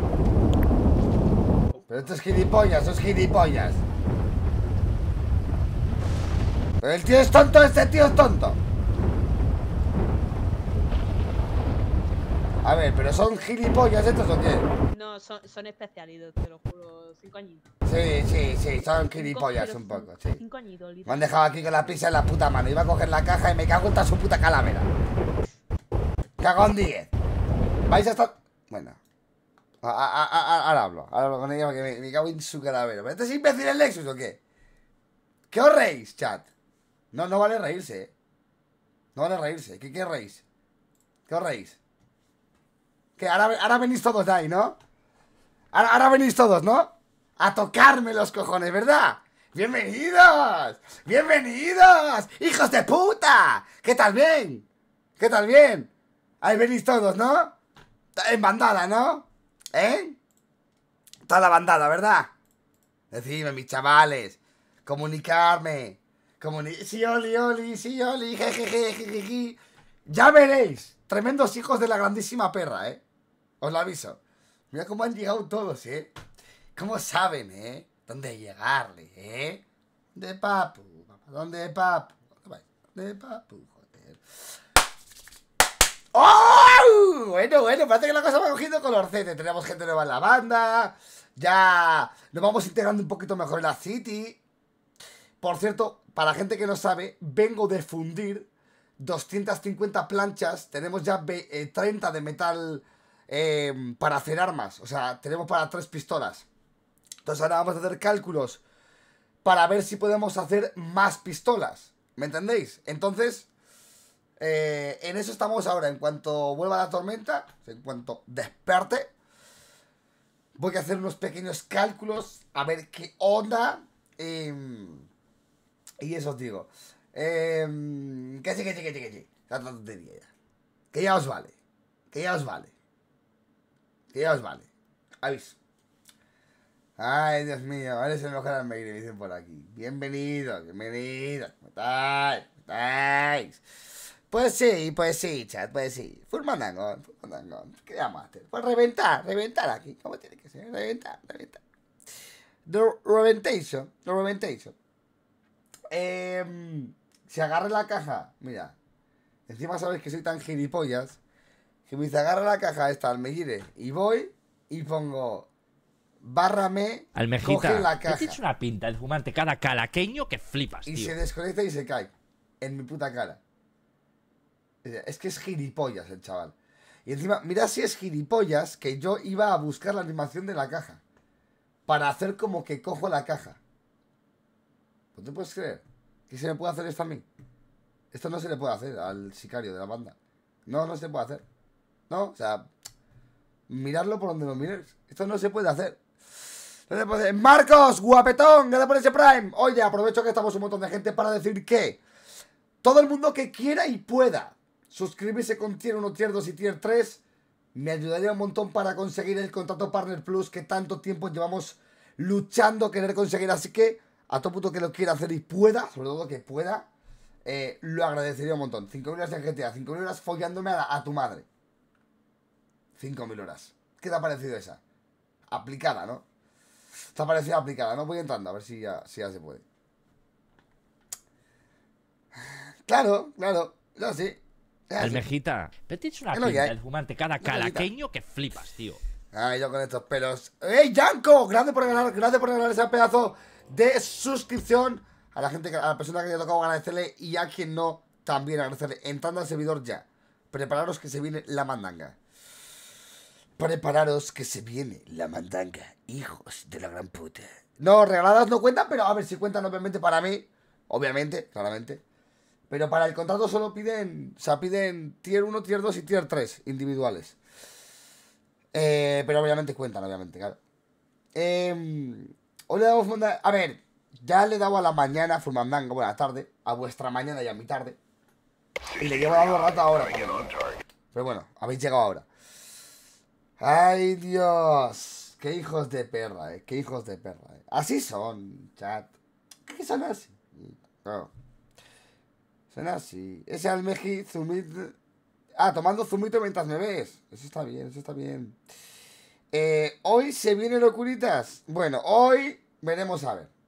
A: Pero esto es gilipollas, eso es gilipollas. Pero el tío es tonto, este tío es tonto. A ver, pero son gilipollas estos o qué?
C: No, son especialitos, te lo juro. 5 añitos.
A: Sí, son gilipollas un poco, sí.
C: 5 añitos,
A: Me han dejado aquí con la pizza en la puta mano. Iba a coger la caja y me cago en toda su puta calavera. Cago en 10. Vais a estar... Bueno. Ahora hablo con ella porque me cago en su calavera. ¿Pero este es imbécil el Lexus o qué? ¿Qué os reís, chat? No vale reírse, No vale reírse. ¿Qué reís? ¿Qué os reís? Que ahora venís todos de ahí, ¿no? Ahora venís todos, ¿no? A tocarme los cojones, ¿verdad? ¡Bienvenidos! ¡Bienvenidos! ¡Hijos de puta! ¿Qué tal bien? ¿Qué tal bien? Ahí venís todos, ¿no? En bandada, ¿no? ¿Eh? Toda la bandada, ¿verdad? Decidme, mis chavales. Comunicarme. Sí, Oli, jejeje. Ya veréis. Tremendos hijos de la grandísima perra, ¿eh? Os lo aviso. Mira cómo han llegado todos, ¿eh? ¿Cómo saben, dónde llegarle, De papu. ¿Dónde papu? De papu, joder. ¡Oh! Bueno, parece que la cosa va cogiendo colorcete. Tenemos gente nueva en la banda. Ya nos vamos integrando un poquito mejor en la City. Por cierto, para la gente que no sabe, vengo de fundir 250 planchas. Tenemos ya 30 de metal para hacer armas. O sea, tenemos para 3 pistolas. Entonces ahora vamos a hacer cálculos para ver si podemos hacer más pistolas. ¿Me entendéis? Entonces, en eso estamos ahora. En cuanto vuelva la tormenta, en cuanto desperte, voy a hacer unos pequeños cálculos a ver qué onda. Y eso os digo. Que sí. Tanta tontería ya. Que ya os vale. Aviso. Ay, Dios mío, eres el mejor Almeida, me dicen por aquí. Bienvenidos, bienvenidos. ¿Cómo estáis? ¿Cómo estáis? Pues sí, chat, pues sí. Full mandangón. ¿Qué llamaste? Pues reventar aquí. ¿Cómo tiene que ser? Reventar. The Reventation. Si agarra la caja, mira. Encima sabes que soy tan gilipollas que me dice agarra la caja esta Almeida y voy y pongo bárrame, coge la caja.
L: Tienes una pinta de fumante cada calaqueño que flipas, tío.
A: Y se desconecta y se cae en mi puta cara. Es que es gilipollas el chaval. Y encima, mira si es gilipollas que yo iba a buscar la animación de la caja para hacer como que cojo la caja. ¿No te puedes creer que se me puede hacer esto a mí? Esto no se le puede hacer al sicario de la banda. No se puede hacer. No, o sea, mirarlo por donde lo mires. Esto no se puede hacer. No se puede hacer. Marcos, guapetón, gracias por ese Prime. Oye, aprovecho que estamos un montón de gente para decir que todo el mundo que quiera y pueda suscribirse con Tier 1, Tier 2 y Tier 3 me ayudaría un montón para conseguir el contrato Partner Plus que tanto tiempo llevamos luchando querer conseguir. Así que a todo puto que lo quiera hacer y pueda, sobre todo que pueda, lo agradecería un montón. 5.000 horas en GTA, 5.000 horas follándome a tu madre. 5.000 horas. ¿Qué te ha parecido esa? Aplicada, ¿no? Te ha parecido aplicada, ¿no? Voy entrando a ver si ya se puede. Claro, no, sí.
L: Almejita, pero tienes una pinta de fumante cada calaqueño que flipas, tío.
A: Ay, yo con estos pelos. ¡Ey, Yanko! Gracias por regalar ese pedazo de suscripción. A la gente, a la persona que le ha tocado agradecerle y a quien no, también agradecerle. Entrando al servidor ya. Prepararos que se viene la mandanga. Prepararos que se viene la mandanga, hijos de la gran puta. No, regaladas no cuentan, pero a ver si cuentan obviamente para mí. Obviamente, claramente. Pero para el contrato solo piden, o sea, piden Tier 1, Tier 2 y Tier 3 individuales. Pero obviamente cuentan, obviamente, claro. Hoy le damos mandanga. A ver, ya le he dado a la mañana full mandanga, buena tarde, a vuestra mañana y a mi tarde. Y le llevo dando rato ahora. Pero bueno, habéis llegado ahora. Ay, Dios. Qué hijos de perra, qué hijos de perra, Así son, chat. ¿Qué son así? Claro. Son así. Ese Almeji, zumito. Ah, tomando zumito mientras me ves. Eso está bien, eso está bien. Hoy se vienen locuritas. Bueno, hoy veremos a ver.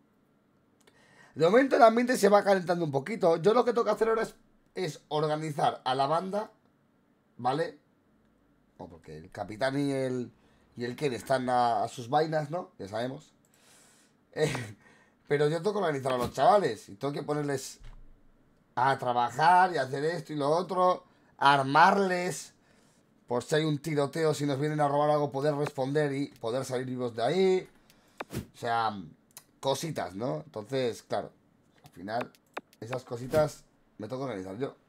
A: De momento el ambiente se va calentando un poquito. Yo lo que tengo que hacer ahora es organizar a la banda, ¿vale? Porque el capitán y el Ken están a sus vainas, ¿no? Ya sabemos. Pero yo tengo que organizar a los chavales. Y tengo que ponerles a trabajar y hacer esto y lo otro. Armarles. Por si hay un tiroteo, si nos vienen a robar algo, poder responder y poder salir vivos de ahí. O sea, cositas, ¿no? Entonces, claro. Al final, esas cositas me tengo que organizar yo.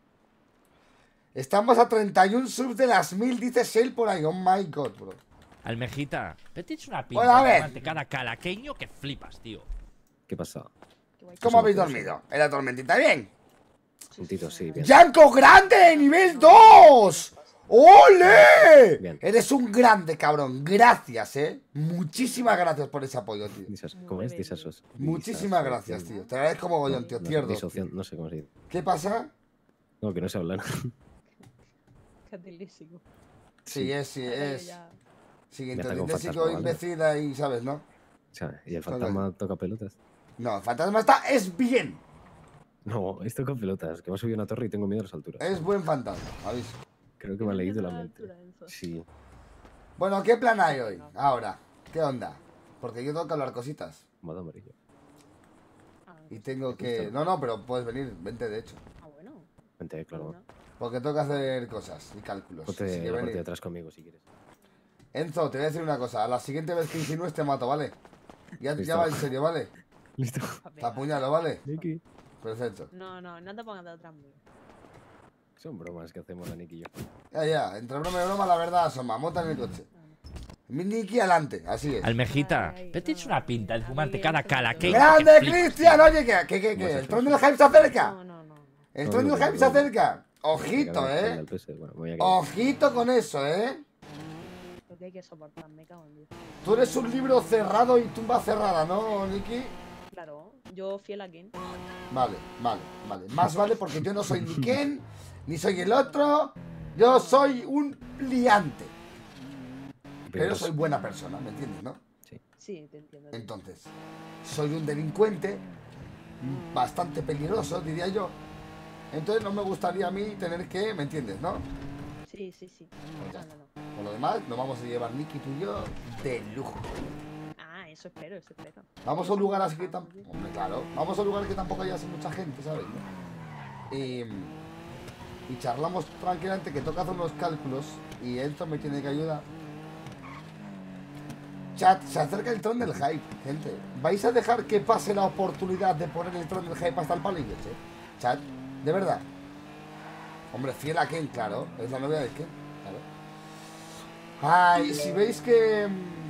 A: Estamos a 31 subs de las 1000, dice Shale por ahí. Oh my god, bro.
L: Almejita, pero tienes una pinta
A: Bueno, a ver.
L: de cada calaqueño que flipas, tío.
B: ¿Qué pasa?
A: ¿Cómo habéis dormido? ¿En la tormentita? ¿Bien?
B: Puntito, sí, bien.
A: ¡Yanko grande! ¡Nivel 2! ¡Ole!
B: Bien.
A: Eres un grande, cabrón. Gracias, Muchísimas gracias por ese apoyo, tío.
B: ¿Cómo es? Disasos.
A: Muchísimas gracias, tío. Te agradezco mogollón, tío. Tier 2.
B: No sé cómo se dice.
A: ¿Qué pasa?
B: No, que no sé hablar.
C: Catilísico.
A: Sí, es. Sí,
B: Me ataca un
A: intelilésico,
B: fantasma, ¿vale?
A: imbécil ahí, ¿sabes, no?
B: O sea, ¿y el fantasma toca pelotas?
A: No, el fantasma es bien.
B: No, es toca pelotas, que me ha subido una torre y tengo miedo a las alturas.
A: Es buen fantasma, aviso.
B: Creo que me ha leído la mente. Sí.
A: Bueno, ¿qué plan hay hoy? Ahora, ¿qué onda? Porque yo tengo que hablar cositas.
B: Modo amarillo.
A: Y tengo que... No, pero puedes venir, vente de hecho.
C: Ah, bueno.
B: Vente, claro.
A: Porque tengo que hacer cosas y cálculos.
B: Ponte
A: Así que
B: la parte
A: venid.
B: de atrás conmigo si quieres.
A: Enzo, te voy a decir una cosa. A la siguiente vez que insinúes te mato, ¿vale? Ya va en serio, ¿vale?
B: Listo.
A: Te apuñalo, ¿vale?
B: Niki.
A: Perfecto.
C: No te pongas de atrás mío.
B: Son bromas que hacemos la Niki y yo.
A: Ya, entre broma y broma, la verdad asoma. Monta en el coche. Mi Niki adelante, así es.
L: Almejita, pero tienes una pinta de fumante cada calaqueño.
A: ¡Grande,
L: que flipas,
A: Cristian! Oye, ¿qué? ¿El trono del hype se acerca?
C: No.
A: ¿El trono del hype se acerca? Ojito,
B: Bueno, me voy a quedar.
A: Ojito con eso,
C: lo que hay que soportar, me cago en Dios.
A: Tú eres un libro cerrado y tumba cerrada, ¿no, Nikki?
C: Claro, yo fiel a Ken.
A: Vale. Más vale porque yo no soy ni Ken, ni soy el otro. Yo soy un liante. Pero soy buena persona, ¿me entiendes, no?
C: Sí, te entiendo.
A: Entonces, soy un delincuente bastante peligroso, diría yo. Entonces no me gustaría a mí tener que, ¿me entiendes, no?
C: Sí. No.
A: Por lo demás, nos vamos a llevar Nikki, tú y yo, de lujo.
C: Ah, eso espero.
A: Vamos a un lugar así que tampoco... Hombre, claro. Vamos a un lugar que tampoco haya así mucha gente, ¿sabes? ¿No? Y charlamos tranquilamente, que toca hacer unos cálculos y esto me tiene que ayudar. Chat, se acerca el tron del hype, gente. ¿Vais a dejar que pase la oportunidad de poner el tron del hype hasta el palo y leche? Chat, de verdad. Hombre, fiel a Ken, claro. Es la novia de Ken, claro. Ay, si veis que...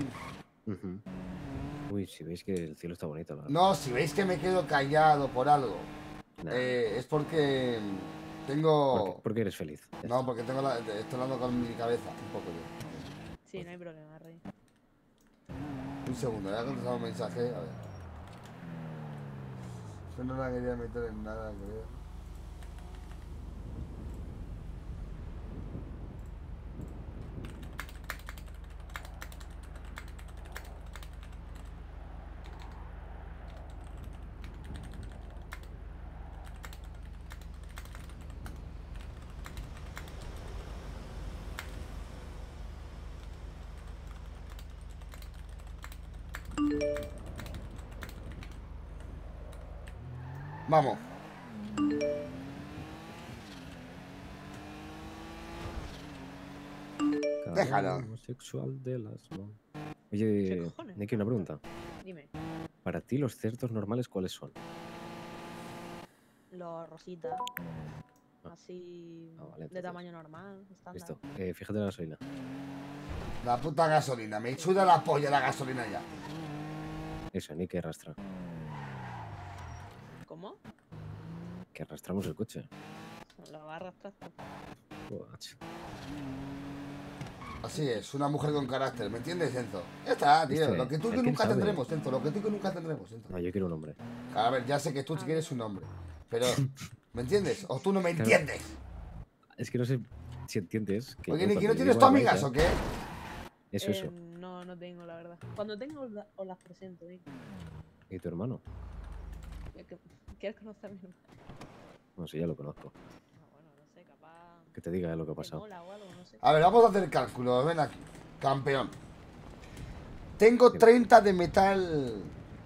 B: Uy, si veis que el cielo está bonito, la verdad.
A: No, si veis que me quedo callado por algo, es porque tengo...
B: Porque eres feliz.
A: No, porque estoy hablando con mi cabeza un poco yo.
C: Sí, no hay problema, Rey.
A: Un segundo, voy a contestar un mensaje, a ver. Yo no la quería meter en nada, creo. Vamos. Déjalo.
B: Sexual de las... Oye, Nicky, una pregunta.
C: Dime.
B: Para ti, los cerdos normales, ¿cuáles son?
C: Los rositas. Así
B: vale,
C: de tamaño normal, estándar.
B: Listo. Fíjate la gasolina.
A: La puta gasolina. Me suda la polla la gasolina ya.
B: Eso, ni que arrastra.
C: ¿Cómo?
B: Que arrastramos el coche.
C: Lo va a arrastrar.
A: Así es, una mujer con carácter, ¿me entiendes, Enzo? Ya está, tío. Lo que tú y yo nunca tendremos, Enzo. Lo que tú y yo nunca tendremos, Enzo.
B: No, yo quiero un hombre.
A: A ver, ya sé que tú quieres un hombre. Pero, ¿me entiendes? O tú no me entiendes.
B: Es que no sé si entiendes. Que
A: oye, Nicky, ¿no tienes tú amigas o qué?
B: Eso.
C: No tengo, la verdad. Cuando tengo, os las presento, Nicky.
B: ¿Y tu hermano?
C: ¿Quieres conocer a mi hermano?
B: No sé, ya lo conozco.
C: Bueno, no sé, capaz...
B: Que te diga lo que ha pasado.
A: A ver, vamos a hacer cálculos. Ven aquí, campeón. Tengo 30 de metal...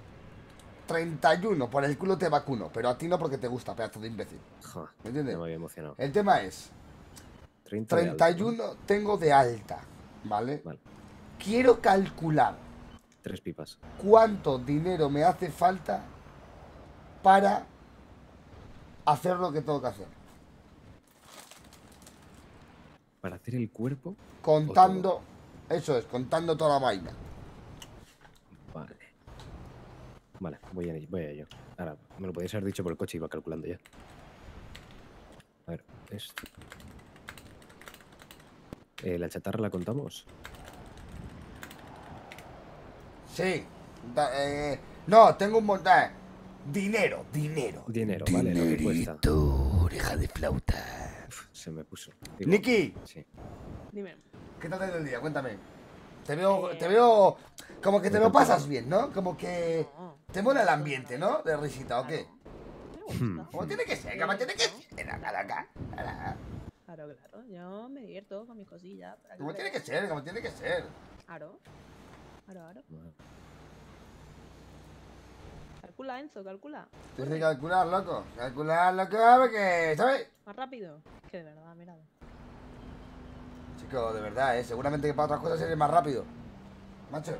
A: 31, por el culo te vacuno. Pero a ti no porque te gusta, pedazo de imbécil. ¿Me entiendes?
B: No me había emocionado.
A: El tema es... 31 de alta, ¿no? Tengo de alta, ¿vale? Quiero calcular
B: 3 pipas.
A: ¿Cuánto dinero me hace falta para hacer lo que tengo que hacer?
B: ¿Para hacer el cuerpo?
A: Contando, eso es, contando toda la vaina.
B: Vale, voy a ello. Ahora, me lo podéis haber dicho por el coche, iba calculando ya. A ver, esto. ¿La chatarra la contamos?
A: Sí. No, tengo un montón. Dinero,
B: vale, lo que cuesta.
A: Oreja de flauta.
B: Se me puso.
A: Nicky.
B: Sí.
C: Dime.
A: ¿Qué tal el día? Cuéntame. Te veo como que te lo pasas bien, ¿no? Como que te mola el ambiente, ¿no? De risita, ¿o qué? Como tiene que ser, como tiene que ser.
C: Claro. Yo me divierto con mis cosillas.
A: Como tiene que ser, como tiene que ser.
C: Claro. Calcula, Enzo, calcula.
A: Tienes que calcular, loco. Calcular, loco, porque, ¿sabes?
C: Más rápido. Es que de verdad, mira.
A: Chico, de verdad, seguramente que para otras cosas eres más rápido. Macho.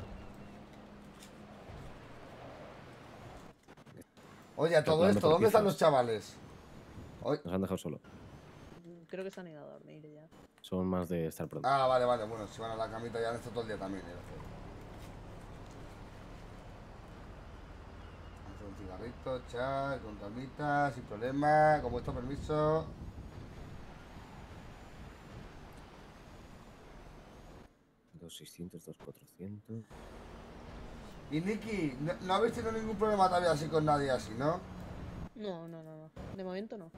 A: Oye, a todo esto, ¿dónde están los chavales?
B: Nos han dejado solo.
C: Creo que se han ido a dormir ya.
B: Son más de estar pronto.
A: Ah, vale, bueno, si van a la camita ya han estado todo el día también. Hacer un cigarrito, chat, con calmita, sin problema, con vuestro permiso.
B: 2.600, 2.400.
A: Y Nicky, no habéis tenido ningún problema todavía así con nadie así, ¿no?
C: No. De momento no.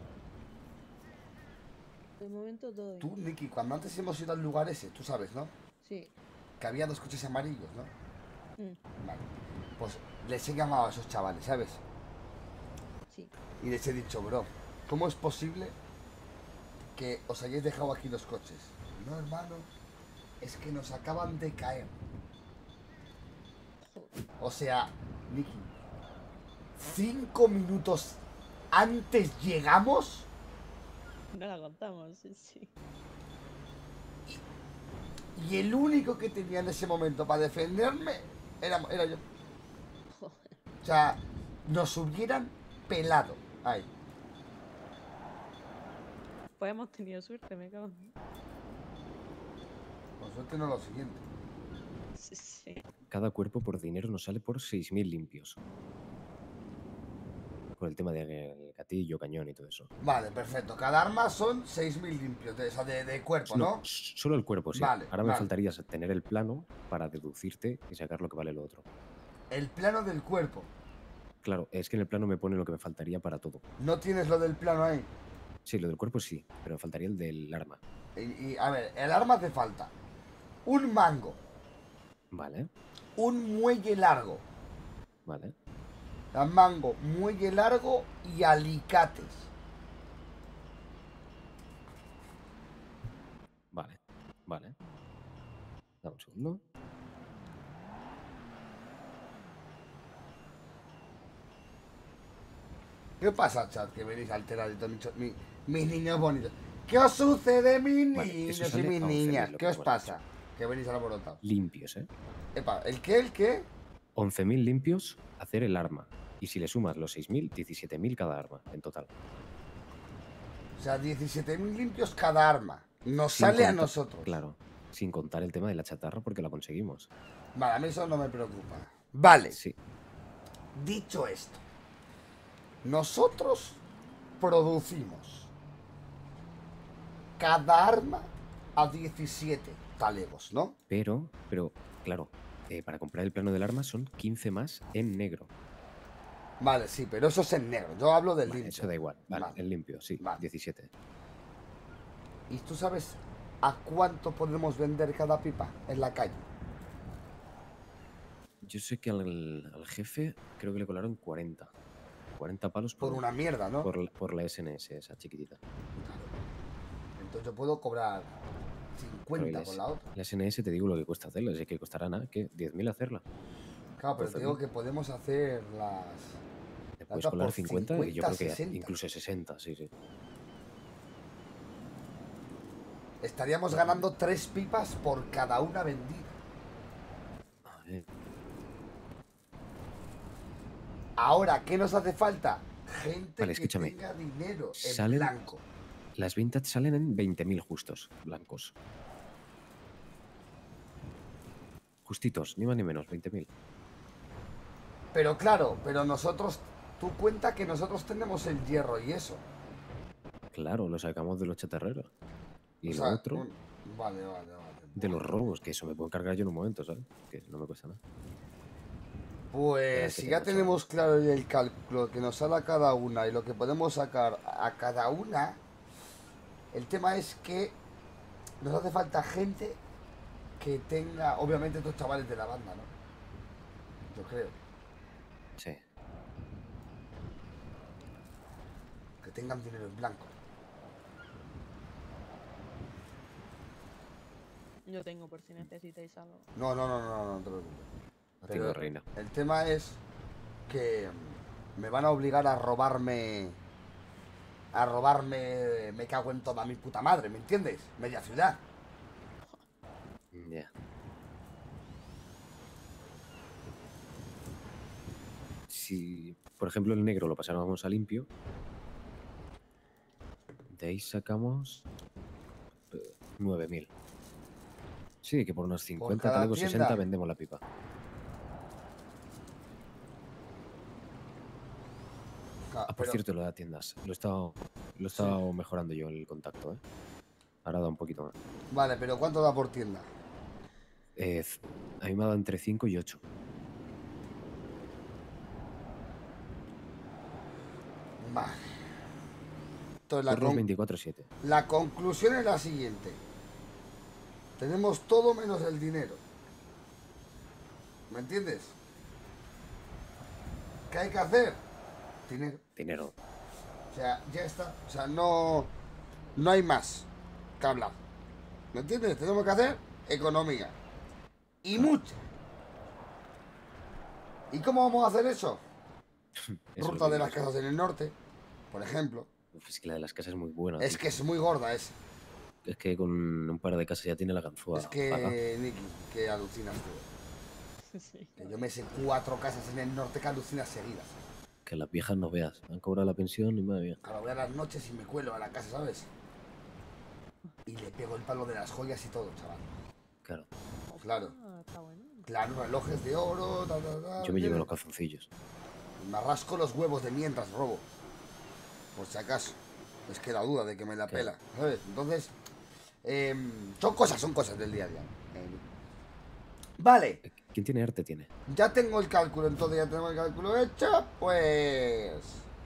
C: De momento todo bien.
A: Tú, Nicky, cuando antes hemos ido al lugar ese, tú sabes, ¿no?
C: Sí.
A: Que había 2 coches amarillos, ¿no? Vale. Pues les he llamado a esos chavales, ¿sabes?
C: Sí.
A: Y les he dicho, bro, ¿cómo es posible que os hayáis dejado aquí los coches? No, hermano, es que nos acaban de caer. O sea, Nicky, 5 minutos antes llegamos.
C: No la contamos, sí.
A: Y el único que tenía en ese momento para defenderme era yo. O sea, nos hubieran pelado ahí.
C: Pues hemos tenido suerte, me cago.
A: Por suerte no lo siguiente.
C: Sí.
B: Cada cuerpo por dinero nos sale por 6.000 limpios. Por el tema del gatillo, cañón y todo eso.
A: Vale, perfecto. Cada arma son 6.000 limpios, de cuerpo, ¿no?
B: Solo el cuerpo, sí.
A: Vale,
B: Ahora me faltaría tener el plano para deducirte y sacar lo que vale lo otro.
A: El plano del cuerpo.
B: Claro, es que en el plano me pone lo que me faltaría para todo.
A: ¿No tienes lo del plano ahí?
B: Sí, lo del cuerpo sí, pero me faltaría el del arma.
A: Y a ver, el arma hace falta un mango.
B: Vale.
A: Un muelle largo.
B: Vale.
A: Mango, muelle largo y alicates.
B: Vale. Dame un segundo.
A: ¿Qué pasa, chat? Que venís alteraditos, mis niños bonitos. ¿Qué os sucede, mis niños y mis niñas? ¿Qué os pasa? Que venís alborotados.
B: Limpios, ¿eh?
A: Epa, ¿el qué? ¿El qué?
B: 11.000 limpios, hacer el arma. Y si le sumas los 6.000, 17.000 cada arma, en total.
A: O sea, 17.000 limpios cada arma. Nos sale a nosotros.
B: Claro, sin contar el tema de la chatarra porque la conseguimos.
A: Vale, a mí eso no me preocupa. Vale.
B: Sí.
A: Dicho esto, nosotros producimos cada arma a 17 talegos, ¿no?
B: Pero, claro, para comprar el plano del arma son 15 más en negro.
A: Vale, sí, pero eso es en negro. Yo hablo del limpio.
B: Eso da igual. Vale, el limpio, sí. 17.
A: ¿Y tú sabes a cuánto podemos vender cada pipa en la calle?
B: Yo sé que al jefe creo que le colaron 40. 40 palos
A: por una mierda, ¿no?
B: Por la SNS, esa chiquitita.
A: Entonces yo puedo cobrar 50 por la otra.
B: La SNS te digo lo que cuesta hacerla. Es que costará nada, ¿qué? 10.000 hacerla.
A: Claro, pero te digo que podemos hacer las...
B: Te puedes colar 50 y yo creo que 60. Incluso 60, sí.
A: Estaríamos ganando 3 pipas por cada una vendida.
B: A ver.
A: Ahora, ¿qué nos hace falta? Gente
B: que
A: tenga dinero en blanco.
B: Las vintage salen en 20.000 justos, blancos. Justitos, ni más ni menos, 20.000.
A: Pero claro, nosotros... Tú cuenta que nosotros tenemos el hierro y eso.
B: Claro, lo sacamos de los chatarreros. Y
A: o sea,
B: lo otro...
A: Vale.
B: De los robos, que eso me puedo encargar yo en un momento, ¿sabes? Que no me cuesta nada.
A: Pues si ya tenemos claro el cálculo que nos sale a cada una y lo que podemos sacar a cada una, el tema es que nos hace falta gente que tenga, obviamente estos chavales de la banda, ¿no? Yo creo.
B: Sí.
A: Que tengan dinero en blanco.
C: Yo tengo por si necesitáis algo.
A: No te lo preocupes.
B: Pero reina.
A: El tema es que me van a obligar a robarme. Me cago en toda mi puta madre, ¿me entiendes? Media ciudad.
B: Ya. Si, por ejemplo, el negro lo pasáramos a limpio, de ahí sacamos 9.000. Sí, que por unos 50 talegos 60 vendemos la pipa. Por cierto, lo de las tiendas. Lo he estado mejorando yo el contacto, ¿eh? Ahora da un poquito más.
A: Vale, pero ¿cuánto da por tienda?
B: A mí me ha dado entre 5 y 8.
A: Vale. Entonces,
B: Turnos 24/7.
A: La conclusión es la siguiente. Tenemos todo menos el dinero. ¿Me entiendes? ¿Qué hay que hacer? Dinero.
B: Dinero.
A: O sea, ya está. O sea, no hay más que hablar. ¿Me entiendes? Tenemos que hacer economía. Y mucha. ¿Y cómo vamos a hacer eso? Ruta de las casas en el norte, por ejemplo.
B: Es que la de las casas es muy buena.
A: Es que es muy gorda esa.
B: Es que con un par de casas ya tiene la ganzúa.
A: Es que, Nicky, que alucinas tú.
C: Sí.
A: Que yo me sé 4 casas en el norte que alucinas seguidas.
B: Que las viejas no veas. Han cobrado la pensión y madre mía.
A: Claro, voy a las noches y me cuelo a la casa, ¿sabes? Y le pego el palo de las joyas y todo, chaval.
B: Claro.
A: Claro.
C: Está bueno.
A: Claro, relojes de oro,
B: Yo me llevo los calzoncillos.
A: Me rasco los huevos de mientras robo. Por si acaso. Es que la duda de que me la pela, ¿sabes? Entonces, son cosas del día a día. Vale.
B: ¿Quién tiene arte tiene?
A: Ya tengo el cálculo, entonces ya tenemos el cálculo hecho, pues...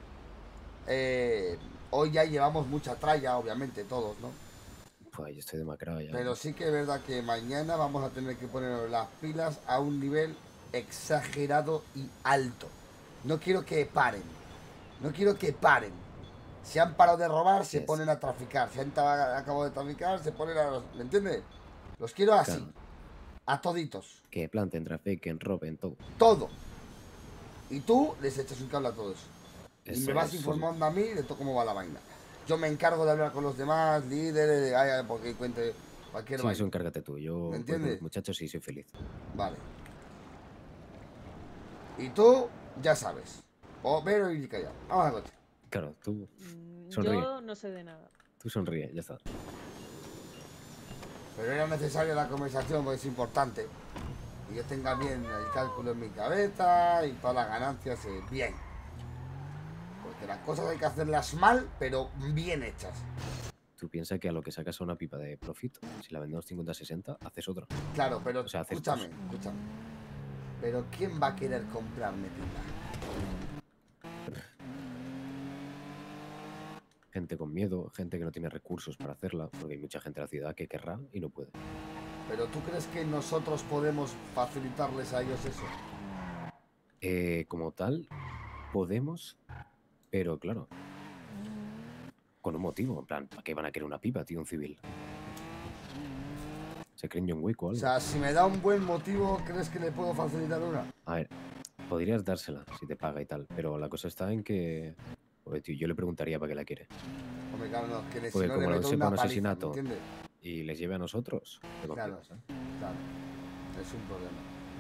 A: hoy ya llevamos mucha tralla, obviamente, todos, ¿no?
B: Pues yo estoy demacrado ya.
A: Pero sí que es verdad que mañana vamos a tener que poner las pilas a un nivel exagerado y alto. No quiero que paren. No quiero que paren. Si han parado de robar, se ponen a traficar. Si han acabado de traficar, se ponen a... ¿Me entiendes? Los quiero así.
B: Claro.
A: A toditos.
B: Que planten, trafiquen, roben, todo.
A: Todo. Y tú les echas un cable a todos. Y
B: Eso
A: me vas
B: es,
A: informando a mí de todo cómo va la vaina. Yo me encargo de hablar con los demás, líderes, porque cuente cualquier
B: Sí,
A: vaina.
B: eso encárgate tú. Yo
A: ¿Me
B: voy con
A: entiendes?
B: los muchachos y soy feliz.
A: Vale. Y tú, ya sabes. O ver o ir callado. Vamos a coche.
B: Claro, tú sonríe.
C: Yo no sé de nada.
B: Tú sonríe, ya está.
A: Pero era necesaria la conversación porque es importante. Que yo tenga bien el cálculo en mi cabeza y todas las ganancias bien. Porque las cosas hay que hacerlas mal, pero bien hechas.
B: Tú piensas que a lo que sacas una pipa de profit, si la vendemos 50-60, haces otra.
A: Claro, pero
B: O sea, haces
A: escúchame.
B: dos.
A: Pero ¿quién va a querer comprarme pipa?
B: Gente con miedo, gente que no tiene recursos para hacerla, porque hay mucha gente en la ciudad que querrá y no puede.
A: ¿Pero tú crees que nosotros podemos facilitarles a ellos eso?
B: Como tal, podemos, pero claro, con un motivo, en plan, ¿para qué van a querer una pipa, tío, un civil? ¿Se creen John Wick o
A: O
B: algo?
A: sea, si me da un buen motivo, ¿crees que le puedo facilitar una?
B: A ver, podrías dársela si te paga y tal, pero la cosa está en que... Oye, tío, yo le preguntaría para qué la quiere.
A: Hombre, claro, no, que
B: Porque
A: si no
B: como
A: le
B: lo
A: meto
B: sepa
A: una
B: un
A: paliza, ¿me
B: asesinato
A: entiendes?
B: y les lleve a nosotros, te
A: Claro,
B: confías, ¿eh?
A: claro. Es un problema.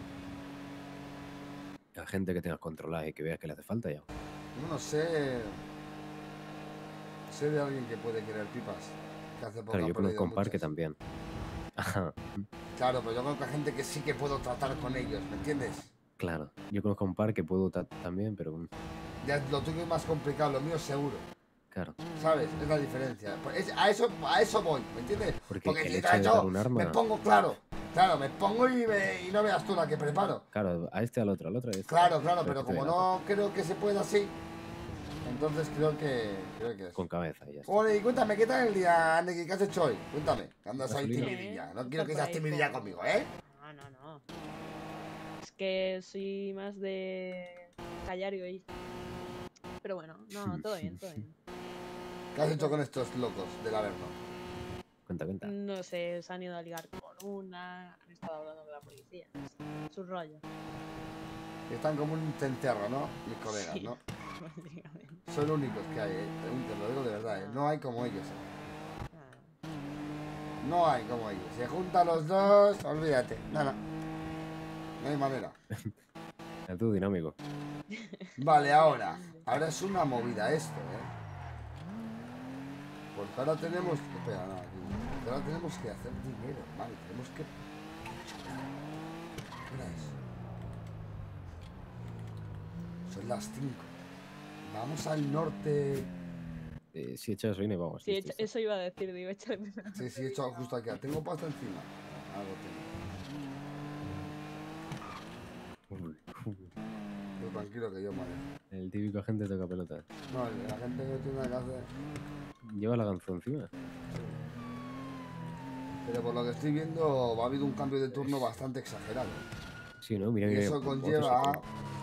B: A gente que tengas controlada y que veas que le hace falta ya.
A: Yo no sé... Sé de alguien que puede querer pipas. Que hace poco
B: Claro,
A: ha
B: yo conozco
A: perdido
B: un par que
A: muchas.
B: también. Ajá.
A: Claro, pero yo conozco a gente que sí que puedo tratar con ellos, ¿me entiendes?
B: Claro, yo conozco un par que puedo también, pero
A: Ya lo tuyo es más complicado, lo mío seguro.
B: claro.
A: ¿Sabes? Es la diferencia. Pues a eso voy, ¿me entiendes?
B: Porque el
A: si
B: hecho de
A: yo
B: dar un arma-
A: me pongo claro, me pongo y no veas tú la que preparo.
B: Claro, a este al otro a este.
A: Claro, pero
B: Repite
A: como
B: la
A: no creo que se pueda así, entonces creo que es.
B: Con cabeza y ya está.
A: Bueno, y cuéntame, ¿qué tal el día, Neki? ¿Qué has hecho hoy? Cuéntame, que andas ahí
B: Gasolina.
A: timidilla. No quiero que seas timidilla conmigo, ¿eh?
C: No. Es que soy más de callar y oír. Pero bueno, no, todo bien, todo bien.
A: ¿Qué has hecho con estos locos del Averno?
B: Cuenta.
C: No sé, se han ido a ligar con una, han estado hablando con la policía. Su rollo.
A: Están como un cencerro, ¿no? Mis colegas,
C: Sí,
A: ¿no?
C: básicamente.
A: Son únicos que hay, te lo digo de verdad, No hay como ellos, No hay como ellos. Se juntan los dos, olvídate. No hay manera.
B: Es tu dinámico.
A: Vale, ahora es una movida esto, Porque ahora tenemos... Espera, no, porque ahora tenemos que hacer dinero, vale, tenemos que... ¿Qué hora es? Son las 5. Vamos al norte...
B: Si echas reina, vamos.
C: Sí, eso iba a decir, digo, échale.
A: Sí, he hecho justo aquí. Tengo pasta encima. Algo tengo. tranquilo que yo manejo.
B: El típico agente toca pelotas.
A: No, la gente no tiene nada que hacer.
B: Lleva la ganzón encima.
A: Pero por lo que estoy viendo, ha habido un cambio de turno bastante exagerado.
B: Sí, ¿no? Mira
A: Y
B: que
A: eso conlleva a...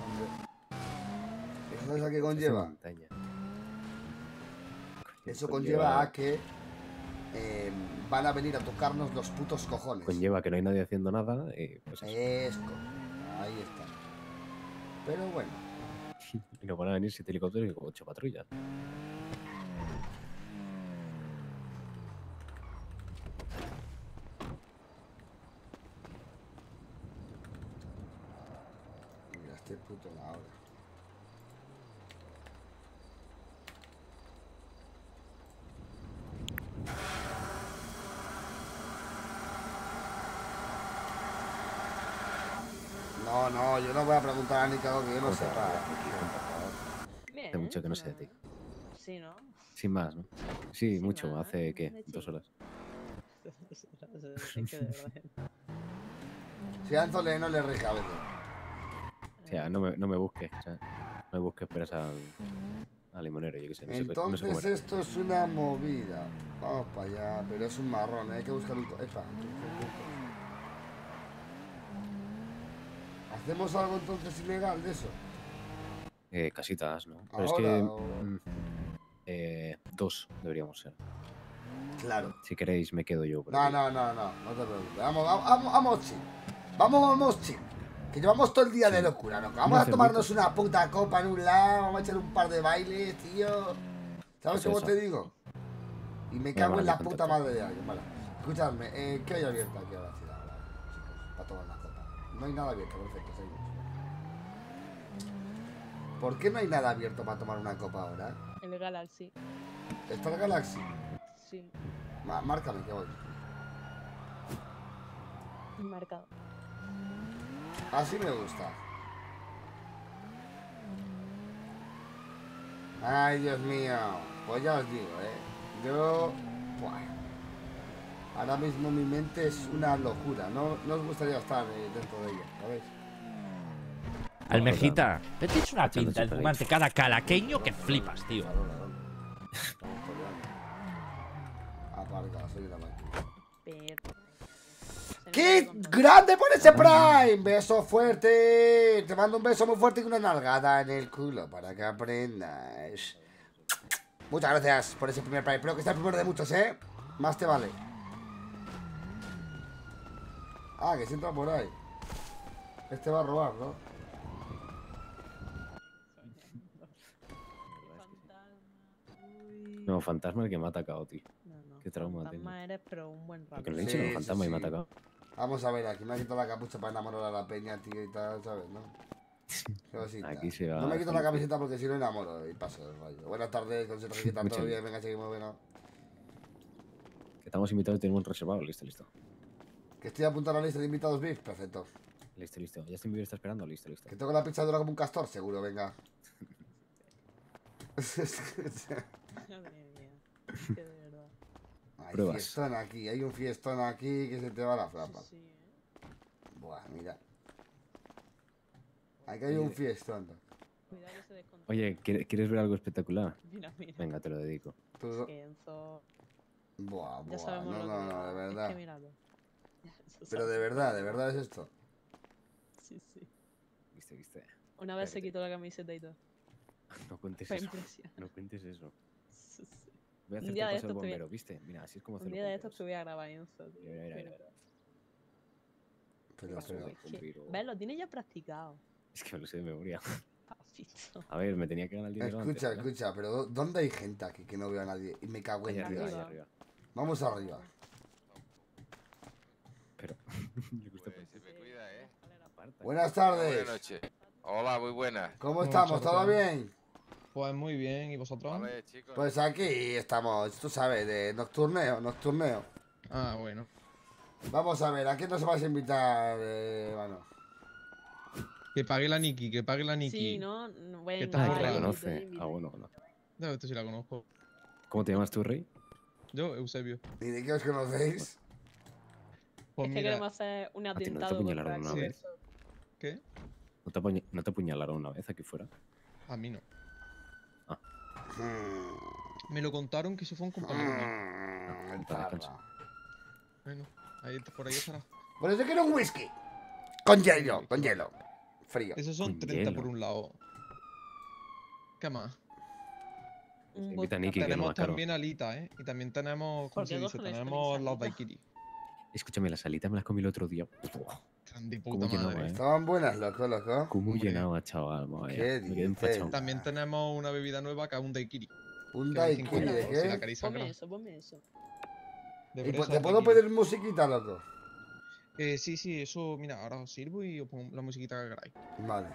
A: ¿Sabes a qué conlleva? Eso conlleva a que van a venir a tocarnos los putos cojones.
B: Conlleva que no hay nadie haciendo nada. Pues
A: eso. Ahí está. Pero bueno.
B: Y nos van a venir 7 helicópteros y 8 patrullas.
A: Mira, este puto la hora. No, yo no voy a preguntar a Nico que yo no sepa.
C: Bien.
B: Hace mucho que no sé de ti.
C: Sí, ¿no?
B: Sin más, ¿no? Sí, mucho. ¿Hace qué? 2 horas.
A: Si a Anzole no le rija a veces.
B: O sea, no me busques. O sea, no me busques esperas al limonero, yo qué sé.
A: Entonces esto es una movida. Vamos para allá, pero es un marrón, hay que buscar un... Epa. ¿Hacemos algo entonces ilegal de eso?
B: Casitas, ¿no? Pero
A: Ahora,
B: es que...
A: o-
B: 2 deberíamos ser.
A: Claro.
B: Si queréis me quedo yo.
A: No te preocupes. Vamos, chill. Vamos, chill. Que llevamos todo el día de locura, ¿no? Vamos a tomarnos una puta copa en un lado, vamos a echar un par de bailes, tío. ¿Sabes cómo te digo? Y me cago en la puta madre de alguien, vale. Escuchadme, ¿qué hay abierto aquí ahora, ciudad? Ahora, chicos, para tomar una copa. No hay nada abierto, perfecto, seguimos. ¿Por qué no hay nada abierto para tomar una copa ahora?
C: El Galaxy.
A: ¿Está el Galaxy?
C: Sí.
A: Márcame, que voy.
C: Marcado.
A: Así me gusta. Ay, Dios mío. Pues ya os digo, Yo... Buah. Ahora mismo mi mente es una locura. No os gustaría estar dentro de ella, ¿sabéis?
L: Almejita, te tienes una pinta de fumante cada calaqueño que flipas, tío.
A: Aparca, soy una máquina.
C: Pero...
A: ¡Qué grande por ese Prime! Beso fuerte. Te mando un beso muy fuerte y una nalgada en el culo para que aprendas. Muchas gracias por ese primer Prime. Espero que sea el primero de muchos, ¿eh? Más te vale. Ah, que se entra por ahí. Este va a robar, ¿no?
B: No, fantasma el que me ha atacado, tío.
C: No.
B: Qué trauma tengo.
C: Fantasma eres, pero un buen rato.
B: Porque le he dicho que fantasma y me ha atacado.
A: Vamos a ver, aquí me ha quitado la capucha para enamorar a la peña, tío, y tal, ¿sabes? ¿No?
B: Aquí se va.
A: No me quito la camiseta porque si no enamoro y paso del rollo. Buenas tardes, con que tal, todo bien, venga, seguimos, venga.
B: Que estamos invitados y tenemos reservado, listo.
A: Que estoy apuntando a la lista de invitados VIP, perfecto.
B: Listo. Ya este vídeo está esperando, listo.
A: Que tengo la pichadura como un castor, seguro, venga.
C: Madre mía. Es que de verdad.
A: Hay fiestón aquí, hay un fiestón aquí que se te va la flapa. Buah, mira. Aquí hay un fiestón.
B: Oye, ¿quieres ver algo espectacular?
C: Mira.
B: Venga, te lo dedico.
A: Buah,
C: Ya sabemos lo que
A: de verdad.
C: Es que míralo.
A: Pero de verdad es esto.
C: Sí.
B: Viste.
C: Una vez se quitó la camiseta y todo.
B: No cuentes
C: Fue
B: eso.
C: impresionante.
B: No cuentes eso.
C: Sí.
B: Voy a
C: Un
B: hacerte
C: día de
B: pasar
C: estos
B: el
C: te voy a-
B: bombero, ¿viste? Mira, así es como hacer
C: Un día de estos te voy a grabar Insta, tío.
B: Mira.
A: Pero,
C: ¿Ves? Lo tienes ya practicado.
B: Es que me lo sé de memoria.
C: Papito.
B: A ver, me tenía que ganar el dinero
A: Escucha,
B: antes,
A: pero ¿dónde hay gente aquí que no veo a nadie? Y me cago en
B: Ahí
A: Dios.
B: arriba.
A: Vamos arriba.
B: Pero...
T: Se me cuida,
A: Buenas tardes.
T: Buenas noches. Hola, muy buenas.
A: ¿Cómo estamos? ¿Todo bien?
T: Pues muy bien, ¿y vosotros?
A: Pues aquí estamos, tú sabes, de nocturneo.
T: Ah, bueno.
A: Vamos a ver, ¿a quién nos vas a invitar, mano?
T: Que pague la Nikki,
C: Sí, ¿no? Bueno,
T: ¿Qué tal?
B: ¿La conoce? Ah, bueno.
T: No, esto sí la conozco.
B: ¿Cómo te llamas tú, Rey?
T: Yo, Eusebio.
A: ¿Y de qué os conocéis?
T: Pues
C: Es que queremos hacer un
B: ¿A ti no te
C: atentado
B: apuñalaron
C: contra
B: una
C: el
B: vez?
T: ¿Qué?
B: ¿No ¿No te apuñalaron una vez aquí fuera?
T: A mí no.
B: Ah.
T: Me lo contaron que se fue un compañero mío. Bueno, ahí, por ahí estará.
A: Por eso quiero un whisky. Con hielo, con hielo. Frío.
T: Esos son
B: Con
T: 30
B: hielo.
T: por un lado. ¿Qué más?
B: Invita a Nikki, que no
T: Tenemos
B: más caro.
T: también alitas, ¿eh? Y también tenemos, ¿cómo
C: ¿Por
T: se
C: qué
T: dice?
C: cojones
T: Tenemos
C: tenéis
T: los
C: alitas?
T: daiquiri.
B: Escúchame, las alitas me las comí el otro día.
T: Están de
B: ¿Cómo
T: puta
B: llenaba,
T: madre.
A: Estaban buenas, loco.
B: ¿Cómo
T: Hombre.
B: llenaba, chaval? Madre
A: ¿Qué
B: mía, me quedé
A: dices?
B: empachado.
T: También tenemos una bebida nueva que es un daiquiri.
A: ¿Un
T: que vale 5
A: daiquiri de
T: euros, si la
A: qué?
T: queréis
C: Ponme
T: sangrar.
C: eso, ponme eso.
T: De
A: ¿Y
T: fresa
A: te puedo
T: daiquiri.
A: pedir musiquita, loco?
T: Sí, eso, mira, ahora os sirvo y os pongo la musiquita que queráis.
A: Vale.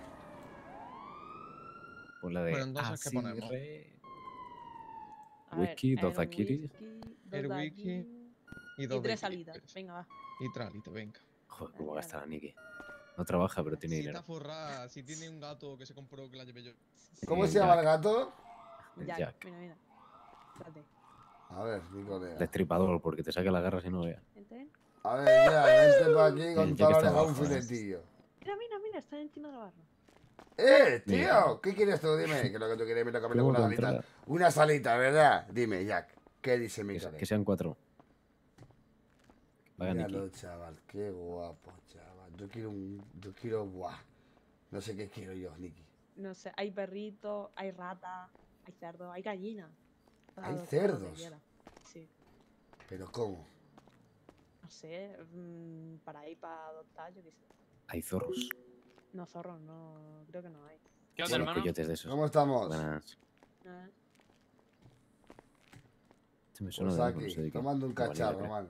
B: Pues la de
T: Bueno, entonces, ¿qué
B: así,
T: ponemos?
C: A ver,
B: Whisky, dos
C: un
B: daiquiris.
C: whisky, dos
T: El whisky
C: daiquiris
T: y
C: y
T: dos
C: 3
T: daiquiris,
C: alitas.
T: pues.
C: Venga, va.
T: Y 3 alitas, venga.
B: Joder, cómo gasta la Nikki. No trabaja, pero tiene
T: Si
B: dinero.
T: está forrada, si tiene un gato que se compró que la llevé yo.
A: ¿Cómo
B: Sí,
A: se llama
B: Jack.
A: el gato?
B: El
C: Jack,
B: Jack.
C: mira. Espérate.
A: A ver, mi colega.
B: Destripador, porque te saca la garra si no veas.
C: Vente.
A: A ver, ya, vente para aquí
B: El
A: con
B: Jack
A: toda la
B: está
A: oreja un
B: abajo,
A: filetillo.
C: Mira, está encima de la barra.
A: Tío,
B: Mira.
A: ¿qué quieres tú? Dime, que lo que tú quieres me lo camino
B: ¿Cómo
A: con una salita.
B: controla?
A: Una salita, ¿verdad? Dime, Jack, ¿qué dice mi colega?
B: Que sean 4. Paga
A: Míralo,
B: Nikki.
A: chaval, qué guapo, chaval. Yo quiero, buah. No sé qué quiero yo, Nicky.
C: No sé, hay perrito, hay rata, hay cerdo, hay gallina. Para
A: ¿Hay
C: adoptar lo que
A: cerdos?
C: quiera. Sí.
A: ¿Pero cómo?
C: No sé, para ir para adoptar, yo qué sé.
B: Hay zorros.
C: No, zorros, no, creo que no hay.
F: ¿Qué onda,
B: Bueno,
F: hermano?
B: coyotes de esos.
A: ¿Cómo estamos?
B: Buenas.
C: Nada.
B: Este me suena
A: Pues
B: de algo,
A: aquí,
B: no sé de qué.
A: tomando un
B: De vanilla,
A: cacharro,
B: creo.
A: hermano.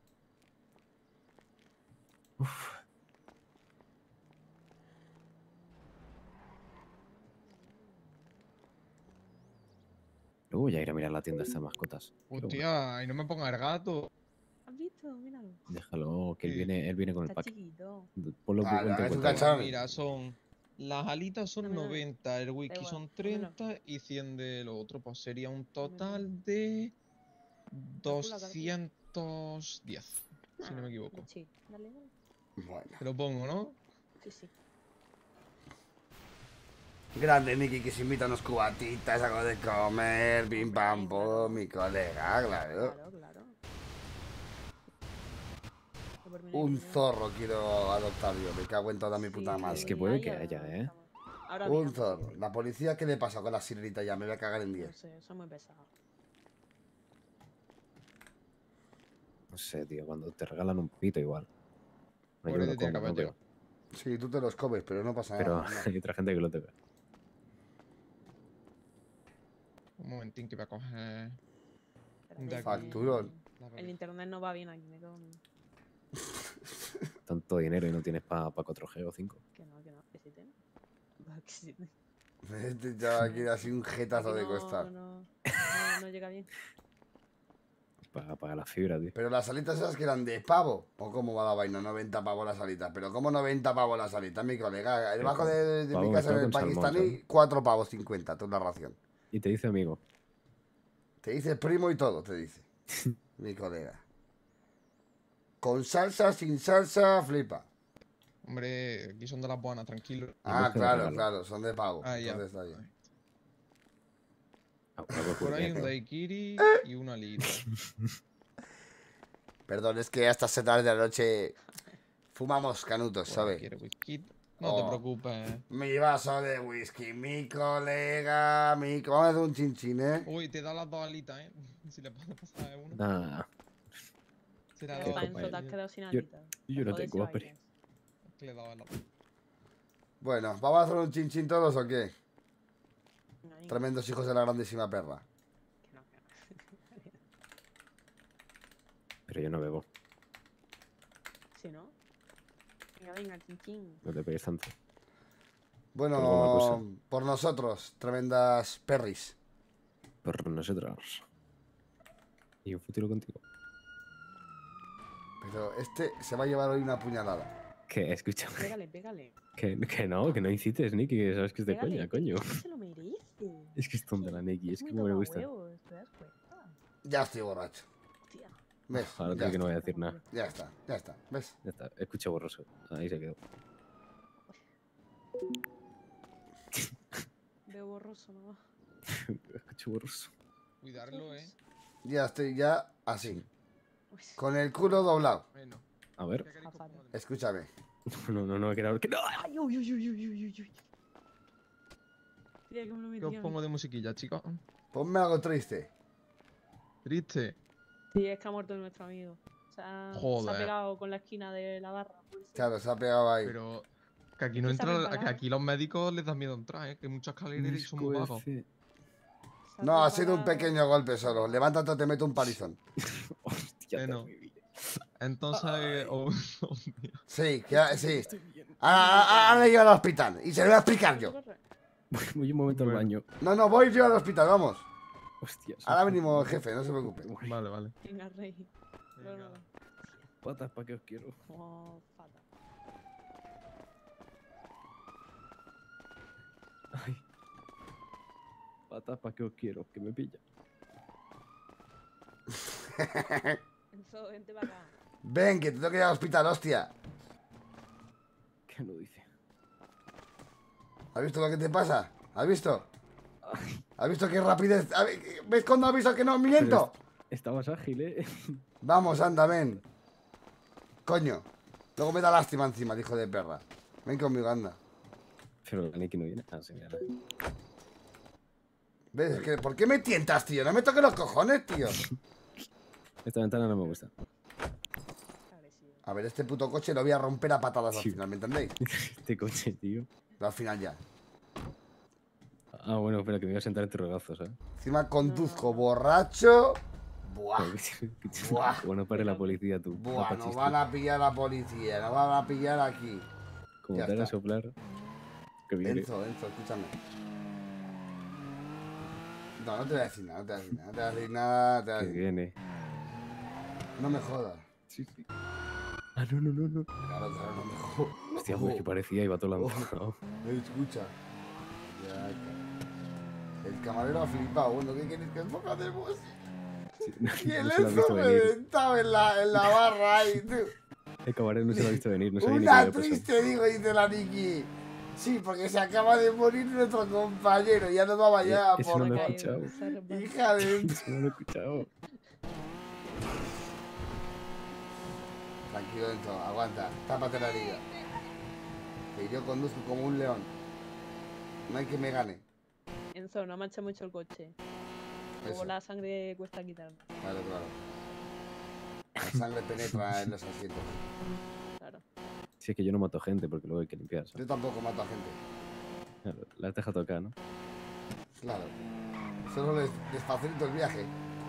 B: Luego voy a ir a mirar la tienda esta de mascotas. Pero bueno,
T: Hostia, y no me ponga el gato.
C: ¿Has visto? Míralo.
B: déjalo, que
T: Sí.
B: él viene con el
C: Está
B: pack.
C: chiquito.
B: Ponlo
A: Vale,
B: ponte en
A: es un
B: cuenta.
A: cacharro.
T: Mira, son. Las alitas son
C: Dame, dame.
T: 90, el
C: Da
T: whisky
C: igual,
T: son
C: dámelo.
T: 30 y 100 de lo otro. Pues sería un
C: Dámelo.
T: total de
C: Calcula.
T: 210, si no me equivoco.
C: Sí, dale, dale.
A: Bueno.
T: Te lo pongo, ¿no?
C: Sí.
A: Grande, Nicky, que se invita a unos cubatitas, algo de comer, pim pam pum, mi colega, claro.
C: Claro.
A: Un zorro quiero adoptar yo, me cago en toda mi puta madre.
B: Es que puede que haya, ¿eh?
C: Ahora
A: Un
C: miramos,
A: zorro. La policía, ¿qué le pasa con la sirenita ya? Me voy a cagar en
C: No
A: 10.
C: sé, son muy pesados.
B: No sé, tío, cuando te regalan un pito igual. No, yo me
T: Muérete,
B: lo como, no,
T: caballero.
A: Sí, tú te los comes, pero no pasa
B: pero
A: nada.
B: hay otra gente que lo toca.
T: Un momentín que voy a coger.
C: Espérate,
T: de aquí
A: Facturón.
T: la
C: El
T: bebida.
C: internet no va bien aquí, me cago en...
B: Tanto dinero y no tienes para 4G o 5.
C: Que no, que sí tengo. Que sí tengo.
A: Este chaval quiere así un jetazo
C: Aquí
A: de
C: no,
A: costar.
C: no llega bien.
B: Para la fibra, tío.
A: Pero las alitas esas que eran de pavo, ¿o cómo va la vaina? 90 pavos las alitas. Pero ¿cómo 90 pavos las alitas, mi colega? Debajo de
B: pavo
A: mi casa en el
B: mezclado con salmón,
A: pakistaní,
B: ¿sabes?
A: 4 pavos 50, toda la ración.
B: Y te dice amigo.
A: Te dice primo y todo, te dice. Mi colega. Con salsa, sin salsa, flipa.
T: Hombre, aquí son de las buenas, tranquilo.
A: Ah,
B: busca de
A: claro,
B: regalo.
A: claro, son de pavo.
T: Ah, ya.
A: Entonces está bien.
T: Por ahí un daiquiri y una alita.
A: Perdón, es que hasta esta tarde de la noche fumamos canutos,
T: Bueno,
A: ¿sabes?
T: ¿quiere whisky? No te
A: Oh.
T: preocupes.
A: Mi vaso de whisky, mi colega, Vamos a hacer un chinchín, ¿eh?
T: Uy, te da las dos alitas, ¿eh? Si le puedo pasar una.
B: Nah,
T: Será
C: Ya
T: dos.
C: está, Enzo, te has quedado sin
B: Yo-
C: alitas.
B: yo no
C: Joder,
B: tengo
C: si
B: hambre.
C: bailas.
T: Que le daba la.
A: Bueno, ¿vamos a hacer un chinchín todos o qué?
C: Venga, venga.
A: Tremendos hijos de la grandísima perra.
B: pero yo no bebo.
C: Sí, ¿no? Venga, chinchín.
B: No te pegues tanto.
A: Bueno,
B: Alguna cosa.
A: por nosotros, tremendas perris.
B: Por nosotros. Y un futuro contigo.
A: Pero este se va a llevar hoy una puñalada.
B: Que, escúchame.
C: Pégale.
B: Que no incites, Nicky, que sabes que es de
C: Pégale,
B: coña, coño.
C: que se lo merece.
B: Es que es tonta la Nicky, es que
C: Muy
B: no me
C: toma
B: gusta.
C: huevos, ¿te das cuenta?
A: Ya estoy borracho.
C: Tía.
A: ¿Ves?
B: Ahora
A: Ya
B: creo que no
A: está.
B: voy a decir nada.
A: Ya está. ¿Ves?
B: Ya está, escucha borroso. Ahí se quedó.
C: Veo borroso, mamá.
B: Escucho borroso.
T: Cuidarlo,
A: Ya estoy ya así. Con el culo doblado.
T: Bueno.
B: A ver.
A: Escúchame.
B: No, que no.
C: Ay, uy, uy, uy, uy, uy, uy. Tía, cómo lo
T: ¿Qué
C: metí
T: os
C: a mí.
T: pongo de musiquilla, chicos?
A: Ponme algo triste.
T: Triste.
C: Sí, es que ha muerto nuestro amigo. O sea, se ha
T: Joder.
C: pegado con la esquina de la barra.
A: Claro, se ha pegado ahí.
T: Pero que aquí no
C: Es que se ha
T: entra, que
C: resbalado.
T: aquí los médicos les da miedo entrar, que hay muchas escaleras y son muy bajos.
A: No, ha sido un pequeño golpe solo. Levántate o te meto un palizón.
T: Bueno, entonces...
A: Sí, sí. Ahora le llevo al hospital. Y se lo voy a explicar yo.
B: Voy un momento al baño.
A: No, voy yo al hospital, vamos.
B: Hostias.
A: Ahora venimos, jefe, no se preocupe.
T: Vale.
C: Venga, rey. No.
B: Patas, ¿para qué os quiero?
C: Oh, pata.
B: Ay. Patas, ¿para qué os quiero? Que me pilla.
C: Enzo, vente para acá.
A: Ven, que te tengo que ir al hospital, hostia.
B: ¿Qué lo dice?
A: ¿Has visto lo que te pasa? ¿Has visto? ¿Has visto qué rapidez? ¿Ves cuando aviso que no miento?
B: Estabas ágil, ¿eh?
A: Vamos, anda, ven. Coño. Luego me da lástima encima, el hijo de perra. Ven conmigo, anda.
B: Pero la Nikki no viene. Ah, sí, mira.
A: ¿Ves? Es que, ¿por qué me tientas, tío? No me toques los cojones, tío.
B: Esta ventana no me gusta.
A: A ver, este puto coche lo voy a romper a patadas al final, ¿me entendéis?
B: Este coche, tío.
A: Al final ya.
B: Ah, bueno, pero que me iba a sentar entre regazos, ¿eh?
A: Encima conduzco borracho. Buah. Buah.
B: Bueno, pare la policía, tú.
A: Buah, nos van a pillar la policía, nos van a pillar aquí.
B: Como
A: Ya
B: te haga
A: está.
B: soplar. Que viene.
A: Enzo, escúchame. No te voy a decir nada, no te voy a decir nada.
B: Que viene.
A: No me jodas.
B: Sí. Ah, no.
A: Claro, no me jodas.
B: Hostia, pues que parecía, iba todo lanzado.
A: Escucha. Ya, claro. El camarero ha flipado. Bueno, ¿qué quieres que enfoquemos? Y el
B: No se lo ha
A: Enzo
B: visto
A: me
B: venir.
A: reventaba en la barra ahí, tú.
B: El camarero no se lo ha visto venir, no sabía ni qué
A: Una
B: había pasado.
A: triste, digo, dice la Niki. Sí, porque se acaba de morir nuestro compañero. Ya nos vamos allá
B: Eso no lo he
A: por...
B: escuchado.
A: Hija de...
B: Eso no lo he escuchado.
A: Tranquilo, Enzo, aguanta. Tápate la herida. Que yo conduzco como un león. No hay que me gane.
C: Enzo, no manches mucho el coche. Luego
A: Eso.
C: la sangre cuesta quitar.
A: Claro. La sangre penetra en los asientos.
C: Claro.
B: Si es que yo no mato gente porque luego hay que limpiar, ¿sabes?
A: Yo tampoco mato a gente.
B: Claro, la has dejado acá, ¿no?
A: Claro. Solo les facilito el viaje.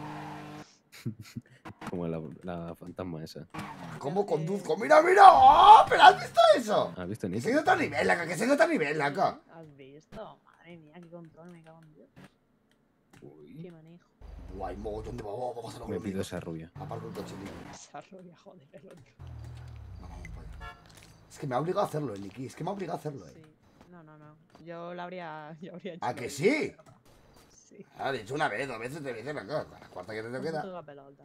B: Como la fantasma esa.
A: ¿Cómo conduzco? ¡Mira! ¡Oh! ¿Pero has visto eso?
B: ¿Has visto,
A: Que
B: Nick?
A: se de otro nivel, acá, que se de otro nivel, acá.
C: ¿Has visto? Madre mía, qué control, me cago en Dios. Qué manejo.
A: Guay, mogollón de vamos a hacerlo
B: Me
A: conmigo.
B: pido esa rubia.
A: Aparco el coche, Niki.
C: Esa rubia, joder, el otro.
A: Es que me ha obligado a hacerlo, Niki. Es que me ha obligado a hacerlo,
C: Sí. No. Yo lo habría hecho.
A: ¿A que sí?
C: Sí.
A: Ha dicho una vez, 2 veces, 3 veces, acá. La cuarta que te queda.
C: Toda pelota.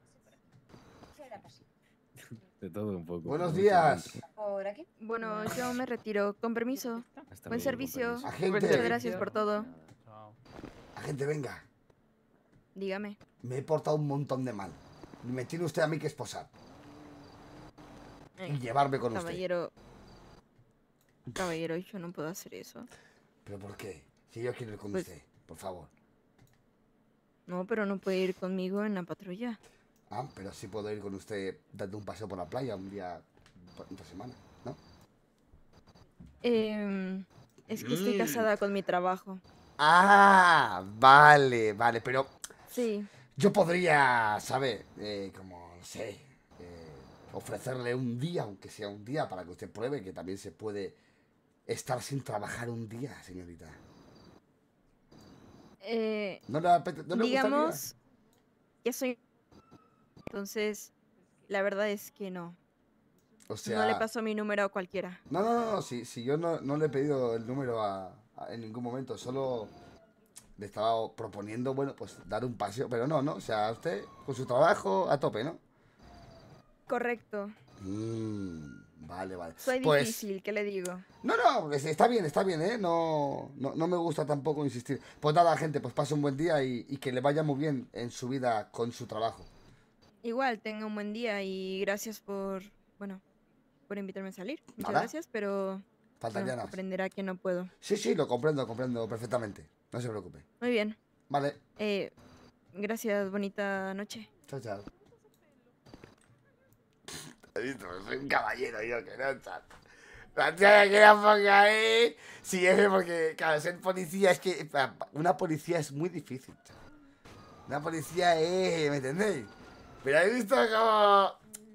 B: De todo un poco.
A: Buenos
B: Mucho
A: días.
B: dentro.
Q: ¿Por aquí?
J: Bueno, yo me retiro. Con permiso.
B: Hasta
J: Buen
B: luego,
J: servicio.
B: con permiso.
A: Agente.
J: Muchas gracias por todo.
A: Agente, venga.
J: Dígame.
A: Me he portado un montón de mal. Me tiene usted a mí que esposar. Y llevarme con usted.
J: Caballero, yo no puedo hacer eso.
A: ¿Pero por qué? Si yo quiero ir con
J: Pues-
A: usted, por favor.
J: No, pero no puede ir conmigo en la patrulla.
A: Ah, pero sí puedo ir con usted dando un paseo por la playa un día por semana, ¿no?
J: Es que estoy casada con mi trabajo.
A: Ah, vale, pero
J: Sí.
A: yo podría, ¿sabe? Como, no sé, ofrecerle un día, aunque sea un día, para que usted pruebe que también se puede estar sin trabajar un día, señorita. ¿No le gustaría?
J: Digamos, ya soy... Entonces, la verdad es que no.
A: O sea,
J: No le paso mi número a cualquiera.
A: No, si yo no le he pedido el número en ningún momento, solo le estaba proponiendo, bueno, pues dar un paseo, pero no, o sea, usted con su trabajo a tope, ¿no?
J: Correcto.
A: Vale, vale.
J: Soy
A: Pues,
J: difícil, ¿qué le digo?
A: no, está bien, ¿eh? No me gusta tampoco insistir. Pues nada, gente, pues pase un buen día y que le vaya muy bien en su vida con su trabajo.
J: Igual, tenga un buen día y gracias por invitarme a salir. Muchas
A: Nada.
J: gracias, pero
A: Faltaría nada.
J: aprenderá que no puedo.
A: Sí, lo comprendo perfectamente. No se preocupe.
J: Muy bien.
A: Vale.
J: Gracias, bonita noche.
A: Chao, chao. He visto, soy un caballero yo, que no, chato. La tía que la ponga ahí. Sí, es porque, claro, ser policía es que. Una policía es muy difícil, chato. Una policía es. ¿Me entendéis? Pero he visto como.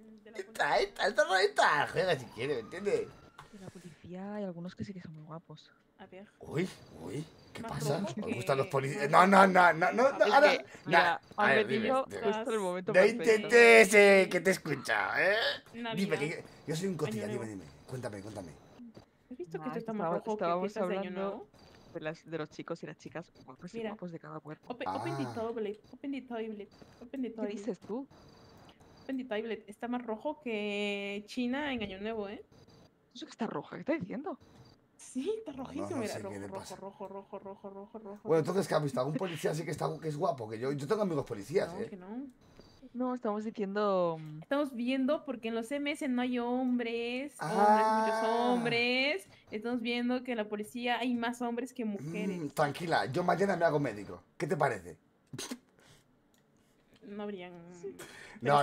A: Esta juega si quiere, ¿me entiendes?
K: De la policía hay algunos que sí que son muy guapos. A ver.
A: Uy, ¿qué pasa?
K: rojo
A: ¿Os
K: que-
A: gustan los policías? No, ahora.
K: Mira,
A: A ver,
K: han metido
A: dime.
K: justo el momento
A: No
K: perfecto.
A: intentes que te he escuchado, ¿eh?
K: Navidad.
A: Dime, que yo soy un cotilla,
K: Año
A: dime. Cuéntame.
K: ¿Has visto que Ah, esto está más rojo que estábamos fiestas de año hablando nuevo? de los chicos y las chicas guapos y Mira. guapos de cada cuerpo.
Q: Open the toilet, open the toilet, open the
K: ¿Qué
Q: toilet.
K: dices tú?
Q: Open the toilet. Está más rojo que China en Año Nuevo, ¿eh?
K: Eso que está roja, ¿qué estás diciendo?
Q: Sí, está rojísimo.
A: no
Q: Mira,
A: sé qué le pasa.
Q: rojo.
A: Bueno, entonces, ¿qué has visto? ¿Algún policía así que es guapo? Que yo tengo amigos policías,
Q: No,
A: ¿eh?
Q: que no.
K: No, estamos diciendo.
Q: Estamos viendo porque en los MS no hay hombres, muchos hombres. Estamos viendo que en la policía hay más hombres que mujeres.
A: Tranquila, yo mañana me hago médico. ¿Qué te parece?
Q: No habrían.
A: No,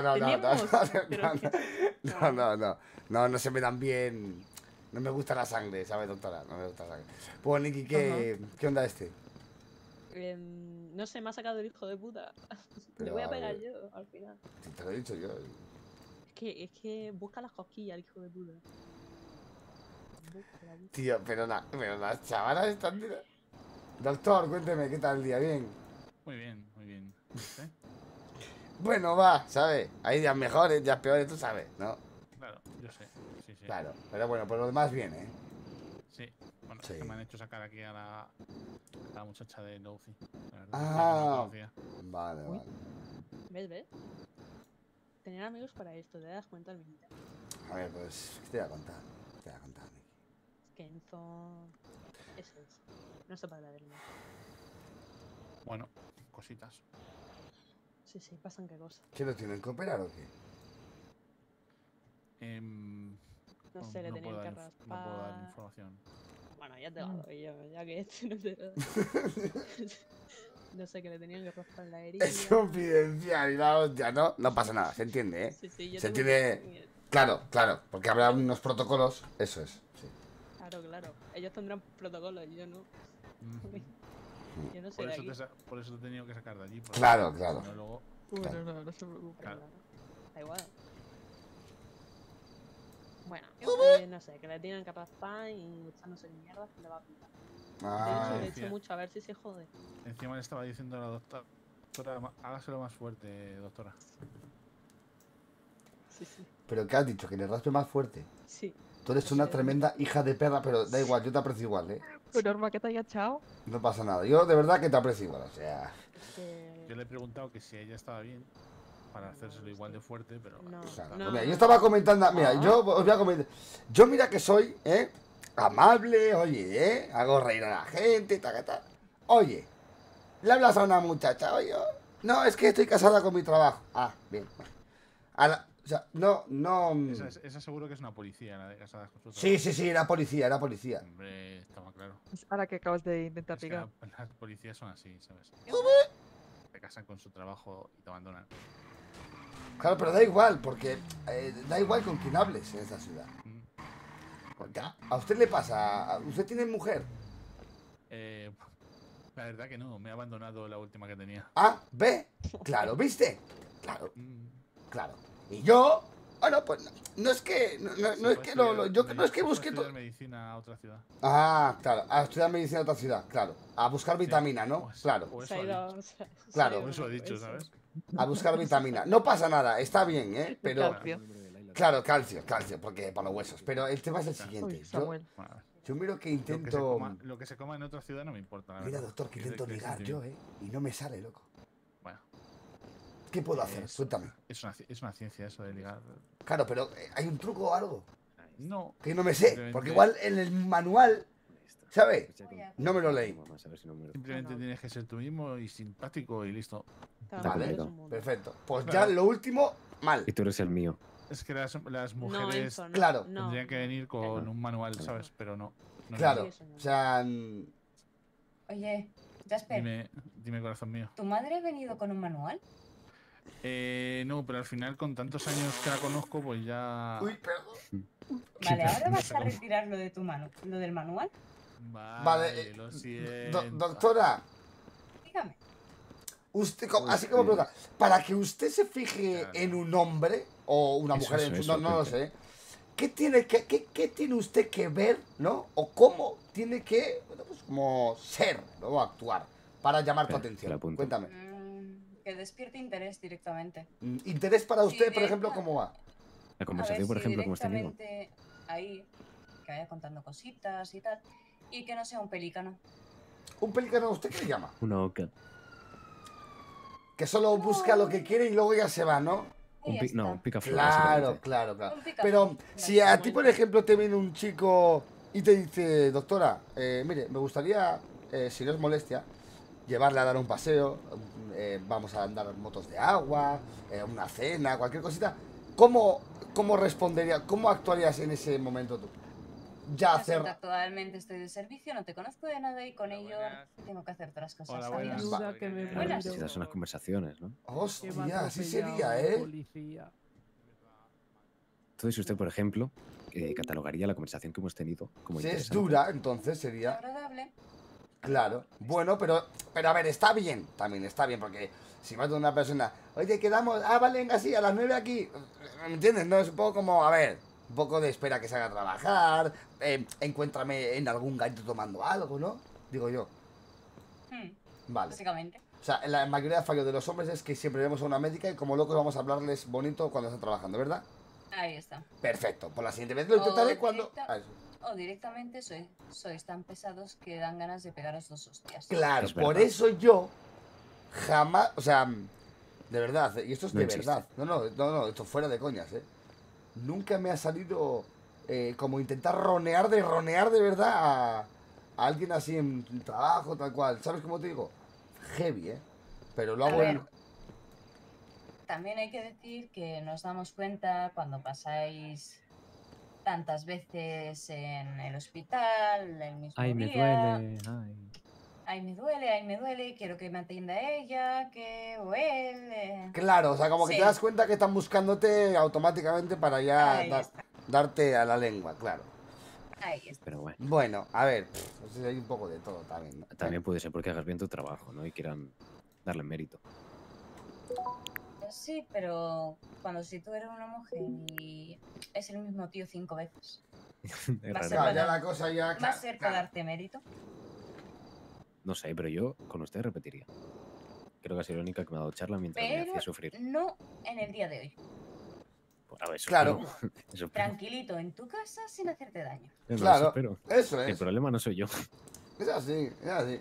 Q: Tenemos,
A: no se me dan bien. No me gusta la sangre, ¿sabes, doctora? No me gusta la sangre. Pues, Niki, ¿qué onda este?
C: No sé, me ha sacado el hijo de puta.
A: Pero,
C: Le voy a
A: a
C: pegar
A: ver.
C: yo, al final.
A: Si te lo he dicho yo.
C: Es que busca las cosquillas, el hijo de puta. Busca.
A: Tío, pero las chavalas están... Doctor, cuénteme, ¿qué tal el día? ¿Bien?
V: Muy bien, muy bien. ¿Usted?
A: Bueno, va, ¿sabes? Hay días mejores, días peores, tú sabes, ¿no?
V: Claro, yo sé. Sí.
A: Claro, pero bueno, por lo demás bien, ¿eh?
V: Sí, bueno,
A: Sí.
V: es que me han hecho sacar aquí a la muchacha de Louzi.
A: Ah, vale.
C: ¿Ves? Tener amigos para esto, ¿te das cuenta, Alminita?
A: A ver, pues, ¿qué te voy a contar? Niki?
C: Es que Enzo... Eso es. No se para verlo.
V: Bueno, cositas.
C: Sí, pasan qué cosas.
A: ¿Qué lo tienen que operar o qué?
C: No sé, le tenían
V: puedo
C: que
V: dar No puedo dar
C: raspar.
V: información.
C: Bueno, ya te lo doy yo, ya que este no te lo doy. No sé, que le tenían que raspar la herida.
A: Es confidencial y la hostia, ¿no? No pasa nada, se entiende, ¿eh?
C: Sí, yo
A: se
C: tengo
A: entiende... Claro, porque habrá unos protocolos, eso es. Sí.
C: Claro. Ellos tendrán protocolos, yo no. Yo no sé de aquí.
V: Por eso te he tenido que sacar de allí. porque
A: Claro.
V: si no, luego...
K: Bueno, no se preocupe.
V: Claro.
C: Da igual. Bueno, no sé, que le tienen que raspar y echándose de mierda que le va a picar.
A: Ah,
C: de hecho, mucho, a ver si se jode.
V: Encima le estaba diciendo a la doctora, hágaselo más fuerte, doctora.
C: Sí.
A: ¿Pero qué has dicho? ¿Que le raspe más fuerte?
C: Sí.
A: Tú eres una tremenda hija de perra, pero da igual, yo te aprecio igual, ¿eh?
K: Pues Norma, que te haya echado.
A: No pasa nada, yo de verdad que te aprecio igual, o sea...
V: Yo le he preguntado que si ella estaba bien para hacérselo igual de fuerte, pero...
A: Claro, pues mira, yo estaba comentando, mira, yo os voy a comentar. Yo mira que soy, amable, oye, hago reír a la gente, ta. Oye, le hablas a una muchacha, oye, no, es que estoy casada con mi trabajo. Ah, bien. O sea, no.
V: Esa seguro que es una policía, la de casadas con su
A: Sí,
V: trabajo.
A: era policía.
V: Hombre, estaba claro.
K: Ahora que acabas de intentar
V: Es que
K: ligar.
V: las policías son así, ¿sabes? Se casan con su trabajo y te abandonan.
A: Claro, pero da igual, porque da igual con quién hables en esta ciudad. Porque a usted le pasa, ¿usted tiene mujer?
V: La verdad que no, me ha abandonado la última que tenía.
A: Ah, ¿ve? Claro, ¿viste? Claro. Y yo, bueno, pues no es que, no es que yo no es que busque todo.
V: Estudiar medicina a otra ciudad.
A: Ah, claro, a estudiar medicina en otra ciudad, claro. A buscar vitamina, ¿no? Claro. Claro.
V: Por eso he dicho, ¿sabes?
A: A buscar vitamina. No pasa nada, está bien, ¿eh? Pero... Claro, calcio, porque para los huesos. Pero el tema es el siguiente. Yo miro que intento...
V: Lo que se coma en otra ciudad no me importa.
A: Mira, doctor, que intento ligar yo, ¿eh? Y no me sale, loco.
V: Bueno.
A: ¿Qué puedo hacer? Cuéntame.
V: Es una ciencia eso de ligar.
A: Claro, pero ¿hay un truco o algo?
V: No.
A: Que no me sé, porque igual en el manual, ¿sabes? No me lo leí.
V: Simplemente tienes que ser tú mismo y simpático y listo.
A: Vale, perfecto. Pues ya lo último, mal.
B: Y tú eres el mío.
V: Es que las mujeres
A: claro.
V: tendrían que venir con un manual, ¿sabes? Pero no.
A: Claro, o sea...
H: Oye, Jasper.
V: Dime, corazón mío.
H: ¿Tu madre ha venido con un manual?
V: No, pero al final con tantos años que la conozco, pues ya...
A: Uy, perdón.
H: Vale, ahora vas a retirar lo de tu mano, lo del manual.
A: Vale,
V: lo siento.
A: Doctora.
H: Dígame.
A: Usted, así como pregunta, para que usted se fije en un hombre o una mujer, no lo sé, ¿qué tiene usted que ver, ¿no? O cómo tiene que, bueno, pues como ser, ¿no? Actuar para llamar tu atención. Cuéntame.
H: Que despierte interés directamente.
A: ¿Interés para usted, por ejemplo, cómo va?
B: La conversación, por ejemplo, como está teniendo.
H: Ahí, que vaya contando cositas y tal, y que no sea un pelícano.
A: ¿Un pelícano usted qué le llama?
B: Una oca.
A: Que solo busca lo que quiere y luego ya se va, ¿no?
B: Un picaflor.
A: Claro. Pero si a ti, por ejemplo, te viene un chico y te dice, doctora, mire, me gustaría, si no es molestia, llevarle a dar un paseo, vamos a andar motos de agua, una cena, cualquier cosita. ¿Cómo responderías, cómo actuarías en ese momento tú? Ya hacer...
H: Actualmente estoy de servicio, no te conozco de nada y con ello tengo que hacer otras cosas.
V: Hola, buenas.
B: Necesitas unas conversaciones, ¿no?
A: Hostia, así sería, ¿eh?
B: Entonces usted, por ejemplo, catalogaría la conversación que hemos tenido como
A: si es
B: interesante.
A: dura, entonces sería...
H: Agradable.
A: Claro. Bueno, pero a ver, está bien, también está bien, porque si vas de una persona, oye, quedamos, vale, venga, sí, a las 9 aquí, ¿me entiendes? No, es un poco como, a ver, un poco de espera que se haga a trabajar, encuéntrame en algún gallo tomando algo, ¿no? Digo yo. Vale.
H: Básicamente.
A: O sea, la mayoría de fallos de los hombres es que siempre vemos a una médica y como locos vamos a hablarles bonito cuando están trabajando, ¿verdad?
H: Ahí está.
A: Perfecto, por la siguiente vez lo intentaré cuando...
H: O directamente sois tan pesados que dan ganas de pegaros 2 hostias.
A: Claro, por eso yo jamás, o sea, de verdad, y esto es de verdad, no, esto fuera de coñas, nunca me ha salido como intentar ronear de verdad a alguien así en trabajo, tal cual, ¿sabes cómo te digo? Heavy, pero lo hago en...
H: También hay que decir que nos damos cuenta cuando pasáis tantas veces en el hospital, el mismo
B: me
H: día.
B: duele,
H: Ay, me duele, quiero que me atienda ella, o él.
A: Claro, o sea, como que te das cuenta que están buscándote automáticamente para ya darte a la lengua, claro.
H: Ahí está.
B: Pero bueno.
A: Bueno, a ver, pues hay un poco de todo también, ¿no?
B: También puede ser porque hagas bien tu trabajo, ¿no? Y quieran darle mérito.
H: Sí, pero si tú eres una mujer y es el mismo tío 5 veces.
B: Es
H: va a ser
B: raro.
A: Ya la cosa ya...
H: ¿Va a ser para darte mérito?
B: No sé, pero yo con usted repetiría. Creo que ha sido la única que me ha dado charla mientras me
H: Pero
B: hacía sufrir.
H: no en el día de hoy.
B: A ver, eso
A: claro.
B: espero. Eso espero.
H: Tranquilito en tu casa sin hacerte daño.
A: Claro, eso es.
B: El problema no soy yo.
A: Es así, es así.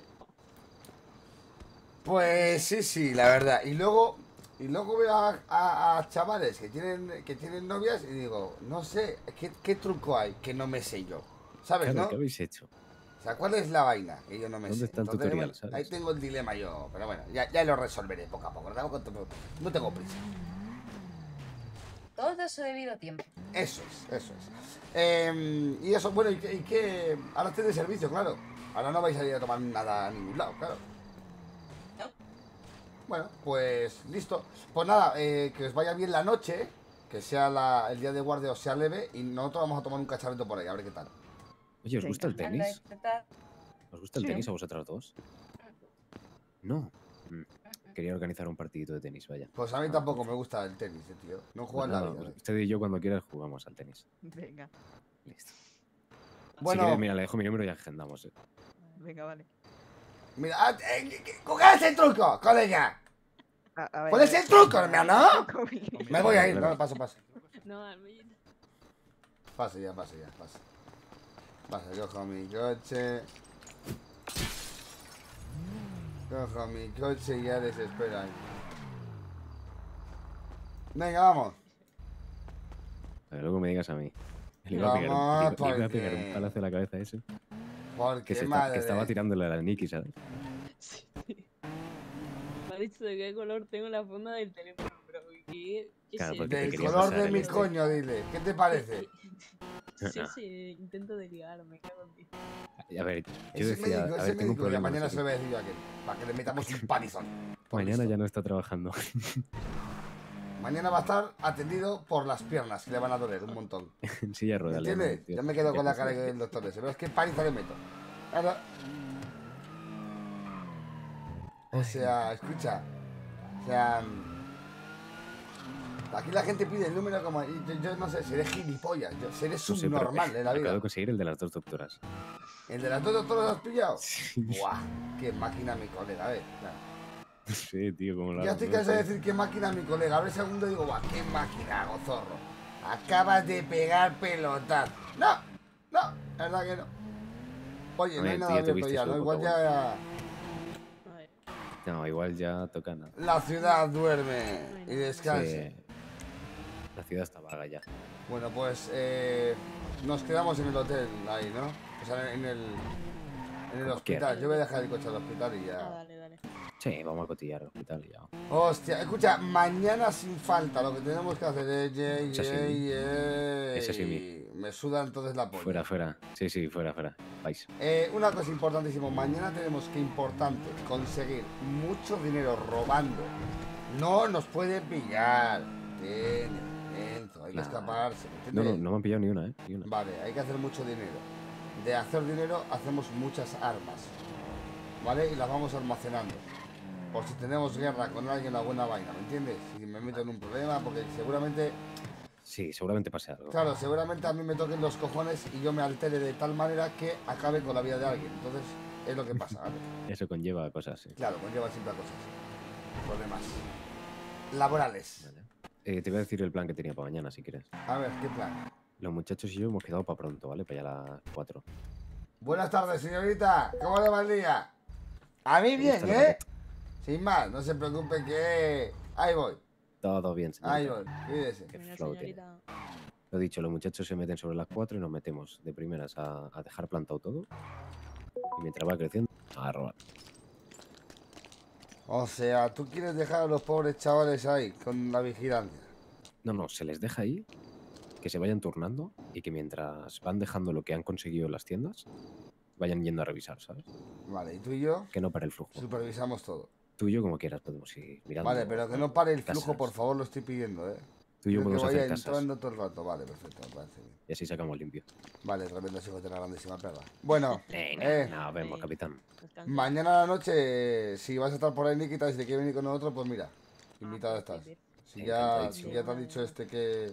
A: Pues sí, la verdad. Y luego veo a chavales que tienen novias y digo, no sé, ¿qué truco hay que no me sé yo? ¿Sabes,
B: Claro,
A: no?
B: ¿qué habéis hecho?
A: O sea, ¿cuál es la vaina que yo no me sé?
B: ¿Dónde está el
A: Entonces,
B: tutorial,
A: bueno,
B: sabes?
A: ahí tengo el dilema yo, pero bueno, ya lo resolveré poco a poco. No tengo prisa.
H: Todo a su debido tiempo.
A: Eso es. Y eso, bueno, ¿y qué? Ahora estoy de servicio, claro. Ahora no vais a ir a tomar nada a ningún lado, claro.
H: No.
A: Bueno, pues listo. Pues nada, que os vaya bien la noche, que sea el día de guardia o sea leve, y nosotros vamos a tomar un cacharrito por ahí, a ver qué tal.
B: Oye, ¿os gusta el tenis?
H: Anda,
B: ¿Os gusta el tenis a vosotras dos? No. Quería organizar un partidito de tenis, vaya.
A: Pues a mí tampoco me gusta el tenis, tío. No juego en la vida.
B: Usted y yo cuando quieras jugamos al tenis.
K: Venga.
B: Listo.
A: Bueno.
B: Si quieres, mira, le dejo mi número y agendamos.
K: Venga, vale.
A: Mira, ¿cuál es el truco, colega? ¿Cuál es el truco, hermano? Me voy a ir, no, paso.
C: No, Almellín.
A: Pase ya. Cojo mi coche. Cojo mi coche y ya desesperan. Venga, vamos.
B: A ver, luego me digas a mí. Le iba a pegar un palazo en la cabeza a ese.
A: Porque
B: que estaba tirándole a la Nikki, ¿sabes?
C: Sí. Me ha dicho de qué color tengo la funda del teléfono, pero ¿qué
B: Claro,
C: sé?
B: porque te
A: Del
B: quería
A: color
B: pasar
A: de
B: el
A: mi
B: este.
A: coño, dile. ¿Qué te parece?
C: Sí, intento de ligar, me cago en ti.
B: A ver, yo
A: Ese
B: decía,
A: médico,
B: a ver, tengo un
A: ya
B: problema.
A: mañana
B: no sé
A: se lo voy a decir yo a aquel, para que le metamos un panizón.
B: Mañana ya no está trabajando.
A: Mañana va a estar atendido por las piernas, que le van a doler un montón.
B: En silla de
A: ¿Me
B: ruedas.
A: entiendes? Yo me quedo con la cara del doctor ese. ¿Ves qué paliza le meto? Ahora... O sea, escucha. O sea... Aquí la gente pide el número como... Yo no sé, seré gilipollas. Seré subnormal en la vida.
B: Acabo de conseguir el de las 2 doctoras.
A: ¿El de las 2 doctoras lo has pillado? Sí. Buah, qué máquina mi colega, a ver. Claro.
B: Sí, tío, como la...
A: Ya estoy cansado de decir qué máquina mi colega. A ver segundo digo, guau, qué máquina, gozorro. Acabas de pegar pelotas. No, la verdad que no. Oye, no hay nada abierto ya, ¿no? Igual ya...
B: No, igual ya toca nada.
A: La ciudad duerme y descansa.
B: Sí. La ciudad está vaga ya.
A: Bueno, pues nos quedamos en el hotel ahí, ¿no? O sea, en el hospital.
B: quieras.
A: Yo voy a dejar el coche al hospital y ya.
C: Dale.
B: Sí, vamos a cotillar al hospital y ya.
A: Hostia, escucha, mañana sin falta lo que tenemos que hacer es...
B: Ese sí.
A: Me suda entonces la polla.
B: Fuera. Sí, fuera. Vais.
A: Una cosa importantísima, mañana tenemos que conseguir mucho dinero robando. No nos puede pillar. Hay que escaparse.
B: No me han pillado ni una, ni una.
A: Vale, hay que hacer mucho dinero. De hacer dinero hacemos muchas armas. ¿Vale? Y las vamos almacenando. Por si tenemos guerra con alguien, la buena vaina, ¿me entiendes? Si me meto en un problema, porque seguramente...
B: Sí, seguramente pase algo.
A: Claro, seguramente a mí me toquen los cojones y yo me altere de tal manera que acabe con la vida de alguien. Entonces, es lo que pasa, ¿vale?
B: Eso conlleva cosas, sí.
A: Claro, conlleva siempre a cosas. Problemas laborales.
B: Vale. Te voy a decir el plan que tenía para mañana, si quieres.
A: A ver, ¿qué plan?
B: Los muchachos y yo hemos quedado para pronto, ¿vale? Para allá a las 4.
A: Buenas tardes, señorita. ¿Cómo le va el día? A mí bien, ¿eh? Sin más, no se preocupe que... Ahí voy.
B: Todo bien, señorita.
A: Ahí voy, cuídese.
B: Qué flow tiene. Lo dicho, los muchachos se meten sobre las 4 y nos metemos de primeras a dejar plantado todo. Y mientras va creciendo, a robar.
A: O sea, ¿tú quieres dejar a los pobres chavales ahí con la vigilancia?
B: No, se les deja ahí, que se vayan turnando y que mientras van dejando lo que han conseguido en las tiendas, vayan yendo a revisar, ¿sabes?
A: Vale, ¿y tú y yo?
B: Que no pare el flujo.
A: Supervisamos todo.
B: Tú y yo, como quieras, podemos ir mirando.
A: Vale, pero que no pare el flujo, por favor, lo estoy pidiendo, ¿eh?
B: Tú y yo podemos hacer
A: casas.
B: casas.
A: Entrando todo el rato. Vale, perfecto, me parece bien.
B: Y así sacamos limpio.
A: Vale, tremendos hijos de la grandísima perra. Bueno,
B: nos vemos, capitán.
A: Mañana a la noche, si vas a estar por ahí, Nikita, y si te quieres venir con nosotros, pues mira, invitada estás. Si ya te ha dicho que...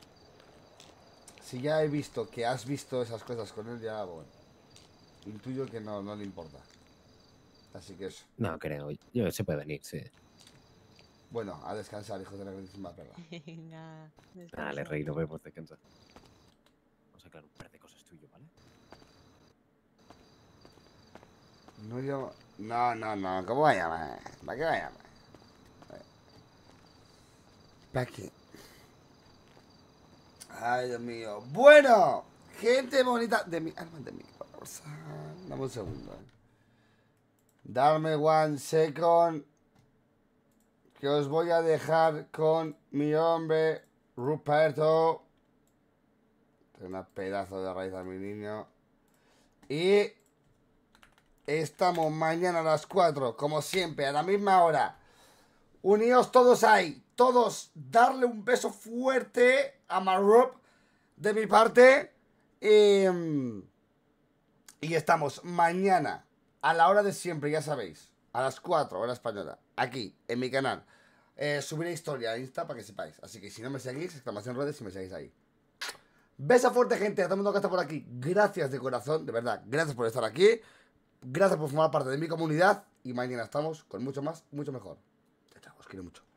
A: Si ya he visto que has visto esas cosas con él, ya, bueno, intuyo que no le importa. Así que eso.
B: No, creo. Yo se puede venir, sí.
A: Bueno, a descansar, hijos de la grandísima perra.
C: Venga,
B: Dale, rey, nos vemos, descansa. Vamos a aclarar un par de cosas tuyas, ¿vale?
A: No llama... No, ¿cómo va a llamar? ¿Para qué va a llamar? ¿Para qué? Ay, Dios mío. Bueno, gente bonita de mi... de mi cosa. Dame un segundo, Darme 1 second. Que os voy a dejar con mi hombre Ruperto. Tiene un pedazo de raíz a mi niño. Y estamos mañana a las 4, como siempre, a la misma hora. Uníos todos ahí. Todos, darle un beso fuerte a Marup de mi parte. Y estamos mañana a la hora de siempre, ya sabéis. A las 4, hora española. Aquí, en mi canal. Subiré historia a Insta para que sepáis. Así que si no me seguís, exclamación redes y me seguís ahí. Beso fuerte, gente, a todo el mundo que está por aquí. Gracias de corazón, de verdad. Gracias por estar aquí. Gracias por formar parte de mi comunidad. Y mañana estamos con mucho más, mucho mejor. Chao, os quiero mucho.